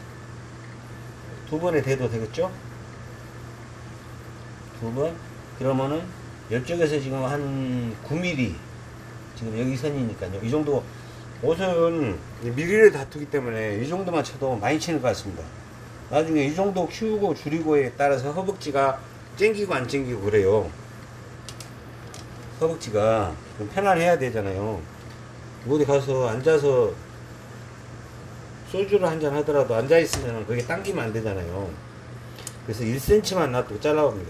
두 번에 대도 되겠죠? 두 번. 그러면은, 이쪽에서 지금 한 구 밀리미터. 지금 여기 선이니까요. 이 정도, 옷은 밀리를 다투기 때문에 이 정도만 쳐도 많이 치는 것 같습니다. 나중에 이 정도 키우고 줄이고에 따라서 허벅지가 땡기고 안 땡기고 그래요. 허벅지가 좀 편안해야 되잖아요. 어디 가서 앉아서 소주를 한잔 하더라도 앉아있으면 그게 당기면 안 되잖아요. 그래서 일 센티미터만 놔두고 잘라봅니다.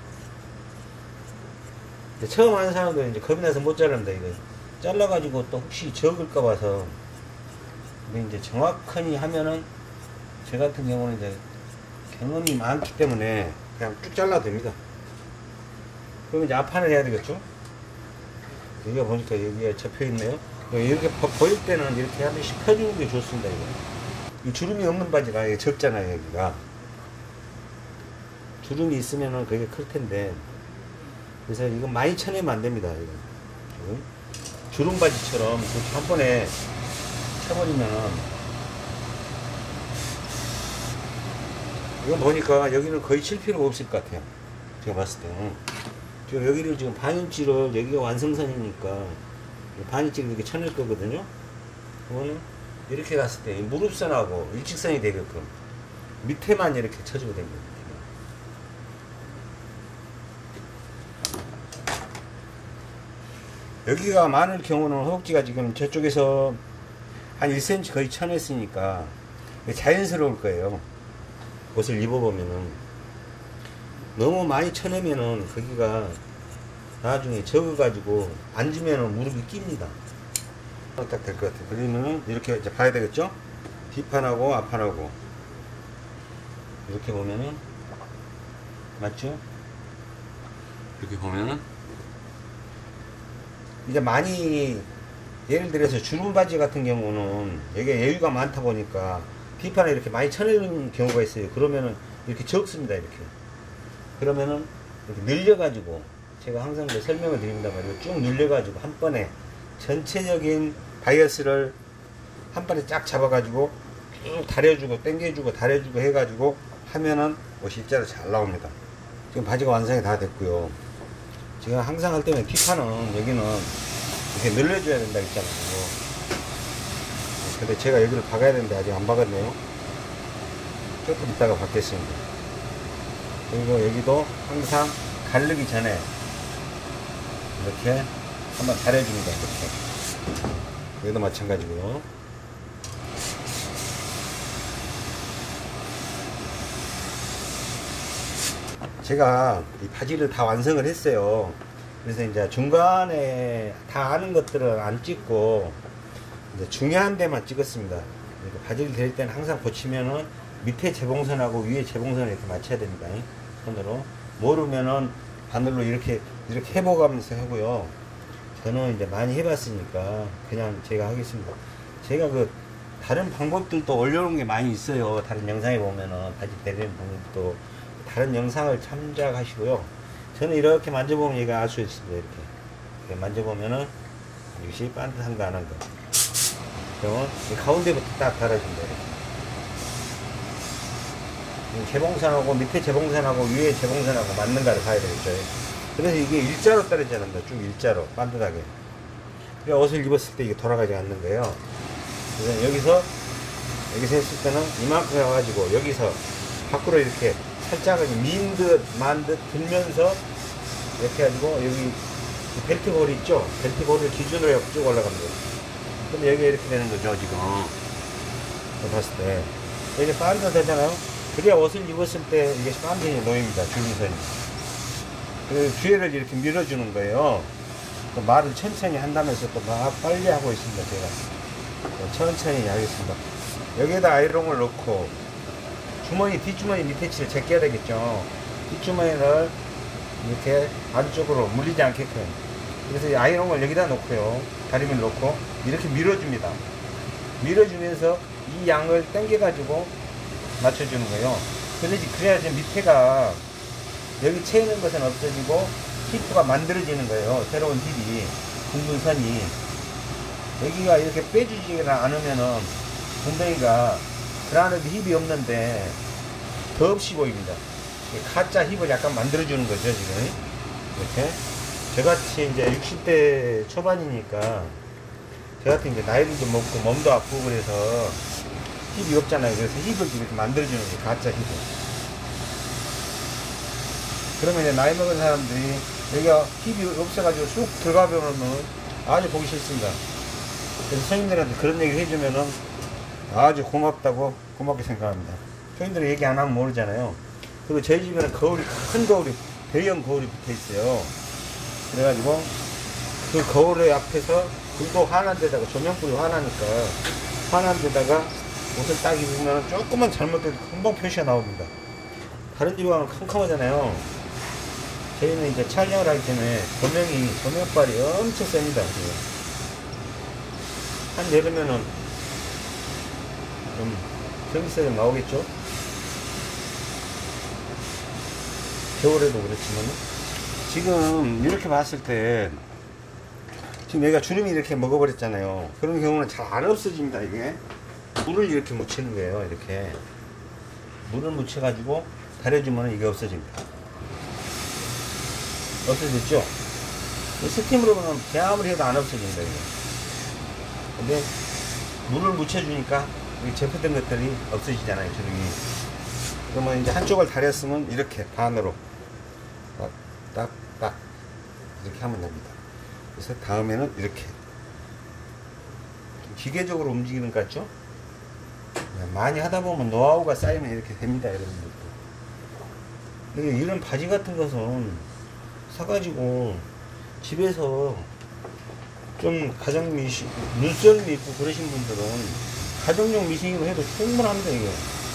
처음 하는 사람들은 이제 겁이 나서 못 자릅니다. 이거 잘라가지고 또 혹시 적을까 봐서. 근데 이제 정확하니 하면은 저 같은 경우는 이제 경험이 많기 때문에 그냥 쭉 잘라도 됩니다. 그러면 이제 앞판을 해야 되겠죠? 여기가 보니까 여기가 접혀 있네요. 이렇게 보일 때는 이렇게 한 번씩 펴주는 게 좋습니다. 이거. 이 주름이 없는 바지가 이게 적잖아요. 여기가 주름이 있으면은 그게 클 텐데, 그래서 이거 많이 쳐내면 안 됩니다. 이거. 주름 바지처럼 그렇게 한 번에 쳐버리면은, 이건 보니까 여기는 거의 칠 필요가 없을 것 같아요. 제가 봤을 때는. 지금 여기를 지금 반인치를, 여기가 완성선이니까 반인치를 이렇게 쳐낼 거거든요. 그거는 이렇게 갔을 때 무릎선하고 일직선이 되게끔 밑에만 이렇게 쳐주고 됩니다. 여기가 많을 경우는 허벅지가 지금 저쪽에서 한 일 센티미터 거의 쳐냈으니까 자연스러울 거예요. 옷을 입어보면은. 너무 많이 쳐내면은 거기가 나중에 적어가지고 앉으면은 무릎이 낍니다. 딱 될 것 같아요. 그러면은 이렇게 이제 봐야 되겠죠? 뒷판하고 앞판하고 이렇게 보면은, 맞죠? 이렇게 보면은 이제 많이, 예를 들어서 주름 바지 같은 경우는 여기에 여유가 많다 보니까 뒷판에 이렇게 많이 쳐내는 경우가 있어요. 그러면은 이렇게 적습니다. 이렇게. 그러면은 이렇게 늘려가지고, 제가 항상 설명을 드립니다. 말이에요. 쭉 늘려가지고 한 번에 전체적인 바이어스를 한 번에 쫙 잡아가지고 쭉 다려주고 당겨주고 다려주고 해가지고 하면은 옷이 일자로 잘 나옵니다. 지금 바지가 완성이 다 됐고요. 지금 항상 할 때는 뒷판은 여기는 이렇게 늘려줘야 된다 했잖아요. 근데 제가 여기를 박아야 되는데 아직 안 박았네요. 조금 이따가 박겠습니다. 그리고 여기도 항상 가르기 전에 이렇게 한번 다려줍니다. 이렇게. 여기도 마찬가지고요. 제가 이 바지를 다 완성을 했어요. 그래서 이제 중간에 다 아는 것들은 안 찍고 이제 중요한 데만 찍었습니다. 바지를 댈 때는 항상 보시면은 밑에 재봉선하고 위에 재봉선을 이렇게 맞춰야 됩니다. 손으로. 모르면은 바늘로 이렇게 이렇게 해보가면서 하고요. 저는 이제 많이 해봤으니까 그냥 제가 하겠습니다. 제가 그 다른 방법들도 올려놓은 게 많이 있어요. 다른 영상에 보면은 바지 대리는 방법도 다른 영상을 참작하시고요. 저는 이렇게 만져보면 얘가 알 수 있습니다. 이렇게. 이렇게 만져보면은 이것이 반듯한가 안 한가. 그러면 이 가운데부터 딱 달아준다. 이렇게. 재봉선하고 밑에 재봉선하고 위에 재봉선하고 맞는가를 봐야 되겠죠. 그래서 이게 일자로 떨어져야 합니다. 쭉 일자로 반듯하게. 그러니까 옷을 입었을 때 이게 돌아가지 않는 거예요. 그래서 여기서 여기서 했을 때는 이만큼 해가지고 여기서 밖으로 이렇게 살짝 민 듯 만 듯 들면서 이렇게 해가지고 여기 벨트 골 있죠? 벨트 골을 기준으로 쭉 올라갑니다. 그럼 여기가 이렇게 되는 거죠, 지금. 봤을 때. 이게 반드가 되잖아요. 그래야 옷을 입었을 때 이게 반드시 놓입니다. 줄기선이. 그 뒤에를 이렇게 밀어주는 거예요. 또 말을 천천히 한다면서 또 막 빨리 하고 있습니다. 제가 천천히 하겠습니다. 여기에다 아이롱을 넣고 주머니, 뒷주머니 밑에 치를 제껴야 되겠죠. 뒷주머니를 이렇게 안쪽으로 물리지 않게끔. 그래서 이 아이롱을 여기다 놓고요. 다리미를 놓고 이렇게 밀어줍니다. 밀어주면서 이 양을 당겨가지고 맞춰주는 거예요. 그래야지, 그래야지 밑에가 여기 채 있는 것은 없어지고 힙가 만들어지는 거예요. 새로운 힙이, 둥근 선이. 여기가 이렇게 빼주지 않으면은 엉덩이가 그 안에도 힙이 없는데 더 없이 보입니다. 가짜 힙을 약간 만들어주는 거죠, 지금. 이렇게. 저같이 이제 육십 대 초반이니까, 저같이 이제 나이도 좀 먹고 몸도 아프고 그래서 힙이 없잖아요. 그래서 힙을 이렇게 만들어주는 거예요, 가짜 힙을. 그러면 이제 나이 먹은 사람들이 여기가 힙이 없어가지고 쑥 들어가 보면은 아주 보기 싫습니다. 그래서 손님들한테 그런 얘기를 해주면은 아주 고맙다고, 고맙게 생각합니다. 손님들이 얘기 안 하면 모르잖아요. 그리고 저희 집에는 거울이, 큰 거울이, 대형 거울이 붙어 있어요. 그래가지고 그 거울의 앞에서 불도 환한 데다가, 조명불이 환하니까 환한 데다가 옷을 딱 입으면 조금만 잘못돼도 금방 표시가 나옵니다. 다른 집하고는 캄캄하잖아요. 저희는 이제 촬영을 하기 때문에 조명이, 조명빨이 엄청 셉니다. 한 여름에는 좀 전기세가 나오겠죠? 겨울에도 그렇지만 지금 이렇게 봤을 때 지금 얘가 주름이 이렇게 먹어버렸잖아요. 그런 경우는 잘 안 없어집니다. 이게 물을 이렇게 묻히는 거예요. 이렇게 물을 묻혀가지고 다려주면 이게 없어집니다. 없어졌죠? 스팀으로 보면 제 아무리 해도 안 없어진다. 이게. 근데 물을 묻혀주니까 제포된 것들이 없어지잖아요. 주름이. 그러면 이제 한쪽을 다렸으면 이렇게 반으로 딱, 딱 이렇게 하면 됩니다. 그래서 다음에는 이렇게 좀 기계적으로 움직이는 것 같죠? 많이 하다 보면 노하우가 쌓이면 이렇게 됩니다. 여러분들. 이런 바지 같은 것은 사가지고 집에서 좀 가정 미시, 눈썰미 있고 그러신 분들은 가정용 미싱으로 해도 충분합니다. 이게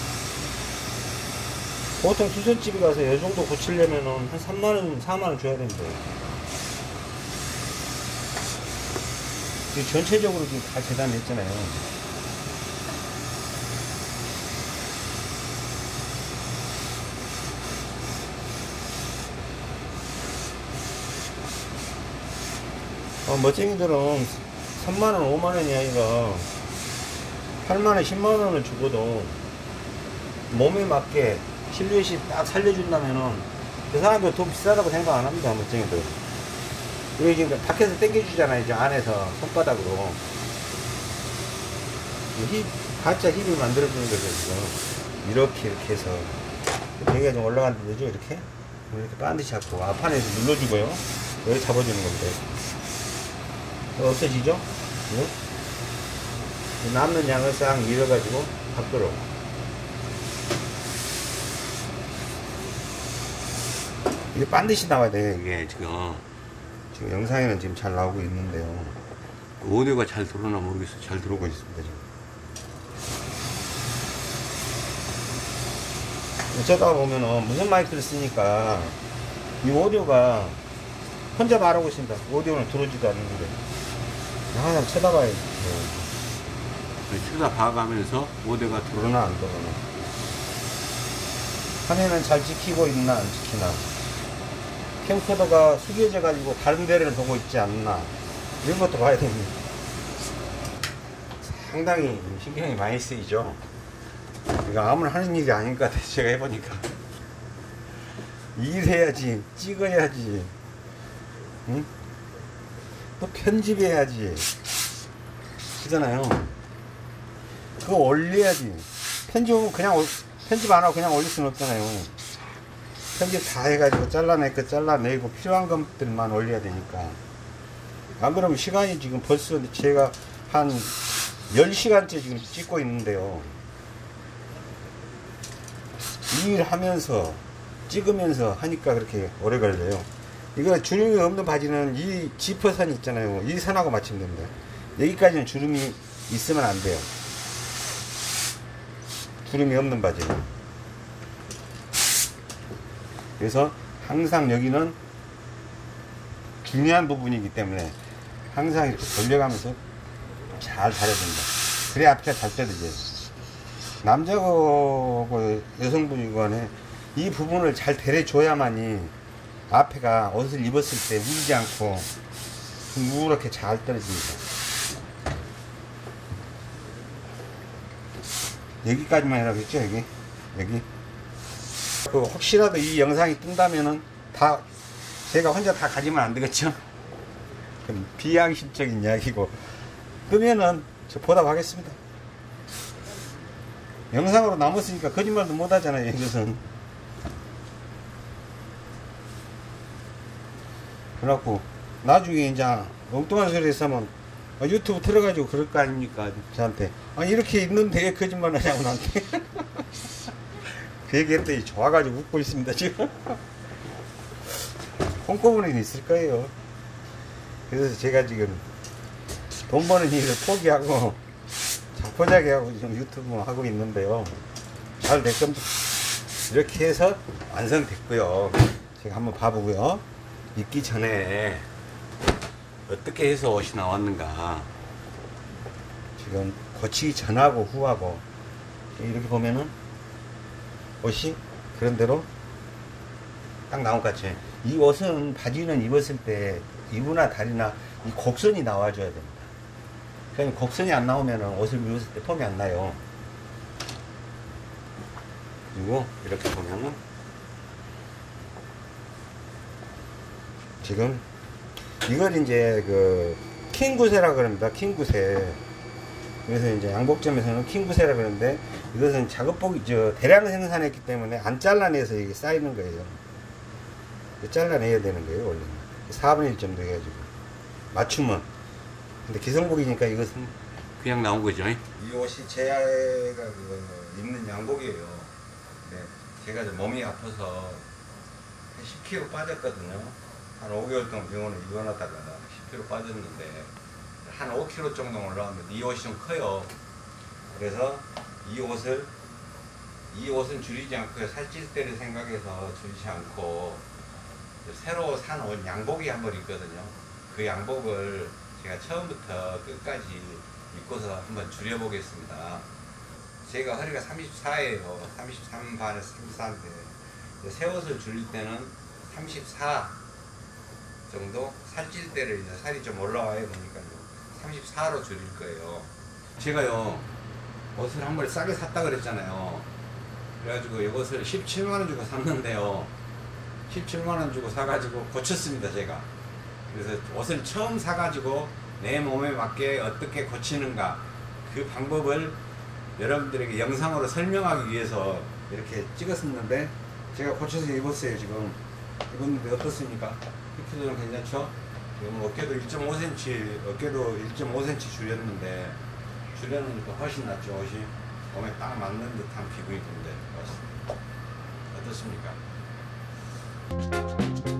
보통 수선집에 가서 이 정도 고치려면은 한 삼만 원, 사만 원 줘야 됩니다. 전체적으로 지금 다 재단했잖아요. 어, 멋쟁이들은 삼만 원, 오만 원이 아니라 팔만 원, 십만 원을 주고도 몸에 맞게 실루엣이 딱 살려준다면은 그 사람들 돈 비싸다고 생각 안 합니다. 멋쟁이들. 그리고 지금 밖에서 당겨주잖아요. 이제 안에서 손바닥으로 힙, 가짜 힙을 만들어주는 거죠. 지금 이렇게 이렇게 해서 여기가 좀 올라가는 거죠. 이렇게 이렇게 반드시 잡고 앞판에서 눌러주고요. 여기 잡아주는 겁니다. 없어지죠? 네? 남는 양을 싹 밀어가지고 밖으로 이게 반드시 나와야 돼요. 이게 지금 지금 영상에는 지금 잘 나오고 있는데요. 오디오가 잘 들어오나 모르겠어요. 잘 들어오고 있습니다. 지금 쳐다 보면은 무슨 마이크를 쓰니까 이 오디오가 혼자 말하고 있습니다. 오디오는 들어오지도 않는데 항상 쳐다봐야 돼요. 쳐다봐가면서 오디오가 들어오나 안 들어오나, 화면은 잘 지키고 있나 안 지키나, 캠코더가 숙여져 가지고 다른 데를 보고 있지 않나, 이런 것도 봐야 됩니다. 상당히 신경이 많이 쓰이죠. 이거 아무나 하는 일이 아닌 것 같아요. 제가 해보니까 일해야지, 찍어야지, 응? 또 편집해야지 그잖아요. 그거 올려야지. 편집은 그냥 올, 편집 안 하고 그냥 올릴 수는 없잖아요. 편집 다 해가지고 잘라내고 잘라내고 필요한 것들만 올려야 되니까. 안 그러면 시간이 지금 벌써 제가 한 열 시간째 지금 찍고 있는데요. 이 일 하면서 찍으면서 하니까 그렇게 오래 걸려요. 이거 주름이 없는 바지는 이 지퍼선 있잖아요. 이 선하고 맞추면 됩니다. 여기까지는 주름이 있으면 안 돼요. 주름이 없는 바지는. 그래서 항상 여기는 중요한 부분이기 때문에 항상 이렇게 돌려가면서 잘 다려준다. 그래야 앞뒤가 잘 떨어져요. 남자고 여성분이 간에 이 부분을 잘 데려줘야만이 앞에가 옷을 입었을 때 물지 않고 누렇게 잘 떨어집니다. 여기까지만 해라겠죠, 여기? 여기. 그 혹시라도 이 영상이 뜬다면은 다 제가 혼자 다 가지면 안 되겠죠? 그럼 비양심적인 이야기고. 뜨면은 저 보답하겠습니다. 영상으로 남았으니까 거짓말도 못 하잖아요, 이것은. 그래갖고 나중에 이제 엉뚱한 소리 했으면 유튜브 틀어가지고 그럴 거 아닙니까? 저한테 아 이렇게 있는데 왜 거짓말 하냐고 나한테. 그 얘기했더니 좋아가지고 웃고 있습니다 지금. 콩고문이 있을 거예요. 그래서 제가 지금 돈 버는 일을 포기하고 자포자기 하고 지금 유튜브 하고 있는데요. 잘 될 겁니다. 이렇게 해서 완성됐고요. 제가 한번 봐보고요. 입기 전에 어떻게 해서 옷이 나왔는가. 지금 고치기 전하고 후하고 이렇게 보면은 옷이 그런대로 딱 나온 것 같죠. 이 옷은 바지는 입었을 때 이부나 다리나 이 곡선이 나와줘야 됩니다. 그러니까 곡선이 안 나오면 옷을 입었을 때 폼이 안 나요. 그리고 이렇게 보면은 지금 이걸 이제 그 킹구세라 그럽니다. 킹구세. 그래서 이제 양복점에서는 킹구세라 그러는데 이것은 작업복이 저 대량 생산했기 때문에 안 잘라내서 이게 쌓이는 거예요. 잘라내야 되는 거예요, 원래는. 사분의 일 정도 해가지고 맞춤은. 근데 기성복이니까 이것은 그냥 나온 거죠. 이 옷이 제가 그 입는 양복이에요. 네, 제가 좀 몸이 아파서 십 킬로그램 빠졌거든요. 한 오 개월 동안 병원에 입원하다가 십 킬로그램 빠졌는데 한 오 킬로그램 정도 올라왔는데 이 옷이 좀 커요. 그래서 이 옷을 이 옷은 줄이지 않고 살찔 때를 생각해서 줄이지 않고 새로 산 옷 양복이 한 벌 있거든요. 그 양복을 제가 처음부터 끝까지 입고서 한번 줄여보겠습니다. 제가 허리가 삼십사예요. 삼십삼 반에서 삼십사인데 새 옷을 줄일 때는 삼십사 정도, 살찔 때를 이제 살이 좀 올라와야 되니까요. 삼십사로 줄일 거예요. 제가요 옷을 한 벌 싸게 샀다 그랬잖아요. 그래가지고 이것을 십칠만 원 주고 샀는데요. 십칠만 원 주고 사가지고 고쳤습니다, 제가. 그래서 옷을 처음 사가지고 내 몸에 맞게 어떻게 고치는가 그 방법을 여러분들에게 영상으로 설명하기 위해서 이렇게 찍었었는데 제가 고쳐서 입었어요. 지금 입었는데 어떻습니까? 이렇게 좀 괜찮죠? 지금 어깨도 일 점 오 센티미터, 어깨도 일 점 오 센티미터 줄였는데 줄여놓으니까 훨씬 낫죠. 옷이 몸에 딱 맞는 듯한 기분이 든데 어떻습니까?